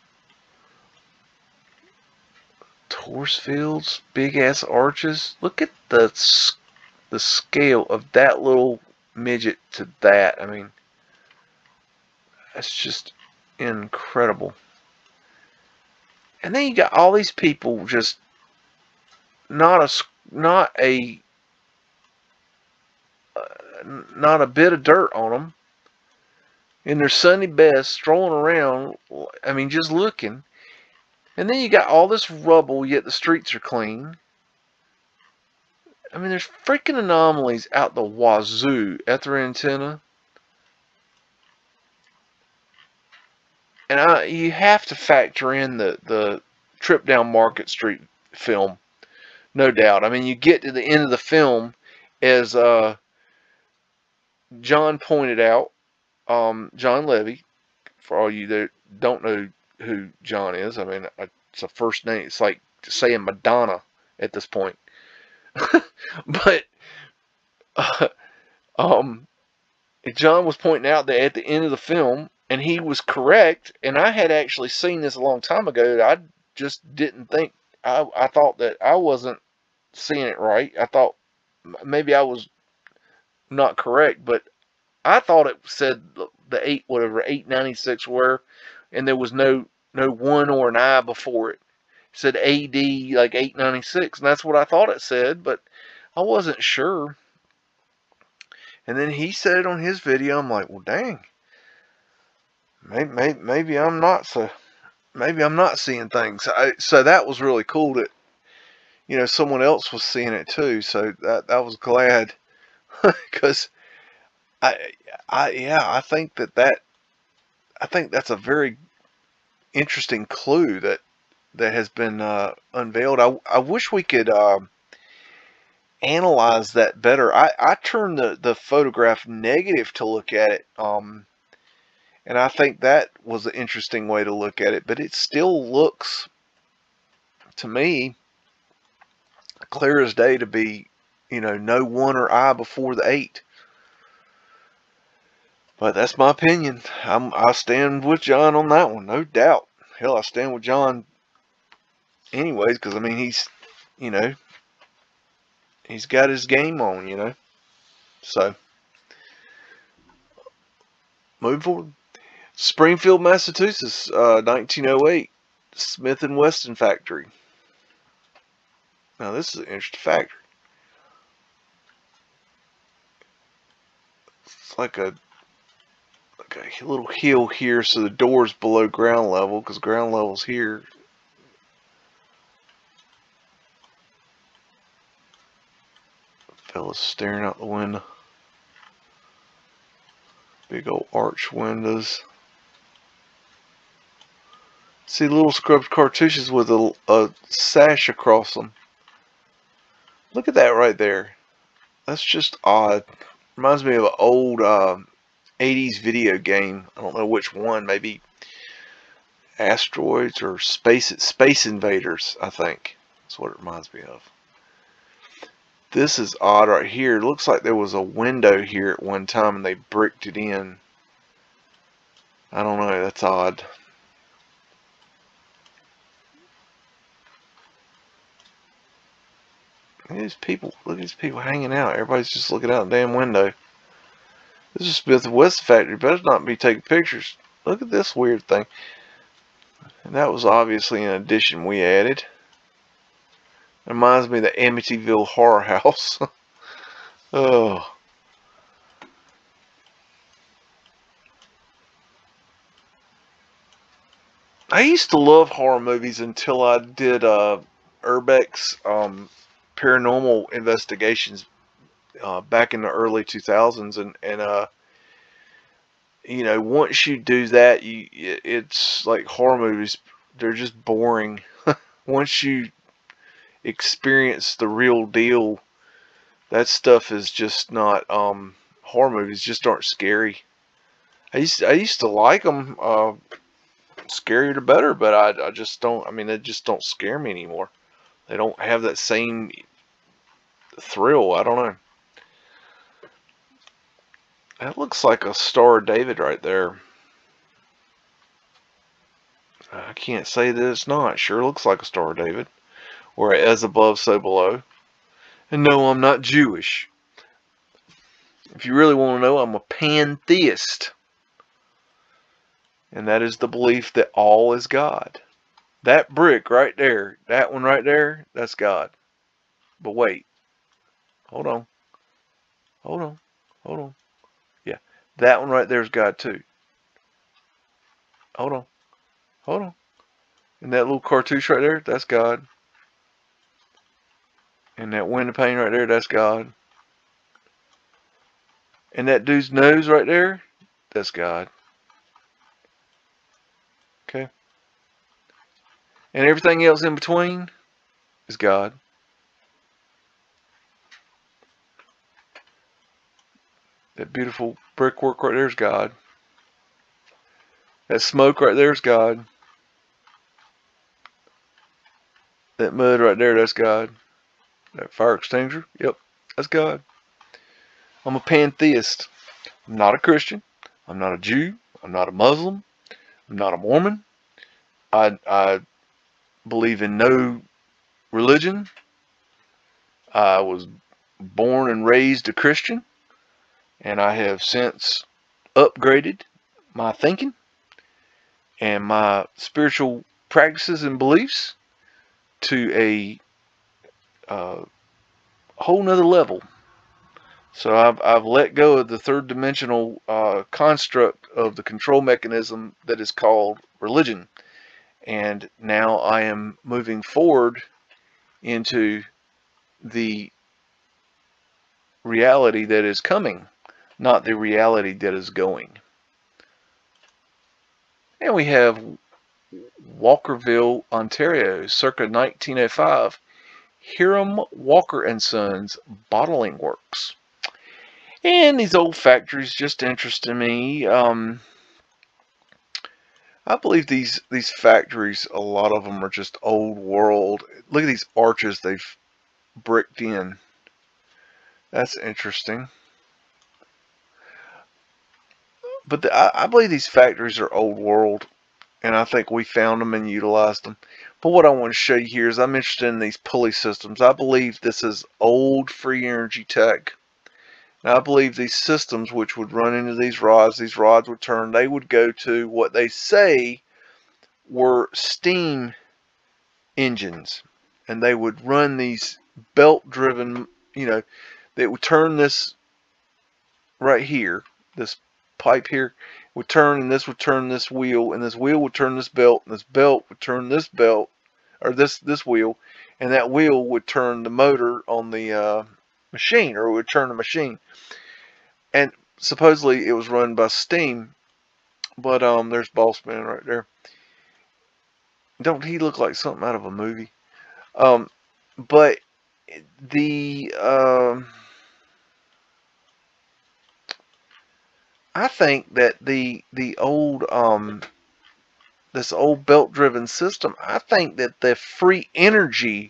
Horse fields, big ass arches. Look at the the scale of that little midget to that. I mean, that's just incredible. And then you got all these people just not a not a uh, not a bit of dirt on them in their Sunday best, strolling around. I mean, just looking. And then you got all this rubble, yet the streets are clean. I mean, there's freaking anomalies out the wazoo at their antenna. And I, you have to factor in the, the trip down Market Street film, no doubt. I mean, you get to the end of the film, as uh, John pointed out, um, John Levy, for all you that don't know who John is. I mean, it's a first name. It's like saying Madonna at this point. But uh, um, John was pointing out that at the end of the film, and he was correct. And I had actually seen this a long time ago. I just didn't think. I I thought that I wasn't seeing it right. I thought maybe I was not correct, but I thought it said the eight, whatever eight ninety-six were. And there was no no one or an I before it. It said A D like eight ninety-six, and that's what I thought it said, but I wasn't sure. And then he said it on his video. I'm like, well, dang, maybe maybe, maybe I'm not so maybe I'm not seeing things. I, so that was really cool that, you know, someone else was seeing it too. So that I was glad, because I I yeah I think that that I think that's a very interesting clue that that has been uh, unveiled. I, I wish we could uh, analyze that better. I, I turned the, the photograph negative to look at it, um, and I think that was an interesting way to look at it, but it still looks, to me, clear as day to be, you know, no one or I before the eight. But that's my opinion. I'm, I stand with John on that one, no doubt. Hell, I stand with John anyways, because, I mean, he's, you know, he's got his game on, you know. So, moving forward. Springfield, Massachusetts, uh, nineteen oh eight. Smith and Wesson factory. Now, this is an interesting factory. It's like a like a little hill here, so the door's below ground level, because ground level's here. Fella's staring out the window. Big old arch windows. See little scrubbed cartouches with a, a sash across them. Look at that right there. That's just odd. Reminds me of an old uh, eighties video game. I don't know which one. Maybe Asteroids or Space Space Invaders, I think. That's what it reminds me of. This is odd right here. It looks like there was a window here at one time and they bricked it in. I don't know. That's odd. Look at these people. Look at these people hanging out. Everybody's just looking out the damn window. This is Smith and Wesson factory. Better not be taking pictures. Look at this weird thing. And that was obviously an addition we added. It reminds me of the Amityville Horror House. Oh. I used to love horror movies until I did uh, Urbex um, Paranormal Investigations uh, back in the early two thousands, and and uh, you know, once you do that, you it's like horror movies. They're just boring. Once you experience the real deal, that stuff is just not. Um, horror movies just aren't scary. I used I used to like them. Uh, scarier the better, but I, I just don't, I mean, they just don't scare me anymore. They don't have that same thrill. I don't know. That looks like a Star of David right there. I can't say that it's not. Sure looks like a Star of David. Or as above, so below. And no, I'm not Jewish. If you really want to know, I'm a pantheist. And that is the belief that all is God. That brick right there, that one right there, that's God. But wait. Hold on. Hold on. Hold on. Yeah. That one right there is God too. Hold on. Hold on. And that little cartouche right there, that's God. And that window pane right there, that's God. And that dude's nose right there, that's God. Okay. And everything else in between is God. That beautiful brickwork right there is God. That smoke right there is God. That mud right there, that's God. That fire extinguisher, yep, that's God. I'm a pantheist. I'm not a Christian. I'm not a Jew. I'm not a Muslim. I'm not a Mormon. I, I believe in no religion. I was born and raised a Christian, and I have since upgraded my thinking and my spiritual practices and beliefs to a uh, whole nother level. So I've, I've let go of the third dimensional uh, construct of the control mechanism that is called religion. And now I am moving forward into the reality that is coming, not the reality that is going. And we have Walkerville, Ontario, circa nineteen oh five, Hiram Walker and Sons Bottling Works. And these old factories just interest me. Um, I believe these these factories, a lot of them are just old world. Look at these arches they've bricked in. That's interesting. But the, I, I believe these factories are old world, and I think we found them and utilized them. But what I want to show you here is I'm interested in these pulley systems. I believe this is old free energy tech. Now, I believe these systems, which would run into these rods, these rods would turn, they would go to what they say were steam engines. And they would run these belt-driven, you know, they would turn this right here, this pipe here, would turn, and this would turn this wheel, and this wheel would turn this belt, and this belt would turn this belt, or this, this wheel, and that wheel would turn the motor on the uh, machine, or it would turn the machine. And supposedly it was run by steam, but um, there's Bossman right there. Don't he look like something out of a movie? Um, but the um, I think that the the old um, this old belt-driven system, I think that the free energy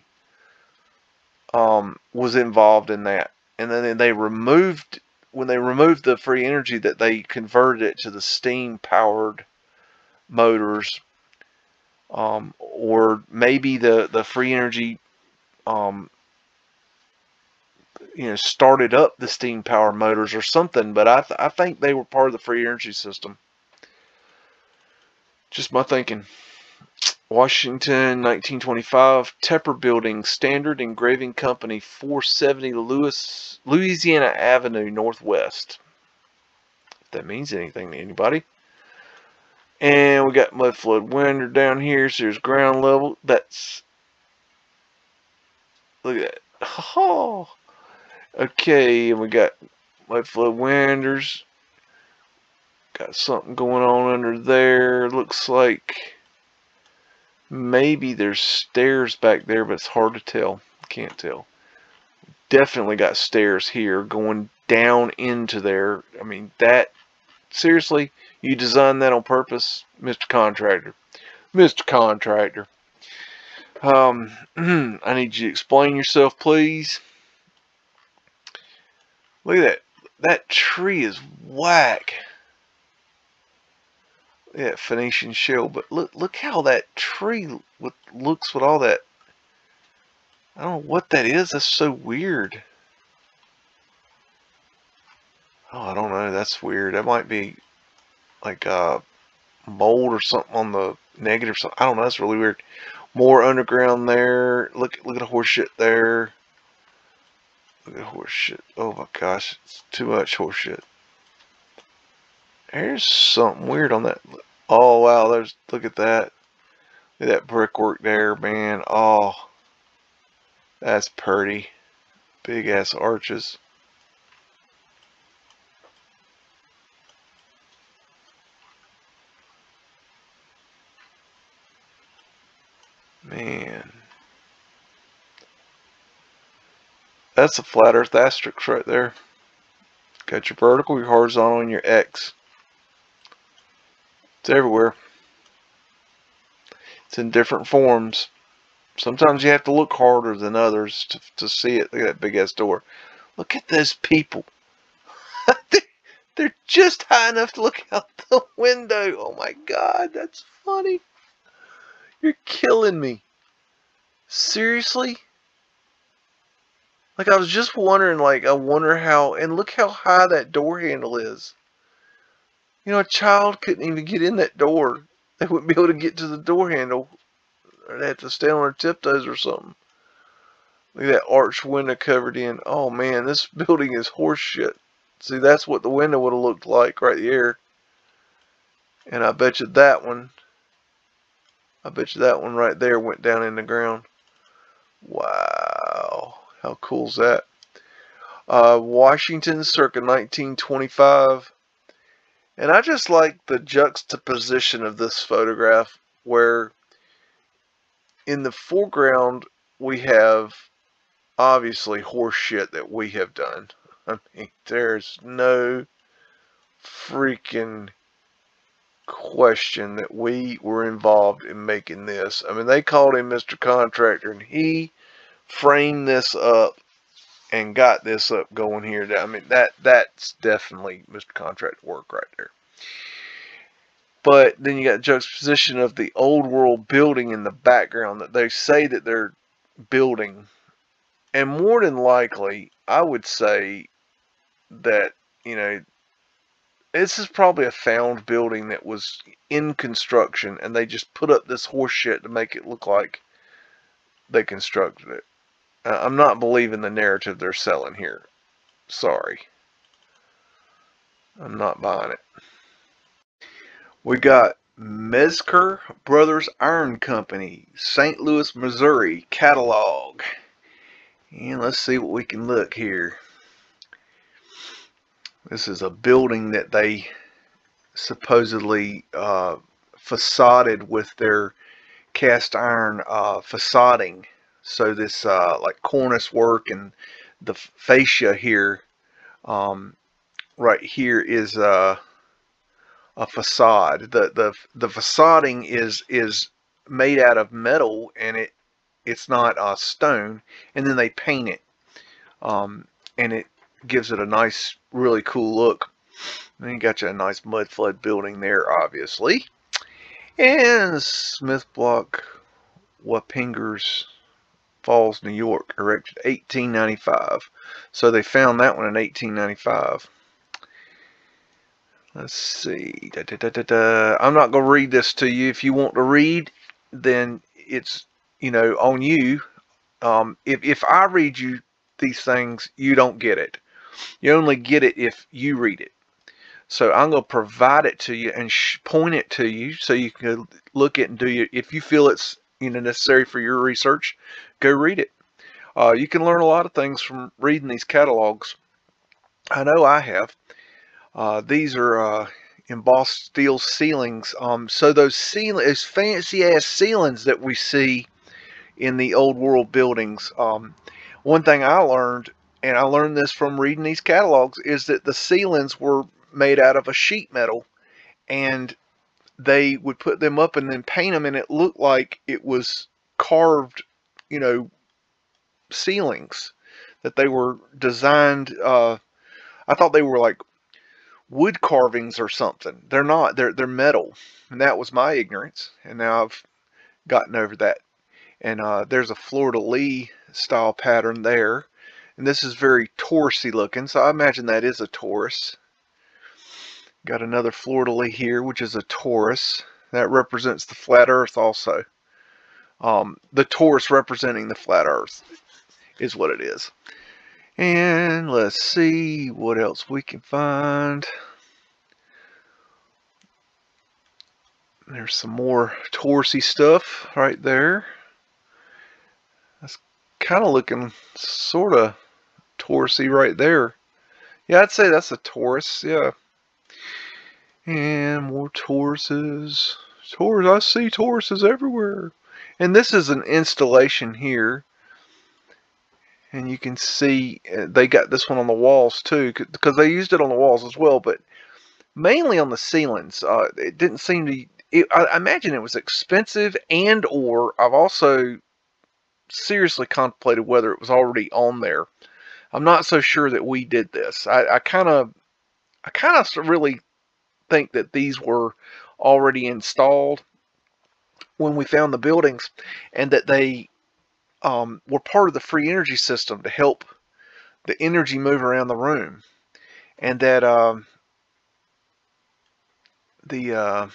um was involved in that, and then they removed. When they removed the free energy, that they converted it to the steam powered motors, um, or maybe the, the free energy um, you know, started up the steam power motors or something, but I, th I think they were part of the free energy system. Just my thinking. Washington, nineteen twenty-five, Tepper Building, Standard Engraving Company, four seventy Louis, Louisiana Avenue, Northwest. If that means anything to anybody. And we got Mudflood Winter down here, so there's ground level. That's, look at that. Oh, okay, and we got Mudflood Winters. Got something going on under there. Looks like maybe there's stairs back there, but it's hard to tell. Can't tell. Definitely got stairs here going down into there. I mean, that, seriously, you designed that on purpose, Mister Contractor. Mister Contractor. Um, I need you to explain yourself, please. Look at that. That tree is whack. Yeah, Phoenician shell, but look look how that tree with, looks with all that. I don't know what that is. That's so weird. Oh, I don't know. That's weird. That might be like uh, mold or something on the negative side. I don't know. That's really weird. More underground there. Look look at the horse shit there. Look at the horse shit. Oh my gosh, it's too much horse shit. There's something weird on that. Oh wow, there's, look at that. Look at that brickwork there, man. Oh, that's pretty. Big ass arches. Man. That's a flat earth asterisk right there. Got your vertical, your horizontal, and your X. It's everywhere. It's in different forms. Sometimes you have to look harder than others to, to see it. Look at that big ass door. Look at those people. They're just high enough to look out the window. Oh my God, that's funny. You're killing me. Seriously? Like, I was just wondering, like, I wonder how, and look how high that door handle is. You know, a child couldn't even get in that door. They wouldn't be able to get to the door handle. Or they'd have to stand on their tiptoes or something. Look at that arch window covered in. Oh man, this building is horse shit. See, that's what the window would have looked like right here. And I bet you that one, I bet you that one right there went down in the ground. Wow. How cool is that? Uh, Washington, circa nineteen twenty-five. And I just like the juxtaposition of this photograph where in the foreground we have obviously horse shit that we have done. I mean, there's no freaking question that we were involved in making this. I mean, they called him Mister Contractor and he framed this up and got this up going here. I mean, that that's definitely Mister Contractor work right there. But then you got juxtaposition of the old world building in the background that they say that they're building. And more than likely, I would say that, you know, this is probably a found building that was in construction and they just put up this horse shit to make it look like they constructed it. Uh, I'm not believing the narrative they're selling here. Sorry. I'm not buying it. We got Mezker Brothers Iron Company, Saint Louis, Missouri, catalog. And let's see what we can look here. This is a building that they supposedly uh, facaded with their cast iron uh, facading. So this uh, like cornice work and the fascia here, um, right here is uh, a facade. The the the facading is is made out of metal and it it's not uh, stone. And then they paint it, um, and it gives it a nice, really cool look. And you got you a nice Mudflood building there, obviously. And Smith Block Wapingers Falls, New York, erected eighteen ninety-five. So they found that one in eighteen ninety-five. Let's see. Da, da, da, da, da. I'm not going to read this to you. If you want to read, then it's, you know, on you. Um, if, if I read you these things, you don't get it. You only get it if you read it. So I'm going to provide it to you and sh point it to you so you can look at and do it. If you feel it's, you know, necessary for your research, go read it. Uh, you can learn a lot of things from reading these catalogs. I know I have. Uh, these are uh, embossed steel ceilings. Um, so those ceilings, those fancy ass ceilings that we see in the old world buildings. Um, one thing I learned, and I learned this from reading these catalogs, is that the ceilings were made out of a sheet metal, and they would put them up and then paint them, and it looked like it was carved, you know, ceilings, that they were designed. Uh, I thought they were like wood carvings or something. They're not. They're they're metal, and that was my ignorance. And now I've gotten over that. And uh, there's a fleur-de-lis style pattern there, and this is very Taurusy looking. So I imagine that is a Taurus. Got another fleur-de-lis here, which is a Taurus. That represents the flat Earth also. Um, the Taurus representing the flat Earth is what it is. And let's see what else we can find. There's some more Taurusy stuff right there. That's kind of looking sort of Taurusy right there. Yeah, I'd say that's a Taurus. Yeah. And more Tauruses. Taurus, I see Tauruses everywhere. And this is an installation here. And you can see they got this one on the walls too, because they used it on the walls as well, but mainly on the ceilings. Uh, it didn't seem to. It, I imagine it was expensive, and or I've also seriously contemplated whether it was already on there. I'm not so sure that we did this. I kind of, I kind of really think that these were already installed when we found the buildings, and that they Um, were part of the free energy system to help the energy move around the room, and that um, the uh,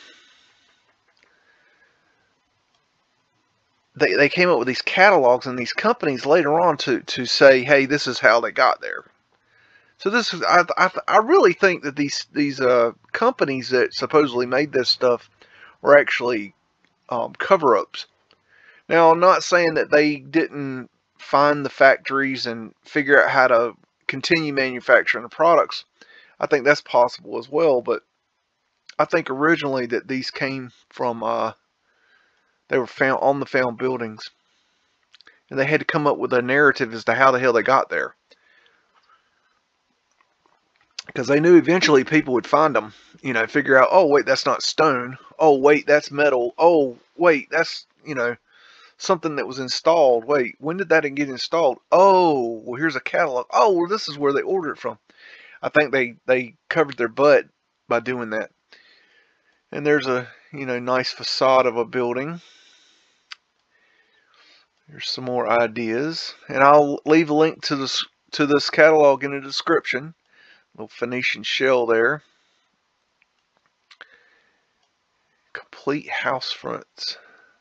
they they came up with these catalogs and these companies later on to to say, hey, this is how they got there. So this is I I, I really think that these these uh, companies that supposedly made this stuff were actually um, cover-ups. Now, I'm not saying that they didn't find the factories and figure out how to continue manufacturing the products. I think that's possible as well, but I think originally that these came from, uh, they were found on the found buildings. And they had to come up with a narrative as to how the hell they got there. Because they knew eventually people would find them, you know, figure out, oh, wait, that's not stone. Oh, wait, that's metal. Oh, wait, that's, you know, something that was installed. Wait, when did that get installed? Oh, well, here's a catalog. Oh, well, this is where they ordered it from. I think they they covered their butt by doing that. And there's a, you know, nice facade of a building. There's some more ideas, and I'll leave a link to this to this catalog in the description. Little Phoenician shell there. Complete house fronts.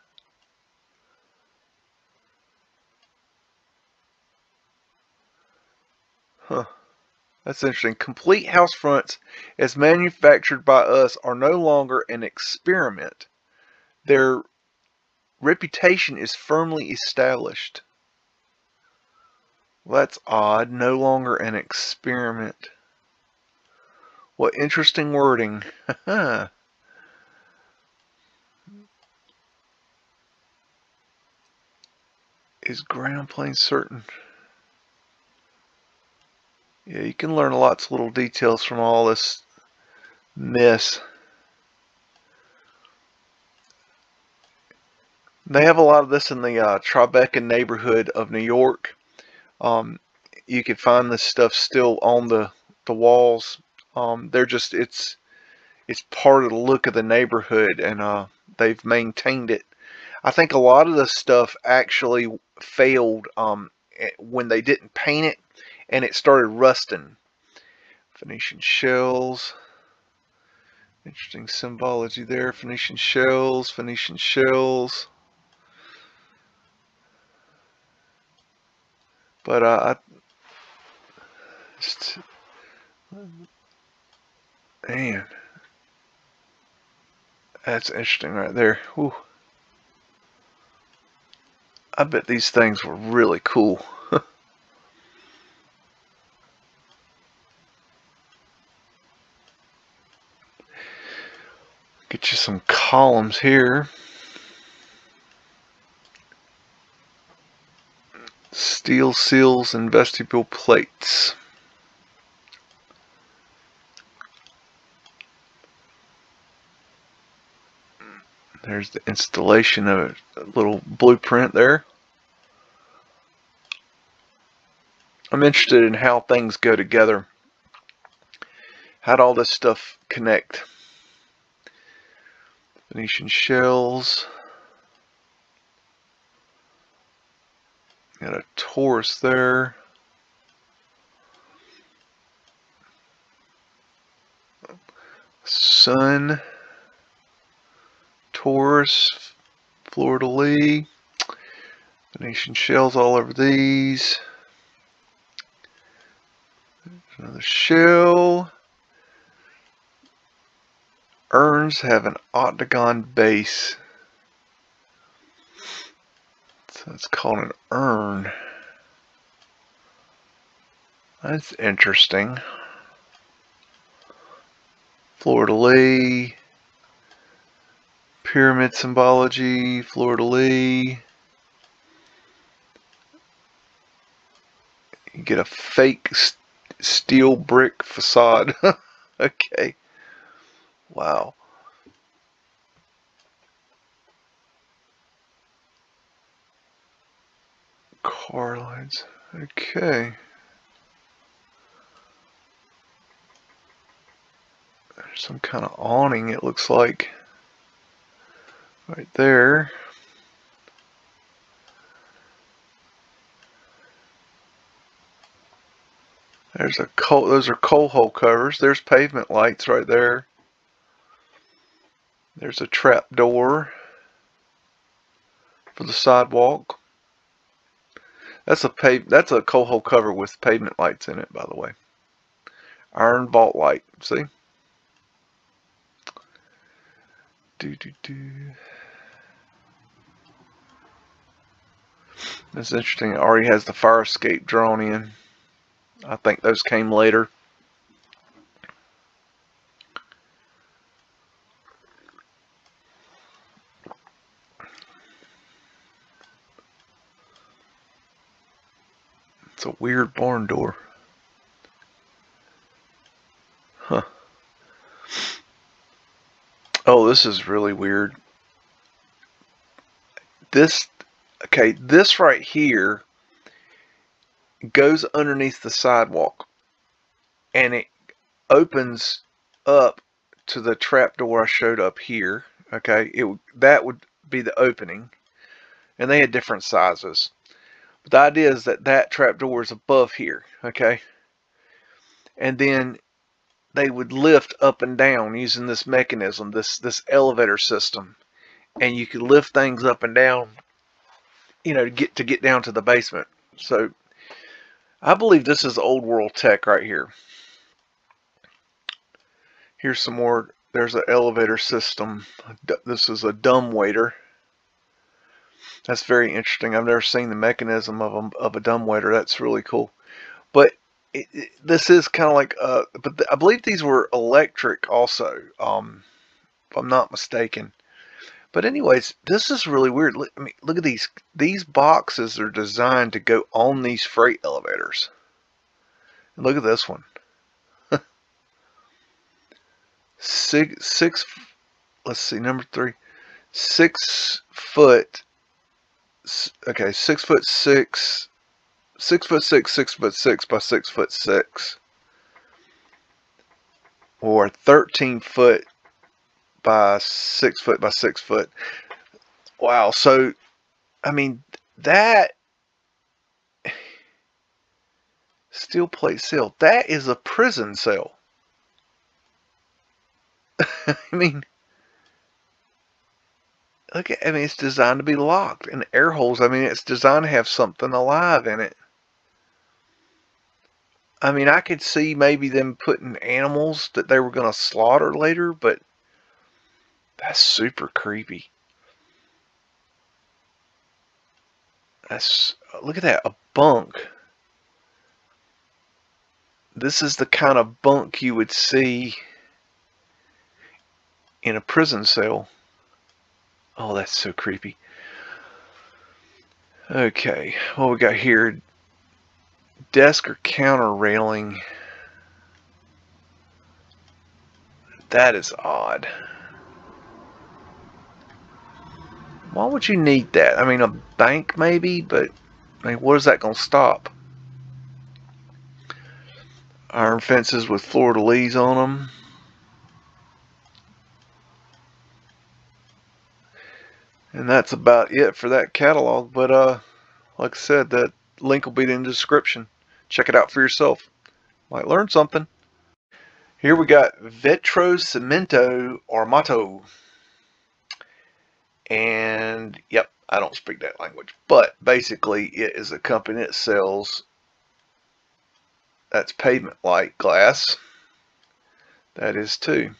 Huh. That's interesting. Complete house fronts as manufactured by us are no longer an experiment. Their reputation is firmly established. Well, that's odd. No longer an experiment. What interesting wording. Is ground plane certain? Yeah, you can learn lots of little details from all this mess. They have a lot of this in the uh, Tribeca neighborhood of New York. Um, you can find this stuff still on the the walls. Um, they're just it's it's part of the look of the neighborhood, and uh, they've maintained it. I think a lot of this stuff actually failed um, when they didn't paint it, and it started rusting. Phoenician shells. Interesting symbology there. Phoenician shells, Phoenician shells. But uh, I just, man, that's interesting right there. Whew. I bet these things were really cool. Get you some columns here. Steel seals and vestibule plates. There's the installation of a little blueprint there. I'm interested in how things go together. How'd all this stuff connect? Venetian shells. Got a Taurus there. Sun. Taurus. Fleur-de-lis. Venetian shells all over these. Another shell. Urns have an octagon base. So it's called an urn. That's interesting. Fleur-de-lis. Pyramid symbology. Fleur-de-lis. You get a fake st steel brick facade. Okay. Wow. Car lines. Okay. There's some kind of awning, it looks like. Right there. There's a coal, those are coal hole covers. There's pavement lights right there. There's a trap door for the sidewalk. That's a pave, that's a coal hole cover with pavement lights in it, by the way. Iron vault light. See? Do do do. That's interesting. It already has the fire escape drawn in. I think those came later. It's a weird barn door. Huh. Oh, this is really weird. This, okay, this right here goes underneath the sidewalk, and it opens up to the trap door I showed up here. Okay, it that would be the opening, and they had different sizes. But the idea is that that trap door is above here. Okay, and then they would lift up and down using this mechanism, this this elevator system, and you could lift things up and down, you know, to get to get down to the basement. So I believe this is old world tech right here. Here's some more. There's an elevator system. This is a dumbwaiter. That's very interesting. I've never seen the mechanism of a, of a dumbwaiter. That's really cool. But it, it, this is kind of like, uh, but th I believe these were electric also, um, if I'm not mistaken. But anyways, this is really weird. Look, I mean, look at these. These boxes are designed to go on these freight elevators. And look at this one. six, six, let's see, number three. Six foot, okay, six foot six, six foot six, six foot six by six foot six. Or thirteen foot by six foot by six foot. Wow. So, I mean, that Steel plate cell. That is a prison cell. I mean, look at, I mean, it's designed to be locked. And air holes, I mean, it's designed to have something alive in it. I mean, I could see maybe them putting animals that they were going to slaughter later, but that's super creepy. That's, look at that, a bunk. This is the kind of bunk you would see in a prison cell. Oh, that's so creepy. Okay, what we got here? Desk or counter railing. That is odd. Why would you need that? I mean, a bank maybe, but I mean, what is that going to stop? Iron fences with fleur-de-lis on them. And that's about it for that catalog. But uh, like I said, that link will be in the description. Check it out for yourself. Might learn something. Here we got Vetrocemento Armato. And yep, I don't speak that language. But basically it is a company that sells, that's pavement light glass. That is too.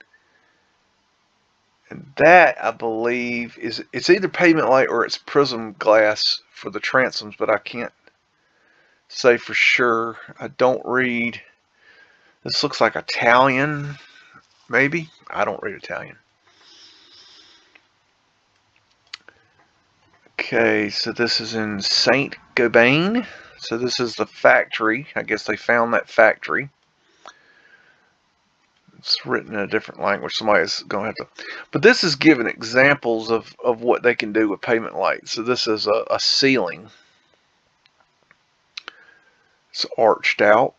And that, I believe, is it's either pavement light or it's prism glass for the transoms, but I can't say for sure. I don't read. This looks like Italian, maybe. I don't read Italian. Okay, so this is in Saint Gobain. So this is the factory. I guess they found that factory. It's written in a different language. Somebody's going to have to. But this is giving examples of, of what they can do with pavement light. So this is a, a ceiling. It's arched out.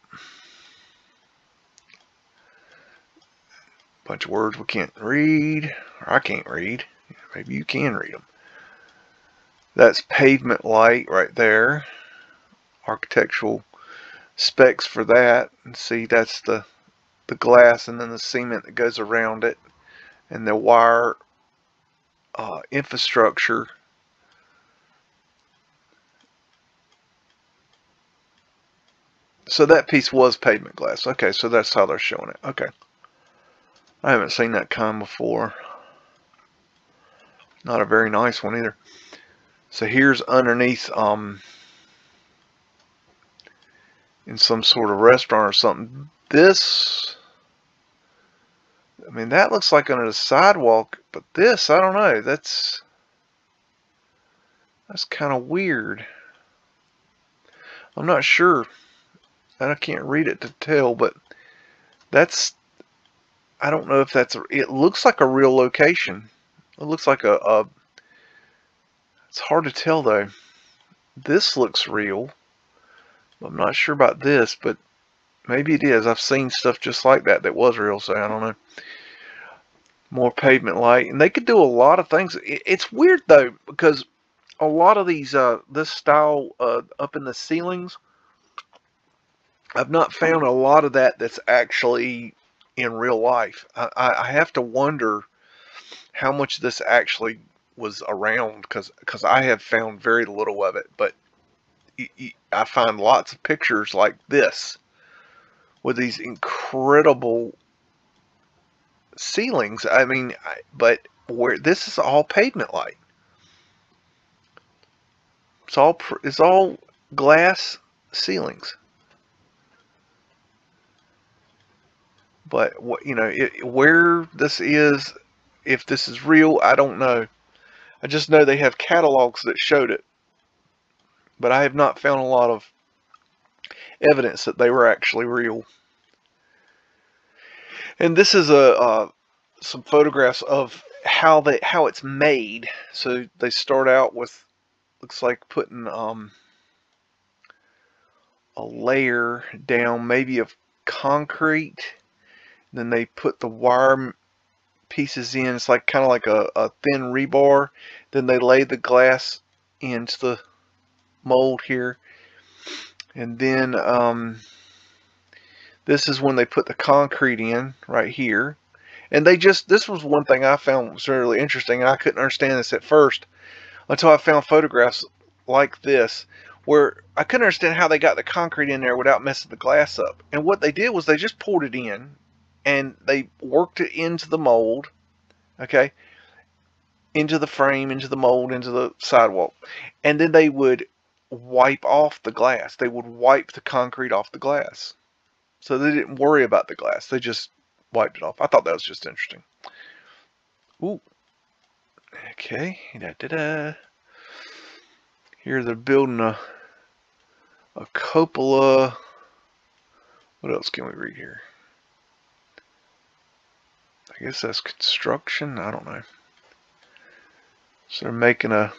Bunch of words we can't read. Or I can't read. Maybe you can read them. That's pavement light right there. Architectural specs for that. And see, that's the the glass and then the cement that goes around it, and the wire uh, infrastructure. So that piece was pavement glass. Okay, so that's how they're showing it. Okay, I haven't seen that kind before. Not a very nice one either. So here's underneath um in some sort of restaurant or something. This, I mean, that looks like under the sidewalk, but this, I don't know. That's that's kind of weird. I'm not sure. I can't read it to tell, but that's, I don't know if that's a, it looks like a real location. It looks like a, a it's hard to tell though. This looks real. I'm not sure about this, but maybe it is. I've seen stuff just like that that was real, so I don't know. More pavement light, and they could do a lot of things. It's weird though, because a lot of these uh this style uh up in the ceilings, I've not found a lot of that that's actually in real life. I, I have to wonder how much this actually was around, because because I have found very little of it, but I find lots of pictures like this with these incredible ceilings. I mean, but where this is all pavement light. It's all it's all glass ceilings. But what, you know, it, where this is, if this is real, I don't know. I just know they have catalogs that showed it, but I have not found a lot of evidence that they were actually real. And this is a uh, some photographs of how they how it's made. So they start out with, looks like putting um, a layer down, maybe of concrete. Then they put the wire pieces in. It's like kind of like a, a thin rebar. Then they lay the glass into the mold here. And then um, this is when they put the concrete in right here. And they just, this was one thing I found was really interesting. And I couldn't understand this at first until I found photographs like this, where I couldn't understand how they got the concrete in there without messing the glass up. And what they did was they just poured it in and they worked it into the mold, okay, into the frame, into the mold, into the sidewalk. And then they would wipe off the glass. They would wipe the concrete off the glass. So they didn't worry about the glass. They just wiped it off. I thought that was just interesting. Ooh. Okay. Da, da, da. Here they're building a a cupola. What else can we read here? I guess that's construction. I don't know. So they're making a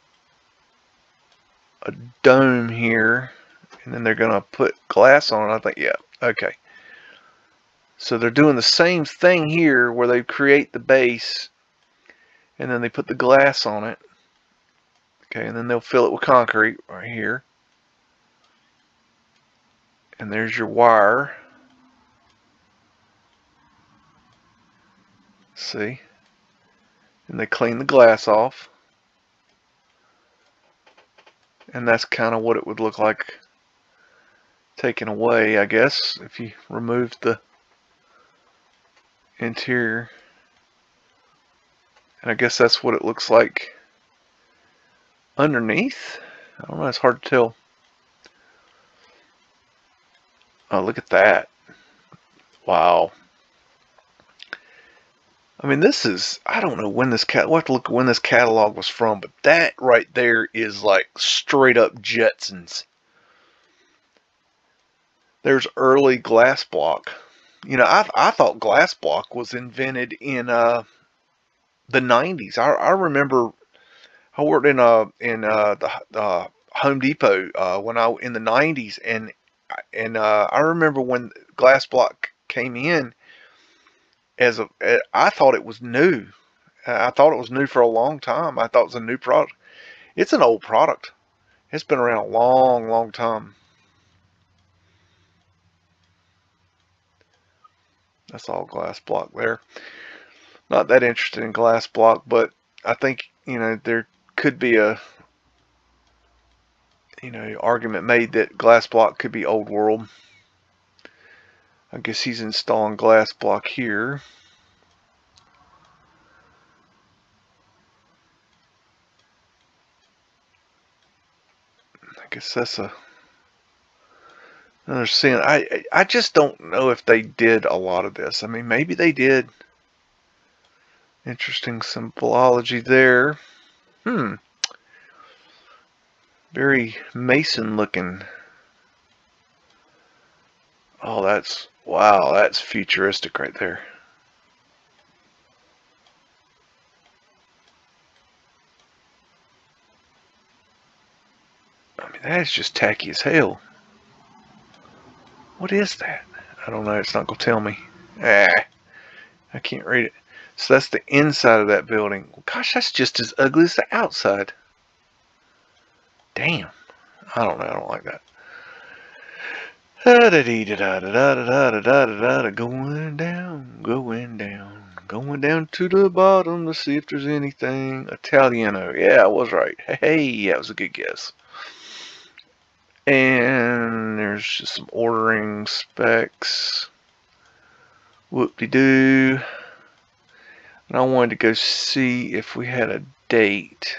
a dome here, and then they're gonna put glass on it. I think, yeah, okay. So they're doing the same thing here, where they create the base, and then they put the glass on it. Okay, and then they'll fill it with concrete right here. And there's your wire. See? And they clean the glass off. And that's kind of what it would look like taken away, I guess, if you removed the interior. And I guess that's what it looks like underneath. I don't know, it's hard to tell. Oh, look at that. Wow. I mean, this is, I don't know when this cat, we'll have to look at when this catalog was from, but that right there is like straight up Jetsons. There's early glass block. You know, I I thought glass block was invented in uh the nineties. I I remember I worked in uh in uh the uh, Home Depot uh when I in the nineties, and and uh I remember when glass block came in. As a, I thought it was new. I thought it was new for a long time. I thought it was a new product. It's an old product. It's been around a long, long time. That's all glass block there. Not that interested in glass block, but I think, you know, there could be a, you know, argument made that glass block could be old world. I guess he's installing glass block here. I guess that's a another scene. I I just don't know if they did a lot of this. I mean, maybe they did. Interesting symbology there. Hmm. Very Mason looking. Oh, that's, wow, that's futuristic right there. I mean, that is just tacky as hell. What is that? I don't know. It's not going to tell me. Ah, I can't read it. So that's the inside of that building. Gosh, that's just as ugly as the outside. Damn. I don't know. I don't like that. Going down, going down, going down to the bottom to see if there's anything. Italiano. Yeah, I was right. Hey, that was a good guess. And there's just some ordering specs. Whoop-de-doo. And I wanted to go see if we had a date.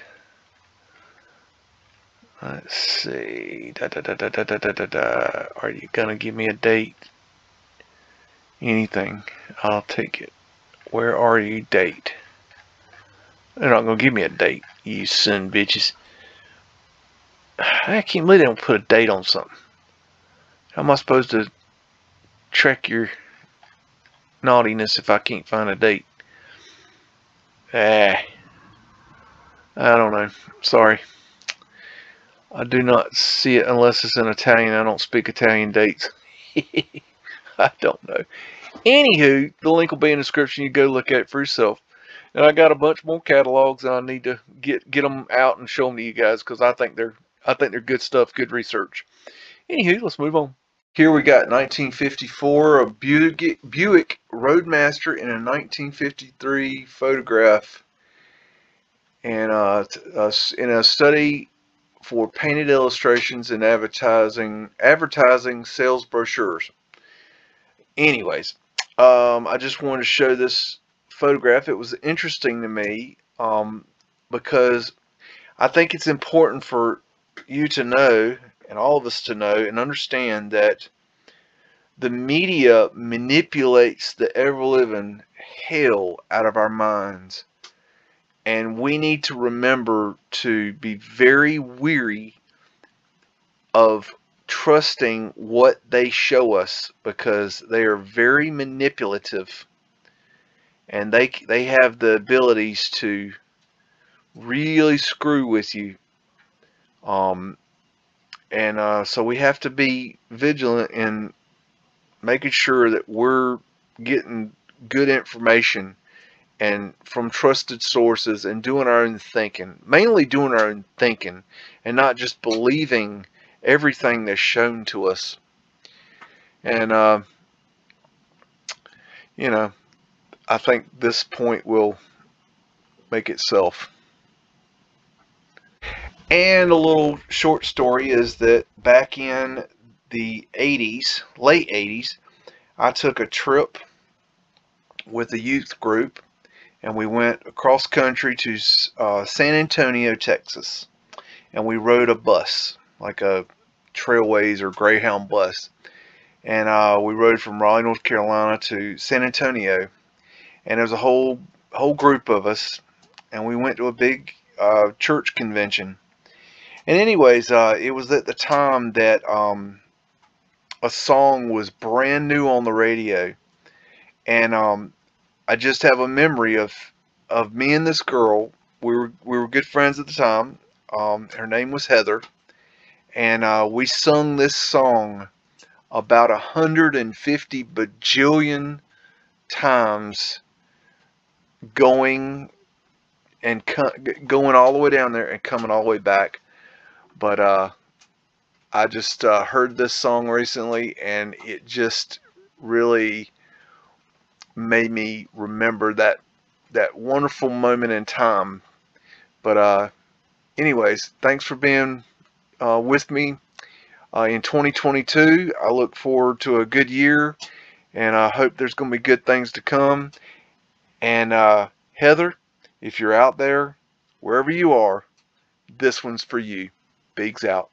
Let's see. Da, da, da, da, da, da, da, da. Are you gonna give me a date? Anything. I'll take it. Where are you, date? They're not gonna give me a date, you son bitches. I can't believe they don't put a date on something. How am I supposed to track your naughtiness if I can't find a date? Ah, I don't know. Sorry. I do not see it unless it's in Italian. I don't speak Italian dates. I don't know. Anywho, the link will be in the description. You go look at it for yourself. And I got a bunch more catalogs, and I need to get get them out and show them to you guys because I think they're I think they're good stuff, good research. Anywho, let's move on. Here we got nineteen fifty-four, a Buick, Buick Roadmaster in a nineteen fifty-three photograph, and uh, uh, in a study for painted illustrations and advertising, advertising sales brochures. Anyways, um, I just wanted to show this photograph. It was interesting to me um, because I think it's important for you to know, and all of us to know and understand, that the media manipulates the ever-living hell out of our minds. And we need to remember to be very weary of trusting what they show us, because they are very manipulative, and they they have the abilities to really screw with you. Um, and uh, so we have to be vigilant in making sure that we're getting good information and from trusted sources, and doing our own thinking, mainly doing our own thinking, and not just believing everything that's shown to us. And uh, you know, I think this point will make itself. And a little short story is that back in the eighties, late eighties, I took a trip with a youth group, and we went across country to uh, San Antonio, Texas, and we rode a bus, like a Trailways or Greyhound bus, and uh, we rode from Raleigh, North Carolina to San Antonio, and there was a whole whole group of us, and we went to a big uh, church convention. And anyways, uh, it was at the time that um, a song was brand new on the radio, and um, I just have a memory of of me and this girl. We were we were good friends at the time. Um, her name was Heather, and uh, we sung this song about a hundred and fifty bajillion times, going and going all the way down there and coming all the way back. But uh, I just uh, heard this song recently, and it just really made me remember that that wonderful moment in time. But uh, anyways, thanks for being uh, with me uh, in twenty twenty-two. I look forward to a good year, and I hope there's going to be good things to come. And uh, Heather, if you're out there, wherever you are, this one's for you. Bigs out.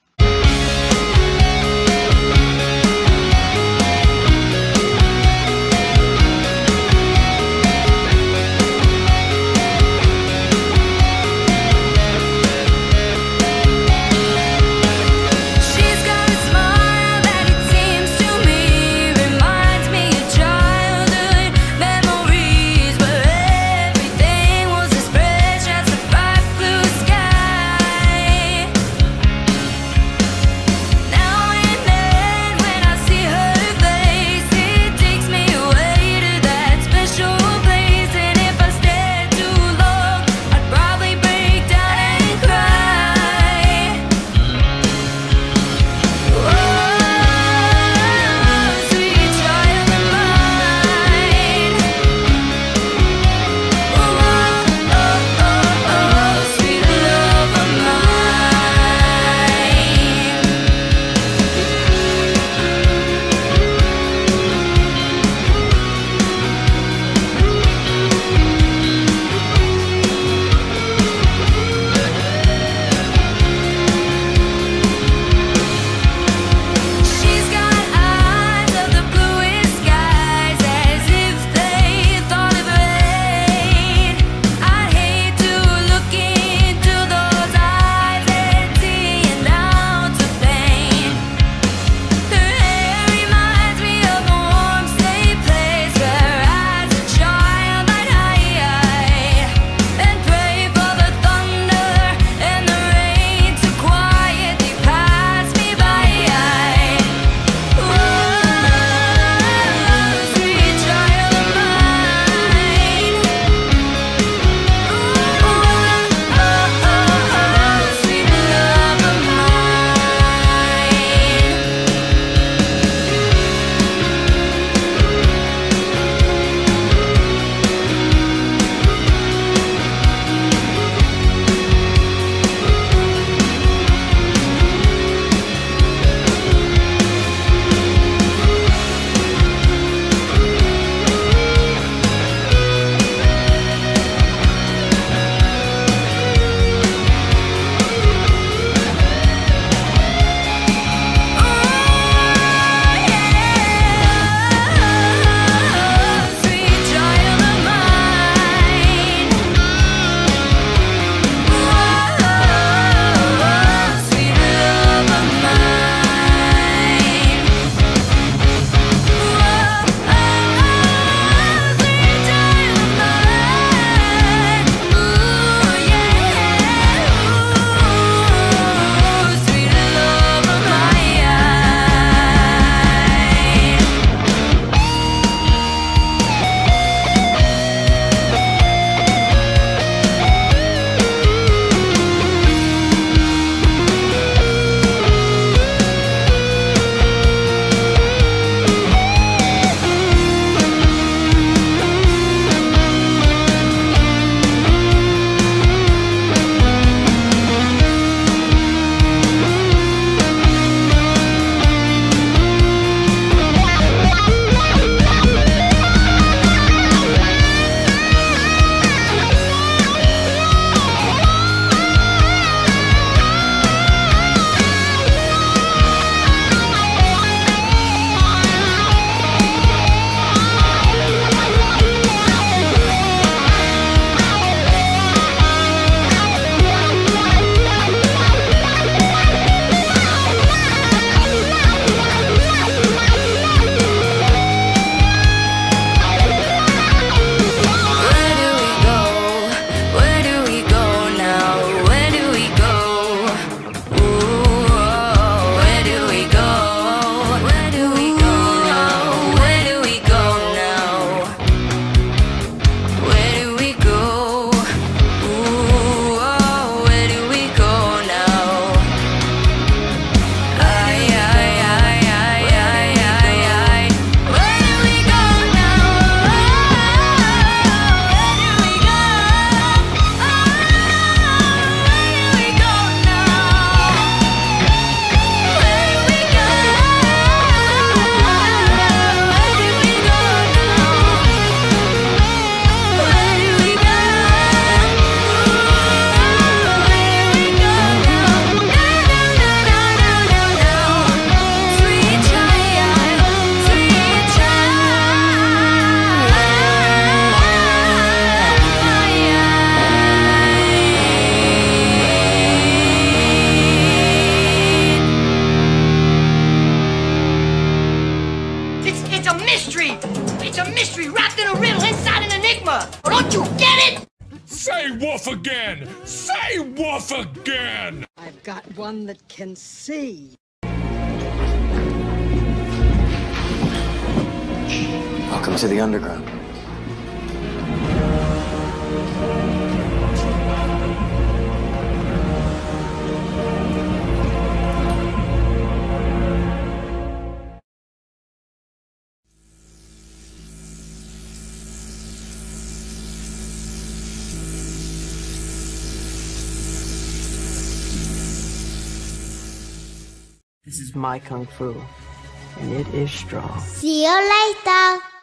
woof again! Say woof again! I've got one that can see. Welcome to the underground. This is my kung fu, and it is strong. See you later.